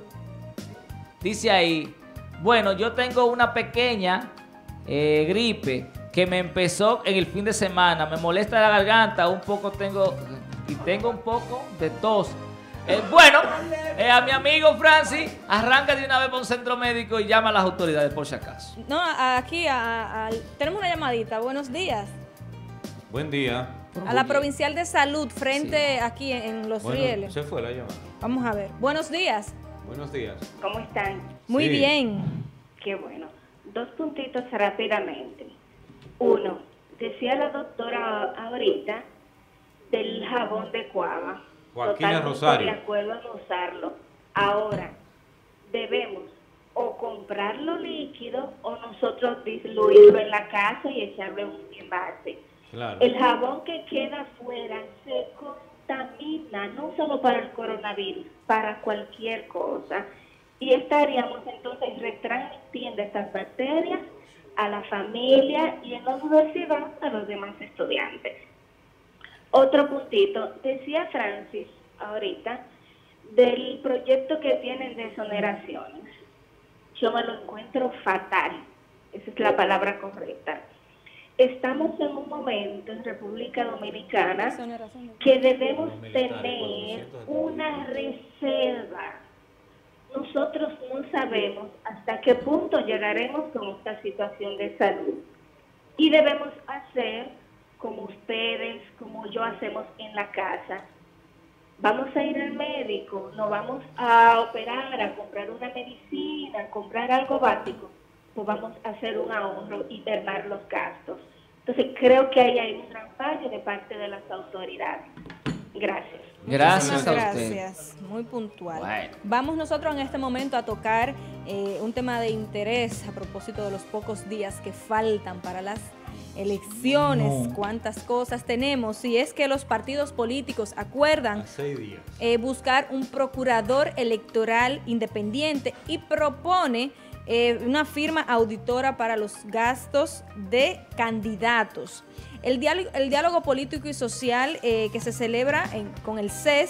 Dice ahí, bueno, yo tengo una pequeña eh, gripe que me empezó en el fin de semana, me molesta la garganta, un poco tengo, y tengo un poco de tos. Eh, bueno, eh, a mi amigo Francis, arranca de una vez para un centro médico y llama a las autoridades por si acaso. No, a- aquí a- a- tenemos una llamadita. Buenos días. Buen día. A la Provincial de Salud, frente aquí en, en Los Bueno, Rieles. se fue la llamada. Vamos a ver. Buenos días. Buenos días. ¿Cómo están? Muy Sí. bien. Qué bueno. Dos puntitos rápidamente. Uno, decía la doctora ahorita del jabón de cuava. Joaquina Totalmente Rosario. de acuerdo en usarlo. Ahora, debemos o comprarlo líquido o nosotros diluirlo en la casa y echarlo en un envase. Claro. El jabón que queda afuera se contamina, no solo para el coronavirus, para cualquier cosa. Y estaríamos entonces retransmitiendo estas bacterias a la familia y en la universidad a los demás estudiantes. Otro puntito, decía Francis ahorita del proyecto que tienen de exoneraciones. Yo me lo encuentro fatal, esa es la palabra correcta. Estamos en un momento en República Dominicana que debemos tener una reserva. Nosotros no sabemos hasta qué punto llegaremos con esta situación de salud. Y debemos hacer como ustedes, como yo hacemos en la casa. Vamos a ir al médico, no vamos a operar, a comprar una medicina, a comprar algo básico, pues vamos a hacer un ahorro y mermar los gastos. Entonces creo que ahí hay un gran fallo de parte de las autoridades. Gracias. Gracias a Muchísimas usted. gracias. Muy puntual. Bueno. Vamos nosotros en este momento a tocar eh, un tema de interés a propósito de los pocos días que faltan para las elecciones. No. Cuántas cosas tenemos. Y es que los partidos políticos acuerdan Seis días. eh, buscar un procurador electoral independiente y propone eh, una firma auditora para los gastos de candidatos. El diálogo, el diálogo político y social eh, que se celebra en- con el C E S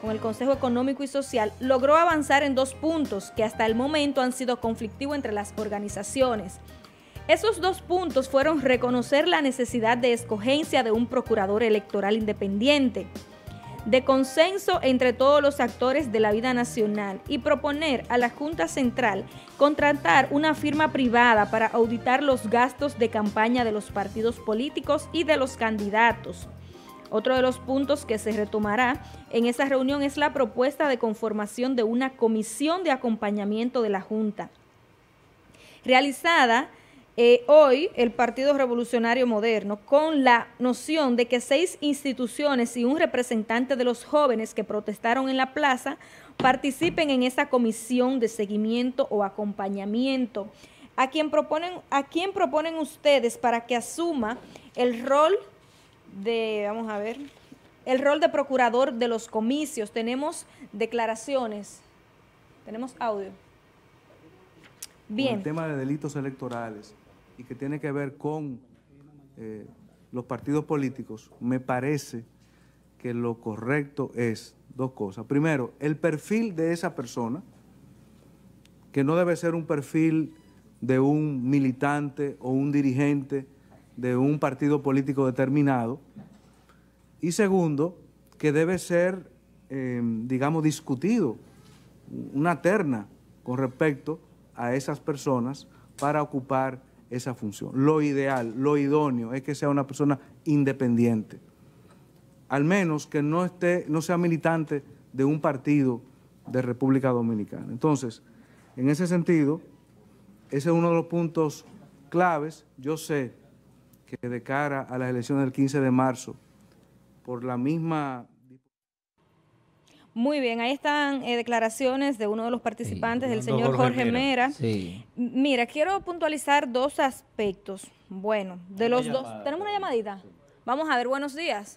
con el Consejo Económico y Social, logró avanzar en dos puntos que hasta el momento han sido conflictivos entre las organizaciones. Esos dos puntos fueron reconocer la necesidad de escogencia de un procurador electoral independiente, de consenso entre todos los actores de la vida nacional y proponer a la Junta Central contratar una firma privada para auditar los gastos de campaña de los partidos políticos y de los candidatos. Otro de los puntos que se retomará en esa reunión es la propuesta de conformación de una comisión de acompañamiento de la Junta, realizada eh, hoy el Partido Revolucionario Moderno, con la noción de que seis instituciones y un representante de los jóvenes que protestaron en la plaza participen en esa comisión de seguimiento o acompañamiento. ¿A quién proponen, a quién proponen ustedes para que asuma el rol de, vamos a ver, el rol de procurador de los comicios? Tenemos declaraciones, tenemos audio. Bien. Con el tema de delitos electorales y que tiene que ver con eh, los partidos políticos, me parece que lo correcto es dos cosas. Primero, el perfil de esa persona, que no debe ser un perfil de un militante o un dirigente de un partido político determinado. Y segundo, que debe ser, eh, digamos, discutido, una terna con respecto a esas personas para ocupar esa función. Lo ideal, lo idóneo es que sea una persona independiente, al menos que no esté, no sea militante de un partido de República Dominicana. Entonces, en ese sentido, ese es uno de los puntos claves. Yo sé que de cara a las elecciones del quince de marzo, por la misma... Muy bien, ahí están eh, declaraciones de uno de los participantes, sí, el señor Jorge, Jorge Mera. Sí. Mira, quiero puntualizar dos aspectos. Bueno, de los dos... ¿Tenemos una llamadita? Vamos a ver, buenos días.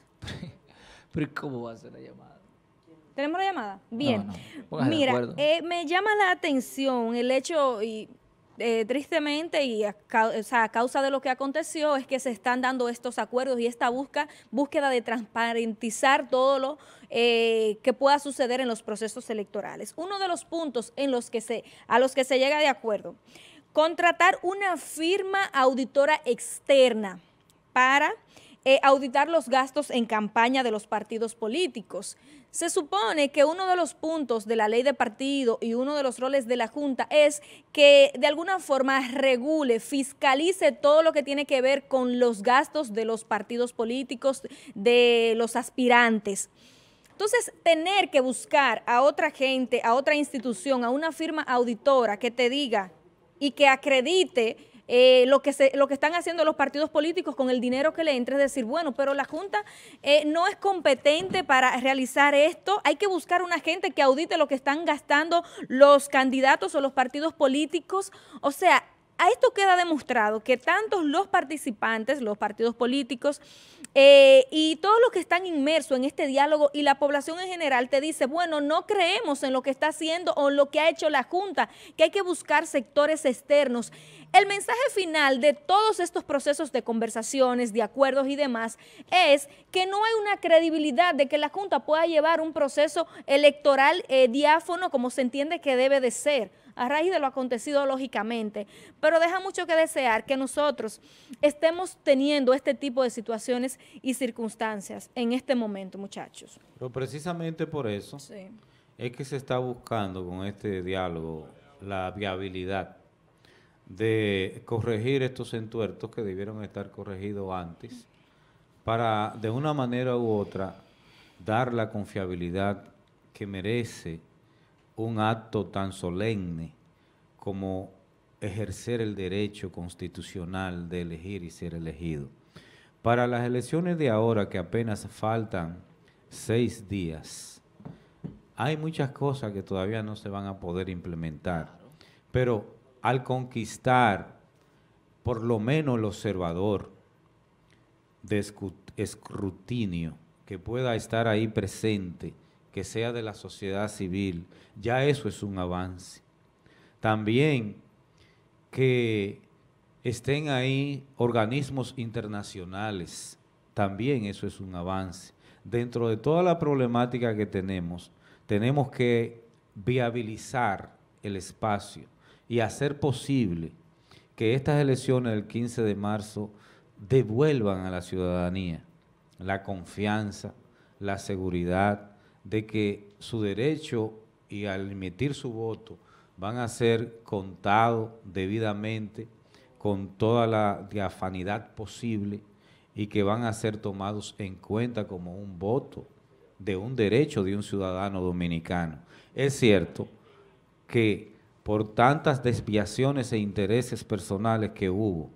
Pero ¿cómo va a ser la llamada? ¿Tenemos la llamada? Bien. No, no. Mira, eh, me llama la atención el hecho, y eh, tristemente, y a, ca o sea, a causa de lo que aconteció, es que se están dando estos acuerdos y esta busca, búsqueda de transparentizar todo lo eh, que pueda suceder en los procesos electorales. Uno de los puntos en los que se, a los que se llega de acuerdo, contratar una firma auditora externa para Eh, auditar los gastos en campaña de los partidos políticos. Se supone que uno de los puntos de la ley de partido y uno de los roles de la Junta es que de alguna forma regule, fiscalice todo lo que tiene que ver con los gastos de los partidos políticos, de los aspirantes. Entonces, tener que buscar a otra gente, a otra institución, a una firma auditora que te diga y que acredite Eh, lo que se, lo que están haciendo los partidos políticos con el dinero que le entre, es decir, bueno, pero la Junta eh, no es competente para realizar esto, hay que buscar una gente que audite lo que están gastando los candidatos o los partidos políticos. O sea, a esto queda demostrado que tanto los participantes, los partidos políticos eh, y todos los que están inmersos en este diálogo y la población en general te dice, bueno, no creemos en lo que está haciendo o en lo que ha hecho la Junta, que hay que buscar sectores externos. El mensaje final de todos estos procesos de conversaciones, de acuerdos y demás es que no hay una credibilidad de que la Junta pueda llevar un proceso electoral eh, diáfano como se entiende que debe de ser, a raíz de lo acontecido lógicamente, pero deja mucho que desear que nosotros estemos teniendo este tipo de situaciones y circunstancias en este momento, muchachos. Pero precisamente por eso sí. es que se está buscando con este diálogo la viabilidad de corregir estos entuertos que debieron estar corregidos antes, para de una manera u otra dar la confiabilidad que merece un acto tan solemne como ejercer el derecho constitucional de elegir y ser elegido. Para las elecciones de ahora, que apenas faltan seis días, hay muchas cosas que todavía no se van a poder implementar, pero al conquistar por lo menos el observador de escrutinio que pueda estar ahí presente, que sea de la sociedad civil, ya eso es un avance. También que estén ahí organismos internacionales, también eso es un avance. dentro de toda la problemática que tenemos, tenemos que viabilizar el espacio y hacer posible que estas elecciones del quince de marzo devuelvan a la ciudadanía la confianza, la seguridad de que su derecho y al emitir su voto van a ser contados debidamente con toda la diafanidad posible y que van a ser tomados en cuenta como un voto de un derecho de un ciudadano dominicano. Es cierto que por tantas desviaciones e intereses personales que hubo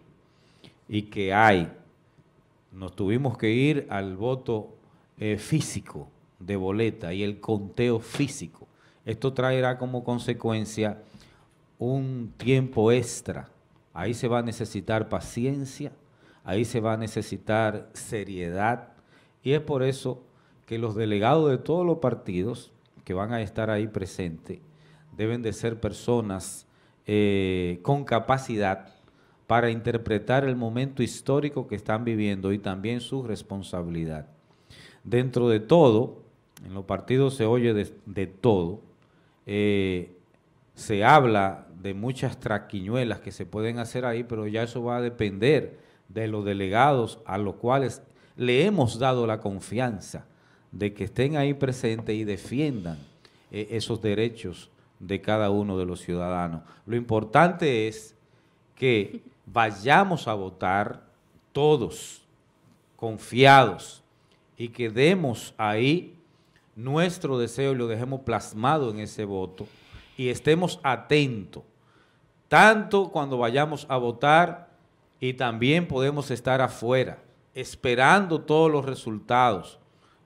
y que hay, nos tuvimos que ir al voto eh, físico de boleta y el conteo físico. Esto traerá como consecuencia un tiempo extra. Ahí se va a necesitar paciencia, ahí se va a necesitar seriedad, y es por eso que los delegados de todos los partidos que van a estar ahí presentes deben de ser personas eh, con capacidad para interpretar el momento histórico que están viviendo y también su responsabilidad. Dentro de todo, en los partidos se oye de, de todo, eh, se habla de muchas traquiñuelas que se pueden hacer ahí, pero ya eso va a depender de los delegados a los cuales le hemos dado la confianza de que estén ahí presentes y defiendan eh, esos derechos de cada uno de los ciudadanos. Lo importante es que vayamos a votar todos confiados y que demos ahí nuestro deseo y lo dejemos plasmado en ese voto y estemos atentos, tanto cuando vayamos a votar y también podemos estar afuera, esperando todos los resultados,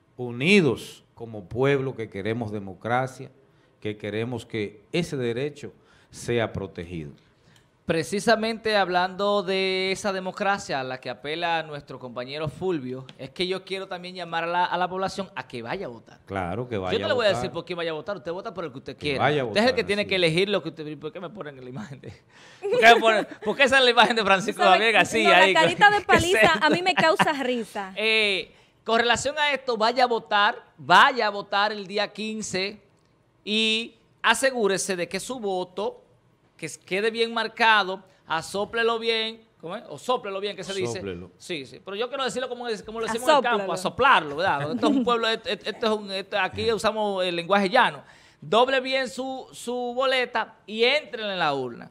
unidos como pueblo que queremos democracia, que queremos que ese derecho sea protegido. Precisamente hablando de esa democracia a la que apela nuestro compañero Fulvio, es que yo quiero también llamar a la, a la población a que vaya a votar. Claro, que vaya a votar. Yo no le voy a decir por qué vaya a votar, usted vota por el que usted quiera. Vaya a usted es el votar, que tiene sí. que elegir lo que usted... ¿Por qué me ponen la imagen de...? ¿Por qué, me ponen, ¿por qué esa es la imagen de Francisco Javier García? No, ahí? la carita de paliza a mí me causa risa. Eh, con relación a esto, vaya a votar, vaya a votar el día quince y asegúrese de que su voto, que quede bien marcado, asóplelo bien, ¿cómo es? O sóplelo bien, que se dice. Sóplelo. Sí, sí, pero yo quiero decirlo como, como lo decimos en el campo, asoplarlo, ¿verdad? Esto es un pueblo, esto, esto es un, esto, aquí usamos el lenguaje llano. Doble bien su, su boleta y entren en la urna.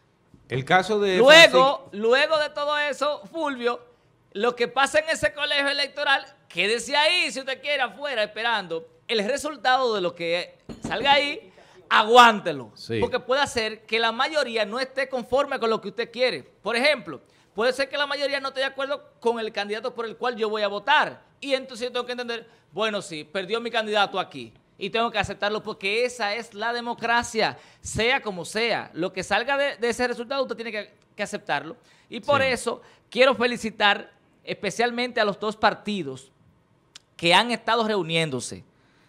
El caso de... Luego, Francisco, luego de todo eso, Fulvio, lo que pasa en ese colegio electoral, quédese ahí si usted quiere afuera esperando el resultado de lo que salga ahí. Aguántelo, sí. Porque puede ser que la mayoría no esté conforme con lo que usted quiere. Por ejemplo, puede ser que la mayoría no esté de acuerdo con el candidato por el cual yo voy a votar. Y entonces yo tengo que entender, bueno, sí, perdió mi candidato aquí. Y tengo que aceptarlo porque esa es la democracia, sea como sea. Lo que salga de, de ese resultado usted tiene que, que aceptarlo. Y por Sí. eso quiero felicitar especialmente a los dos partidos que han estado reuniéndose.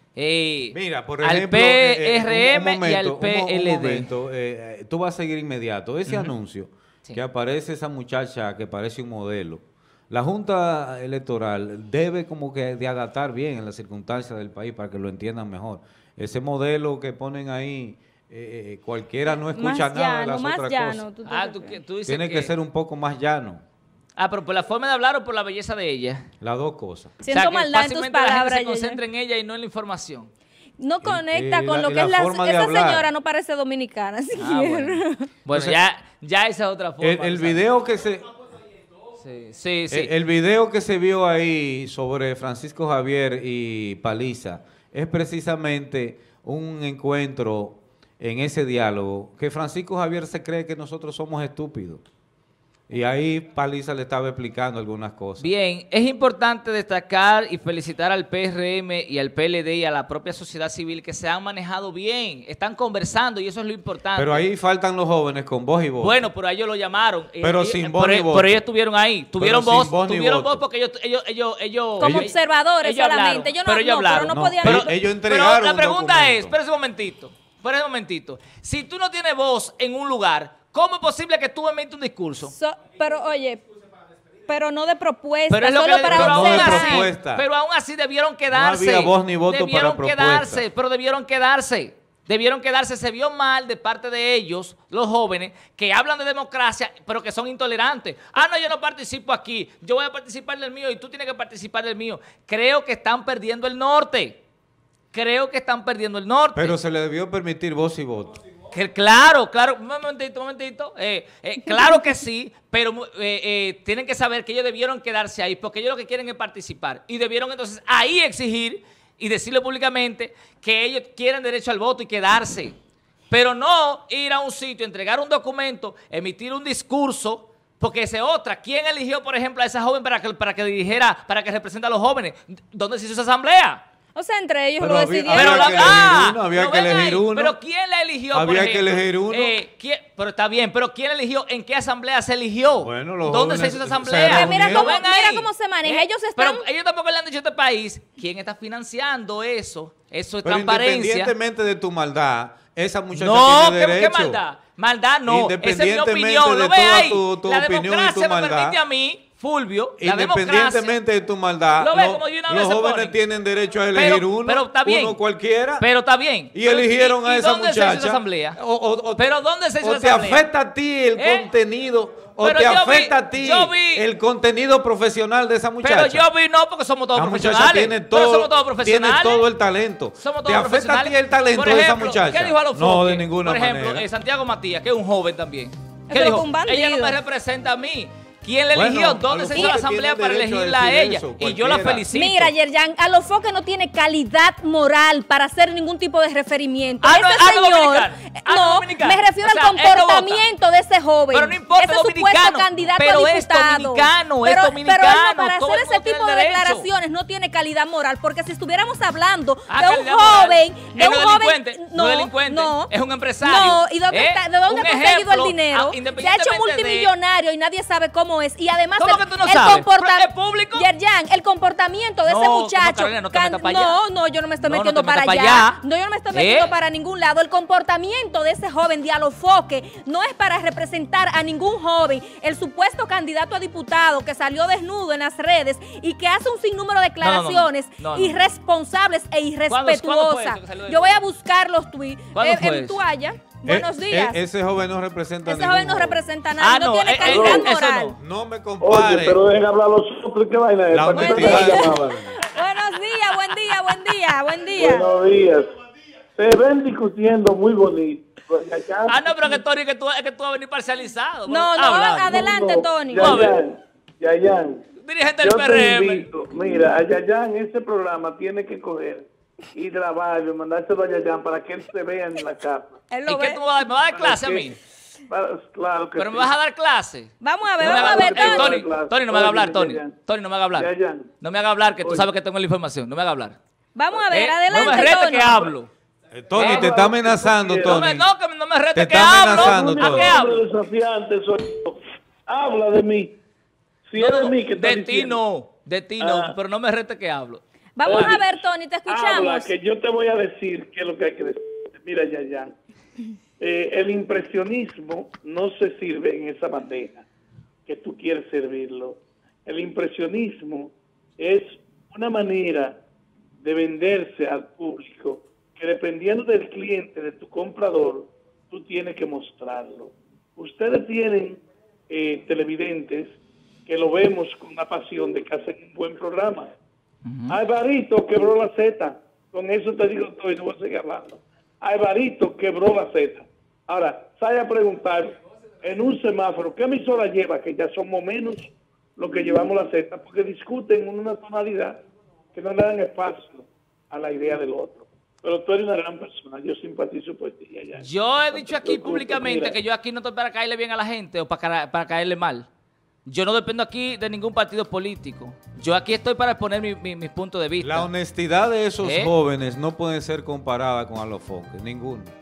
Eh, Mira, por al ejemplo, P R M eh, un- un y al momento, un mo- P L D. Un momento, eh, eh, tú vas a seguir inmediato. Ese Ujú. anuncio Sí. que aparece esa muchacha que parece un modelo, la Junta Electoral debe como que de adaptar bien en las circunstancias del país para que lo entiendan mejor. Ese modelo que ponen ahí, eh, eh, cualquiera no escucha Más nada de llano, las más otras llano. cosas. tú te Ah, tú, refieres. que- tú dices Tiene que ser un poco más llano, Ah, pero por la forma de hablar o por la belleza de ella. las dos cosas. Siento o sea, que maldad en tus fácilmente la gente palabras, se Yeye. concentra en ella y no en la información. No conecta eh, con la- lo que la es la... forma de Esa hablar. señora no parece dominicana, siquiera. Ah, bueno. Bueno, Entonces, ya, ya esa es otra forma. El, el o sea, video que se... Sí, sí, sí. El, el video que se vio ahí sobre Francisco Javier y Paliza es precisamente un encuentro en ese diálogo que Francisco Javier se cree que nosotros somos estúpidos. Y ahí Paliza le estaba explicando algunas cosas. Bien, es importante destacar y felicitar al P R M y al P L D y a la propia sociedad civil que se han manejado bien, están conversando y eso es lo importante. Pero ahí faltan los jóvenes con voz y voz. Bueno, pero a ellos lo llamaron. Pero Ellos- sin voz pero, ni voto. pero ellos estuvieron ahí, tuvieron sin voz, voz ni tuvieron voto. voz porque ellos, ellos, ellos, ellos Como ellos- observadores ellos hablaron, solamente. Yo no, pero ellos no, hablaron. pero no No, podían... ellos- ellos entregaron Pero la un pregunta documento. es, espérese un momentito, espérese un momentito. Si tú no tienes voz en un lugar, ¿cómo es posible que tú emites un discurso? So- pero oye, Pero no de propuesta, pero es lo solo que para pero, aún así, propuesta. pero aún así debieron quedarse. No había voz ni voto debieron para quedarse, propuesta. pero debieron quedarse. Debieron quedarse. Se vio mal de parte de ellos, los jóvenes, que hablan de democracia, pero que son intolerantes. Ah, no, yo no participo aquí. Yo voy a participar del mío y tú tienes que participar del mío. Creo que están perdiendo el norte. Creo que están perdiendo el norte. Pero se le debió permitir voz y voto. Que, claro, claro, un momentito, un momentito. Eh, eh, claro que sí, pero eh, eh, tienen que saber que ellos debieron quedarse ahí, porque ellos lo que quieren es participar. Y debieron entonces ahí exigir y decirle públicamente que ellos quieren derecho al voto y quedarse. Pero no ir a un sitio, entregar un documento, emitir un discurso, porque esa es otra. ¿Quién eligió, por ejemplo, a esa joven para que, para que dirigiera, para que represente a los jóvenes? ¿Dónde se hizo esa asamblea? O sea, entre ellos Pero lo había- decidieron. había Pero que la- elegir ah, uno, había ¿lo que ven elegir ahí? uno. Pero ¿quién la eligió, Había por que ejemplo? elegir uno. Eh, ¿quién? Pero está bien, pero ¿quién eligió? ¿En qué asamblea se eligió? Bueno, los ¿Dónde se jóvenes hizo esa se asamblea? reunieron. Mira ¿Lo cómo, ven mira ahí? cómo se maneja. ¿Eh? Ellos están... Pero ellos tampoco le han dicho a este país quién está financiando eso. Eso es Pero transparencia. independientemente de tu maldad, esa muchacha No, tiene ¿qué, derecho. qué maldad? Maldad no. Esa es mi Independientemente opinión. de ¿Lo ve toda ahí? tu- tu la opinión y tu democracia me maldad. permite a mí, Fulvio, la democracia. Independientemente de tu maldad, Lo ve lo- como de una los vez se jóvenes ponen. tienen derecho a elegir Pero- uno, pero está bien. uno cualquiera. Pero está bien. Y Pero, eligieron ¿y- a y esa dónde se hizo muchacha. esa asamblea? O, o- o- ¿Pero dónde se hizo o esa te asamblea? afecta a ti el ¿Eh? contenido, o Pero te yo vi- afecta a ti yo vi- el contenido profesional de esa muchacha. Pero yo vi no, porque somos todos La muchacha profesionales. tiene Pero todo, somos todos tiene profesionales. todo el talento. Somos ¿Te todos afecta a ti el profesionales. talento Por de esa ejemplo, muchacha? ¿qué dijo a los No, Foques? de ninguna Por ejemplo, manera. eh, Santiago Matías, que es un joven también. ¿Qué Eso dijo? fue un bandido. Ella no me representa a mí. ¿Quién le Bueno, eligió? a ¿Dónde los se hizo la Foques asamblea tienen para derecho a elegirla a decir ella? eso, Y yo la cualquiera. felicito. Mira, Yerjan, Alofoque no tiene calidad moral para hacer ningún tipo de referimiento. Ah, Ese no, ah, no, señor, dominicano. Ah, no, no, dominicano. me refiero O sea, al él no comportamiento de ese joven. Pero no importa, ese supuesto dominicano. candidato Pero a es diputado. dominicano, es pero, dominicano. Pero él no, para Todo hacer el ese mundo tipo de tiene derecho. declaraciones no tiene calidad moral, porque si estuviéramos hablando Ah, de un calidad moral. joven, de Es un un joven, delincuente, no no, delincuente, no, es un empresario. No, ¿y dónde ¿Eh? está, de dónde Un ha conseguido el ejemplo, dinero? ah, Se ha hecho independientemente de- multimillonario y nadie sabe cómo es. Y además ¿Cómo el, que tú no el sabes? comporta- ¿Es público? Yerjan, el comportamiento de No, ese no, muchacho. Carolina, no te can- metas para no, allá. no, yo no me estoy No, no metiendo te para metas allá. para allá. No, yo no me estoy ¿Eh? metiendo para ningún lado. El comportamiento de ese joven de Alofoque no es para representar a ningún joven. El supuesto candidato a diputado que salió desnudo en las redes y que hace un sinnúmero de declaraciones No, no, no. irresponsables e ¿Cuándo- cuándo fue irrespetuosas. eso que salió Yo voy a buscar los tweets ¿Cuándo eh, fue en eso? toalla. Eh, Buenos eh, días. ese joven no representa a Ese ningún joven no joven. representa a nadie, Ah, no, no, tiene eh, calidad eh, eso moral. no. No me compare. Oye, pero dejen hablar los otros, ¿qué vaina es? La ¿Para qué honestidad. te la llamaban? Buenos días, buen día, buen día, buen día. Buenos días. Se ven discutiendo muy bonito. Ah, no, pero que Tony, que tú, es que tú vas a venir parcializado. No, no, Habla. adelante, Tony. Yayan, Yayan, Dirigente del yo P te R M. invito, mira, a Yayan ese programa tiene que coger y grabarlo, mandárselo a Yayan para que él se vea en la capa. Él ¿Y lo qué ve. tú me vas a dar? ¿Me vas a dar Para clase a que- mí? para- claro que ¿Pero sí. me vas a dar clase? Vamos a ver, No me vamos a haga- ver, Ey, Tony. Tony, Tony, no me haga hablar, Tony. Yayan. Tony, no me haga hablar. Yayan. No me haga hablar, que tú Oye. sabes que tengo la información. No me haga hablar. Vamos a ver, ¿Eh? adelante, No me rete Tony. que hablo. Eh, Tony, ¿Eh? te está amenazando, No Tony. me, no, que no me Te rete que está hablo. amenazando, ¿A Tony. qué hablo? Hombre desafiante soy yo. Habla de mí. Si No, es de no, mí que está de ti diciendo. no, de ti no, Ah. pero no me rete que hablo. Vamos Oye, a ver, Tony, te Habla, escuchamos. que yo te voy a decir qué es lo que hay que decir. Mira, Yayan. Eh, el impresionismo no se sirve en esa bandeja que tú quieres servirlo. El impresionismo es una manera de venderse al público que dependiendo del cliente, de tu comprador, tú tienes que mostrarlo. Ustedes tienen eh, televidentes que lo vemos con una pasión de que hacen un buen programa. Alvarito quebró la Z. Con eso te digo todo y no voy a seguir hablando. Alvarito quebró la Z. Ahora, sale a preguntar en un semáforo, ¿qué emisora lleva? Que ya somos menos los que llevamos la Z, porque discuten en una tonalidad que no le dan espacio a la idea del otro. Pero tú eres una gran persona, yo simpatizo por ti. Allá. Yo he dicho aquí públicamente Mira. que yo aquí no estoy para caerle bien a la gente o para, cara- para caerle mal. Yo no dependo aquí de ningún partido político. Yo aquí estoy para exponer mi- mi- mis puntos de vista. La honestidad de esos ¿Eh? jóvenes no puede ser comparada con Alofoque, ninguno.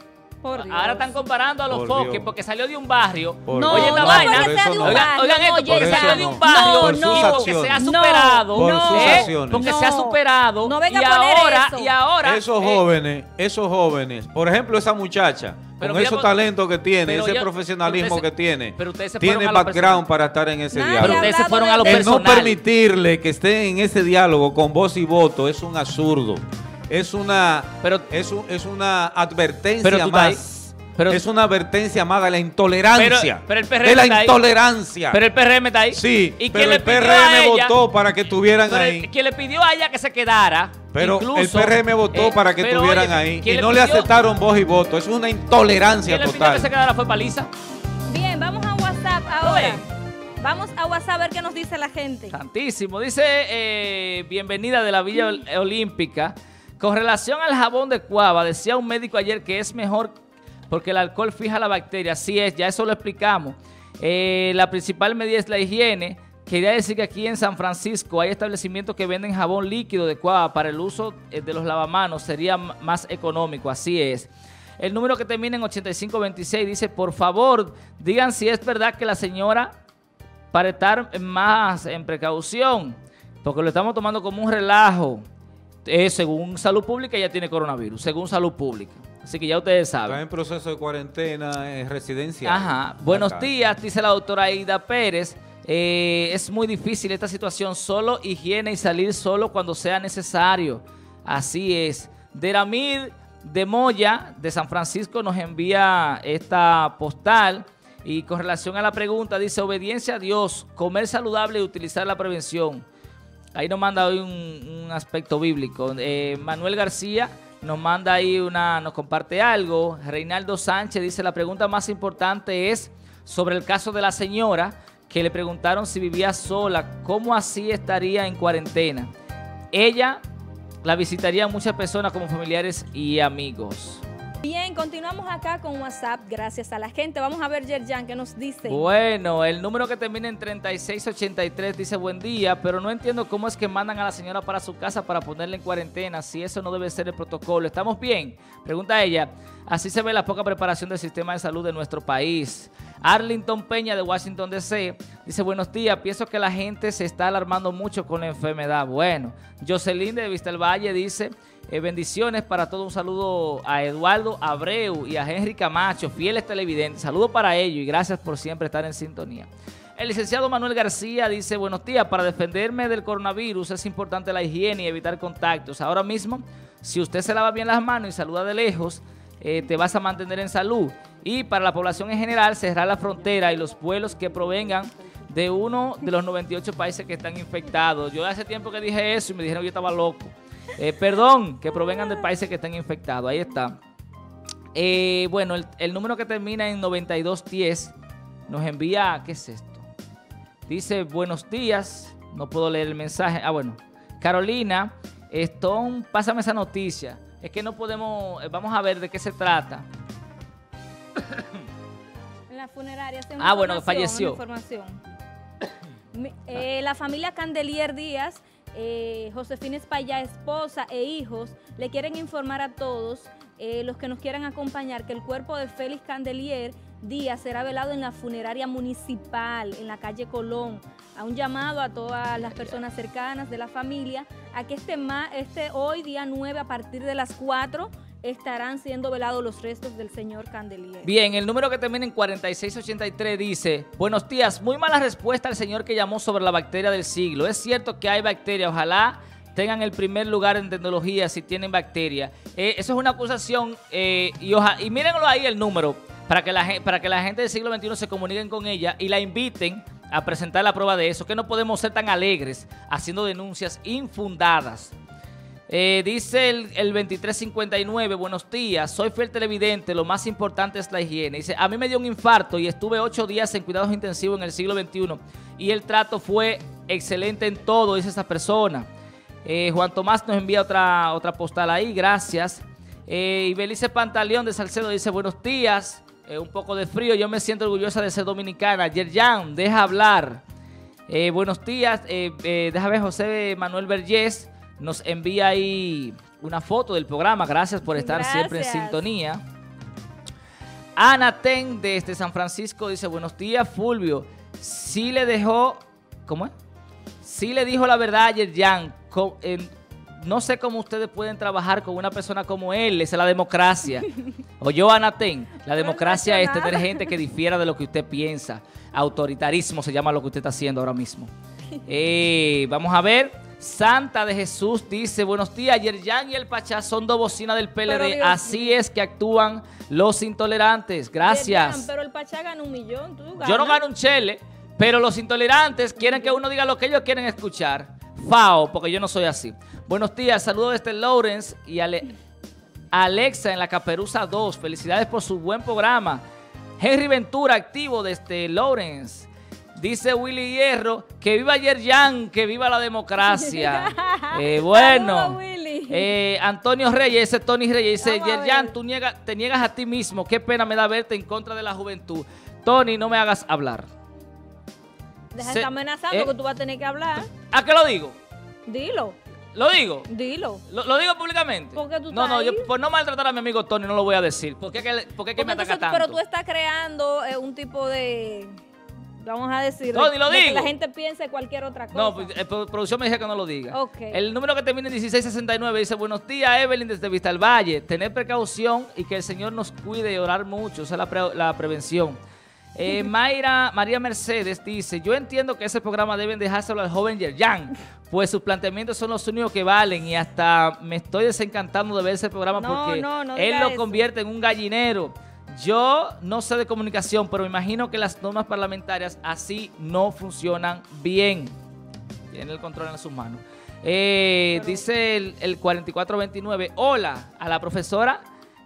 Por Dios. Ahora están comparando a los Por foques Dios. porque salió de un barrio. Por No, Oye, Dios. esta no, vaina. porque sea de un Oigan, barrio, oigan no, esto, porque Yerjan. salió de un No, barrio por sus tipo que acciones. se ha No, superado. Por no, sus ¿eh? acciones. Porque No. se ha superado. No venga y a poner ahora, eso. y ahora. Esos eh, jóvenes, esos jóvenes, por ejemplo, esa muchacha, Pero con mira, esos por- talentos que tiene, pero ese yo- profesionalismo ustedes se- que tiene, pero ustedes se tiene fueron a lo background personal. para estar en ese Nadie diálogo. Pero ustedes se hablado fueron de- a lo El no personal. permitirle que estén en ese diálogo con voz y voto es un absurdo. Es una, Pero- es, un- es una advertencia Pero tú estás ahí. más. Pero- es una advertencia más de la intolerancia. Pero- pero el P R M de la está ahí. intolerancia. Pero el P R M está ahí. sí, ¿Y quién pero le el pidió P R a M ella? votó para que estuvieran Pero el- ahí. quien le pidió a ella que se quedara. Pero incluso, el P R M votó eh, para que pero estuvieran oye, ahí ¿quién y no le pidió- aceptaron voz y voto. Es una intolerancia ¿Quién le pidió total. que se quedara? Fue Paliza. Bien, vamos a WhatsApp ahora. Vamos a WhatsApp a ver qué nos dice la gente. Santísimo. Dice, eh, bienvenida de la Villa Ol- Olímpica. Con relación al jabón de cuava, decía un médico ayer que es mejor porque el alcohol fija la bacteria. Así es, ya eso lo explicamos. Eh, la principal medida es la higiene. Quería decir que aquí en San Francisco hay establecimientos que venden jabón líquido de cuava para el uso eh, de los lavamanos. Sería m- más económico, así es. El número que termina en ochenta y cinco veintiséis dice, por favor, digan si es verdad que la señora, para estar más en precaución, porque lo estamos tomando como un relajo, eh, según Salud Pública ella tiene coronavirus, según Salud Pública. Así que ya ustedes Está saben. en proceso de cuarentena eh, residencial. Ajá. Buenos Acá. días, dice la doctora Aida Pérez. Eh, es muy difícil esta situación, solo higiene y salir solo cuando sea necesario. Así es. Deramir de Moya, de San Francisco, nos envía esta postal. Y con relación a la pregunta, dice, obediencia a Dios, comer saludable y utilizar la prevención. Ahí nos manda hoy un, un aspecto bíblico. Eh, Manuel García nos manda ahí una, nos comparte algo. Reinaldo Sánchez dice, la pregunta más importante es sobre el caso de la señora que le preguntaron si vivía sola, ¿cómo así estaría en cuarentena? Ella la visitaría muchas personas como familiares y amigos. Bien, continuamos acá con WhatsApp, gracias a la gente. Vamos a ver, Yerjan, ¿qué nos dice? Bueno, el número que termina en treinta y seis ochenta y tres dice, buen día, pero no entiendo cómo es que mandan a la señora para su casa para ponerla en cuarentena, si eso no debe ser el protocolo. ¿Estamos bien? Pregunta ella. Así se ve la poca preparación del sistema de salud de nuestro país. Arlington Peña de Washington D C dice, buenos días, pienso que la gente se está alarmando mucho con la enfermedad. Bueno, Jocelyn de Vista del Valle dice, eh, bendiciones para todos, un saludo a Eduardo Abreu y a Henry Camacho, fieles televidentes, saludo para ellos y gracias por siempre estar en sintonía. El licenciado Manuel García dice, buenos días, para defenderme del coronavirus es importante la higiene y evitar contactos. Ahora mismo, si usted se lava bien las manos y saluda de lejos, eh, te vas a mantener en salud. Y para la población en general, cerrar la frontera y los vuelos que provengan de uno de los noventa y ocho países que están infectados. Yo hace tiempo que dije eso y me dijeron que yo estaba loco. Eh, perdón, que provengan de países que están infectados. Ahí está. Eh, bueno, el, el número que termina en noventa y dos diez nos envía, ¿qué es esto? Dice, buenos días. No puedo leer el mensaje. Ah, bueno. Carolina, Stone, pásame esa noticia. Es que no podemos, vamos a ver de qué se trata. En la funeraria. hace Ah, bueno, información, falleció. una información. Mi- eh, la familia Candelier Díaz, eh, Josefina Espaillá, esposa e hijos, le quieren informar a todos eh, los que nos quieran acompañar que el cuerpo de Félix Candelier Díaz será velado en la funeraria municipal, en la calle Colón. A un llamado a todas las personas cercanas de la familia a que este, ma este hoy, día nueve, a partir de las cuatro, estarán siendo velados los restos del señor Candelier. Bien, el número que termina en cuarenta y seis ochenta y tres dice, buenos días, muy mala respuesta al señor que llamó sobre la bacteria del siglo. Es cierto que hay bacterias, ojalá tengan el primer lugar en tecnología si tienen bacteria. Eh, eso es una acusación eh, y, oja y mírenlo ahí el número para que, la, para que la gente del siglo veintiuno se comuniquen con ella y la inviten a presentar la prueba de eso, que no podemos ser tan alegres haciendo denuncias infundadas. Eh, dice el, el veintitrés cincuenta y nueve, buenos días, soy fiel televidente, lo más importante es la higiene. Dice, a mí me dio un infarto y estuve ocho días en cuidados intensivos en el siglo veintiuno y el trato fue excelente en todo, dice esa persona. Eh, Juan Tomás nos envía otra, otra postal ahí, gracias. Eh, y Belice Pantaleón de Salcedo dice, buenos días, eh, un poco de frío, yo me siento orgullosa de ser dominicana. Yerjan, deja hablar. Eh, buenos días, eh, eh, déjame ver, José Manuel Vergés nos envía ahí una foto del programa. Gracias por estar Gracias. siempre en sintonía. Anaten desde San Francisco dice, buenos días, Fulvio. Sí le dejó, ¿cómo es? Sí le dijo la verdad a Yerjan. Eh, no sé cómo ustedes pueden trabajar con una persona como él. Esa es la democracia. Oyó, Anaten, la democracia es tener gente que difiera de lo que usted piensa. Autoritarismo se llama lo que usted está haciendo ahora mismo. Eh, vamos a ver. Santa de Jesús dice, buenos días, Yerjan y el Pachá son dos bocinas del P L D. Así mío. Es que actúan los intolerantes. Gracias. Yerjan, pero el Pachá gana un millón. ¿Tú ganas? Yo no gano un chele, pero los intolerantes quieren que uno diga lo que ellos quieren escuchar. Fao, porque yo no soy así. Buenos días, saludos desde Lawrence y Ale Alexa en la Caperuza dos. Felicidades por su buen programa. Henry Ventura, activo desde Lawrence. Dice Willy Hierro, que viva Yerjan, que viva la democracia. eh, bueno, Saludos, eh, Antonio Reyes, ese Tony Reyes, dice, Yerjan, tú niega, te niegas a ti mismo. Qué pena me da verte en contra de la juventud. Tony, no me hagas hablar. Deja Se, de estar amenazando eh, que tú vas a tener que hablar. ¿A qué lo digo? Dilo. ¿Lo digo? Dilo. ¿Lo, lo digo públicamente? ¿Por qué tú no, estás no, ahí? yo por no maltratar a mi amigo Tony no lo voy a decir. ¿Por qué, que, por qué que me ataca tanto? Pero tú estás creando eh, un tipo de... Vamos a decir, Tony, lo de digo. que la gente piense cualquier otra cosa. No, pues, eh, producción me dice que no lo diga. Okay. El número que termina en dieciséis sesenta y nueve dice, buenos días, Evelyn, desde Vista al Valle. Tener precaución y que el Señor nos cuide y orar mucho. Esa es la, pre la prevención. Eh, Mayra María Mercedes dice, yo entiendo que ese programa deben dejárselo al joven Yerjan, pues sus planteamientos son los únicos que valen y hasta me estoy desencantando de ver ese programa no, porque no, no él lo eso. convierte en un gallinero. Yo no sé de comunicación, pero me imagino que las normas parlamentarias así no funcionan bien. Tiene el control en sus manos. Eh, pero... Dice el, el cuarenta y cuatro veintinueve, hola, a la profesora,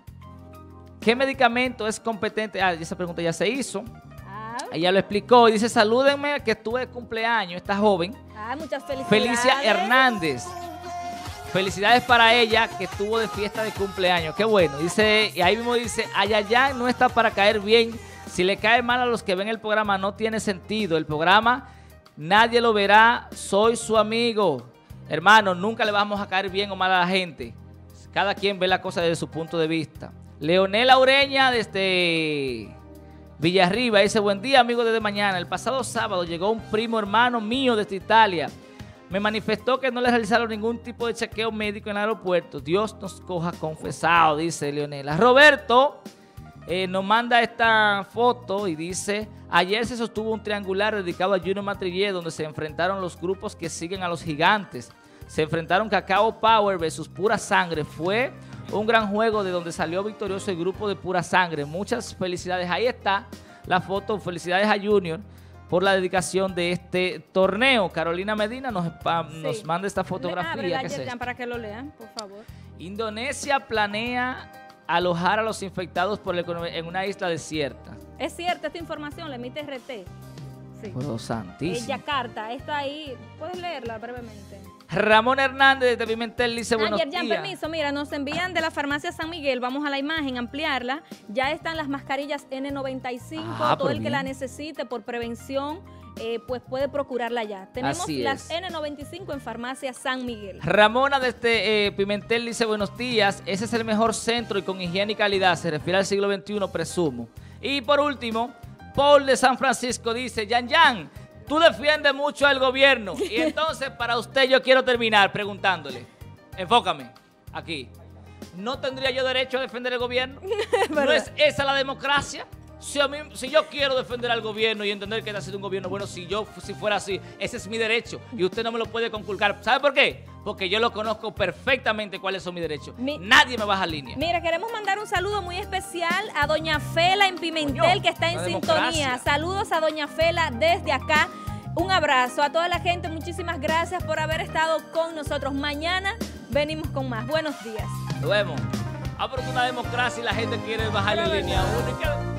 ¿qué medicamento es competente? Ah, esa pregunta ya se hizo. Ah. Ella lo explicó y dice, salúdenme que estuve de cumpleaños, esta joven. Ah, muchas felicidades. Felicia Hernández. Felicidades para ella que estuvo de fiesta de cumpleaños. Qué bueno. Dice, y ahí mismo dice, Ayayán no está para caer bien. Si le cae mal a los que ven el programa, no tiene sentido. El programa, nadie lo verá. Soy su amigo. Hermano, nunca le vamos a caer bien o mal a la gente. Cada quien ve la cosa desde su punto de vista. Leonela Ureña desde Villarriba dice, buen día, amigo, desde mañana. El pasado sábado llegó un primo hermano mío desde Italia. Me manifestó que no le realizaron ningún tipo de chequeo médico en el aeropuerto. Dios nos coja confesado, dice Leonela. Roberto eh, nos manda esta foto y dice, ayer se sostuvo un triangular dedicado a Junior Matrillé donde se enfrentaron los grupos que siguen a los gigantes. Se enfrentaron Cacao Power versus Pura Sangre. Fue un gran juego de donde salió victorioso el grupo de Pura Sangre. Muchas felicidades. Ahí está la foto. Felicidades a Junior por la dedicación de este torneo. Carolina Medina nos, sí. nos manda esta fotografía. ¿Qué es esto? Para que lo lean, por favor. Indonesia planea alojar a los infectados por el, en una isla desierta. Es cierta esta información, la emite R T. Sí. Oh, santísimo. Eh, Yakarta, está ahí. Puedes leerla brevemente. Ramón Hernández de Pimentel dice, buenos Ayer, ya, días. Permiso, mira, nos envían de la farmacia San Miguel, vamos a la imagen, ampliarla. Ya están las mascarillas N noventa y cinco, ah, todo el bien. que la necesite por prevención, eh, pues puede procurarla ya. Tenemos Así las es. N noventa y cinco en farmacia San Miguel. Ramona desde eh, Pimentel dice, buenos días, ese es el mejor centro y con higiene y calidad, se refiere al siglo veintiuno, presumo. Y por último, Paul de San Francisco dice, Yan Yan, tú defiendes mucho al gobierno. Y entonces, para usted, yo quiero terminar preguntándole. Enfócame, aquí. ¿No tendría yo derecho a defender el gobierno? ¿No es esa la democracia? Si, a mí, si yo quiero defender al gobierno y entender que está siendo un gobierno bueno, si yo si fuera así, ese es mi derecho. Y usted no me lo puede conculcar. ¿Sabe por qué? Porque yo lo conozco perfectamente cuáles son mis derechos. Mi, Nadie me baja línea. Mira, queremos mandar un saludo muy especial a doña Fela en Pimentel, Coño, que está en sintonía. Democracia. Saludos a doña Fela desde acá. Un abrazo a toda la gente. Muchísimas gracias por haber estado con nosotros. Mañana venimos con más. Buenos días. Nos vemos. Ah, porque una democracia y la gente quiere bajar la línea única.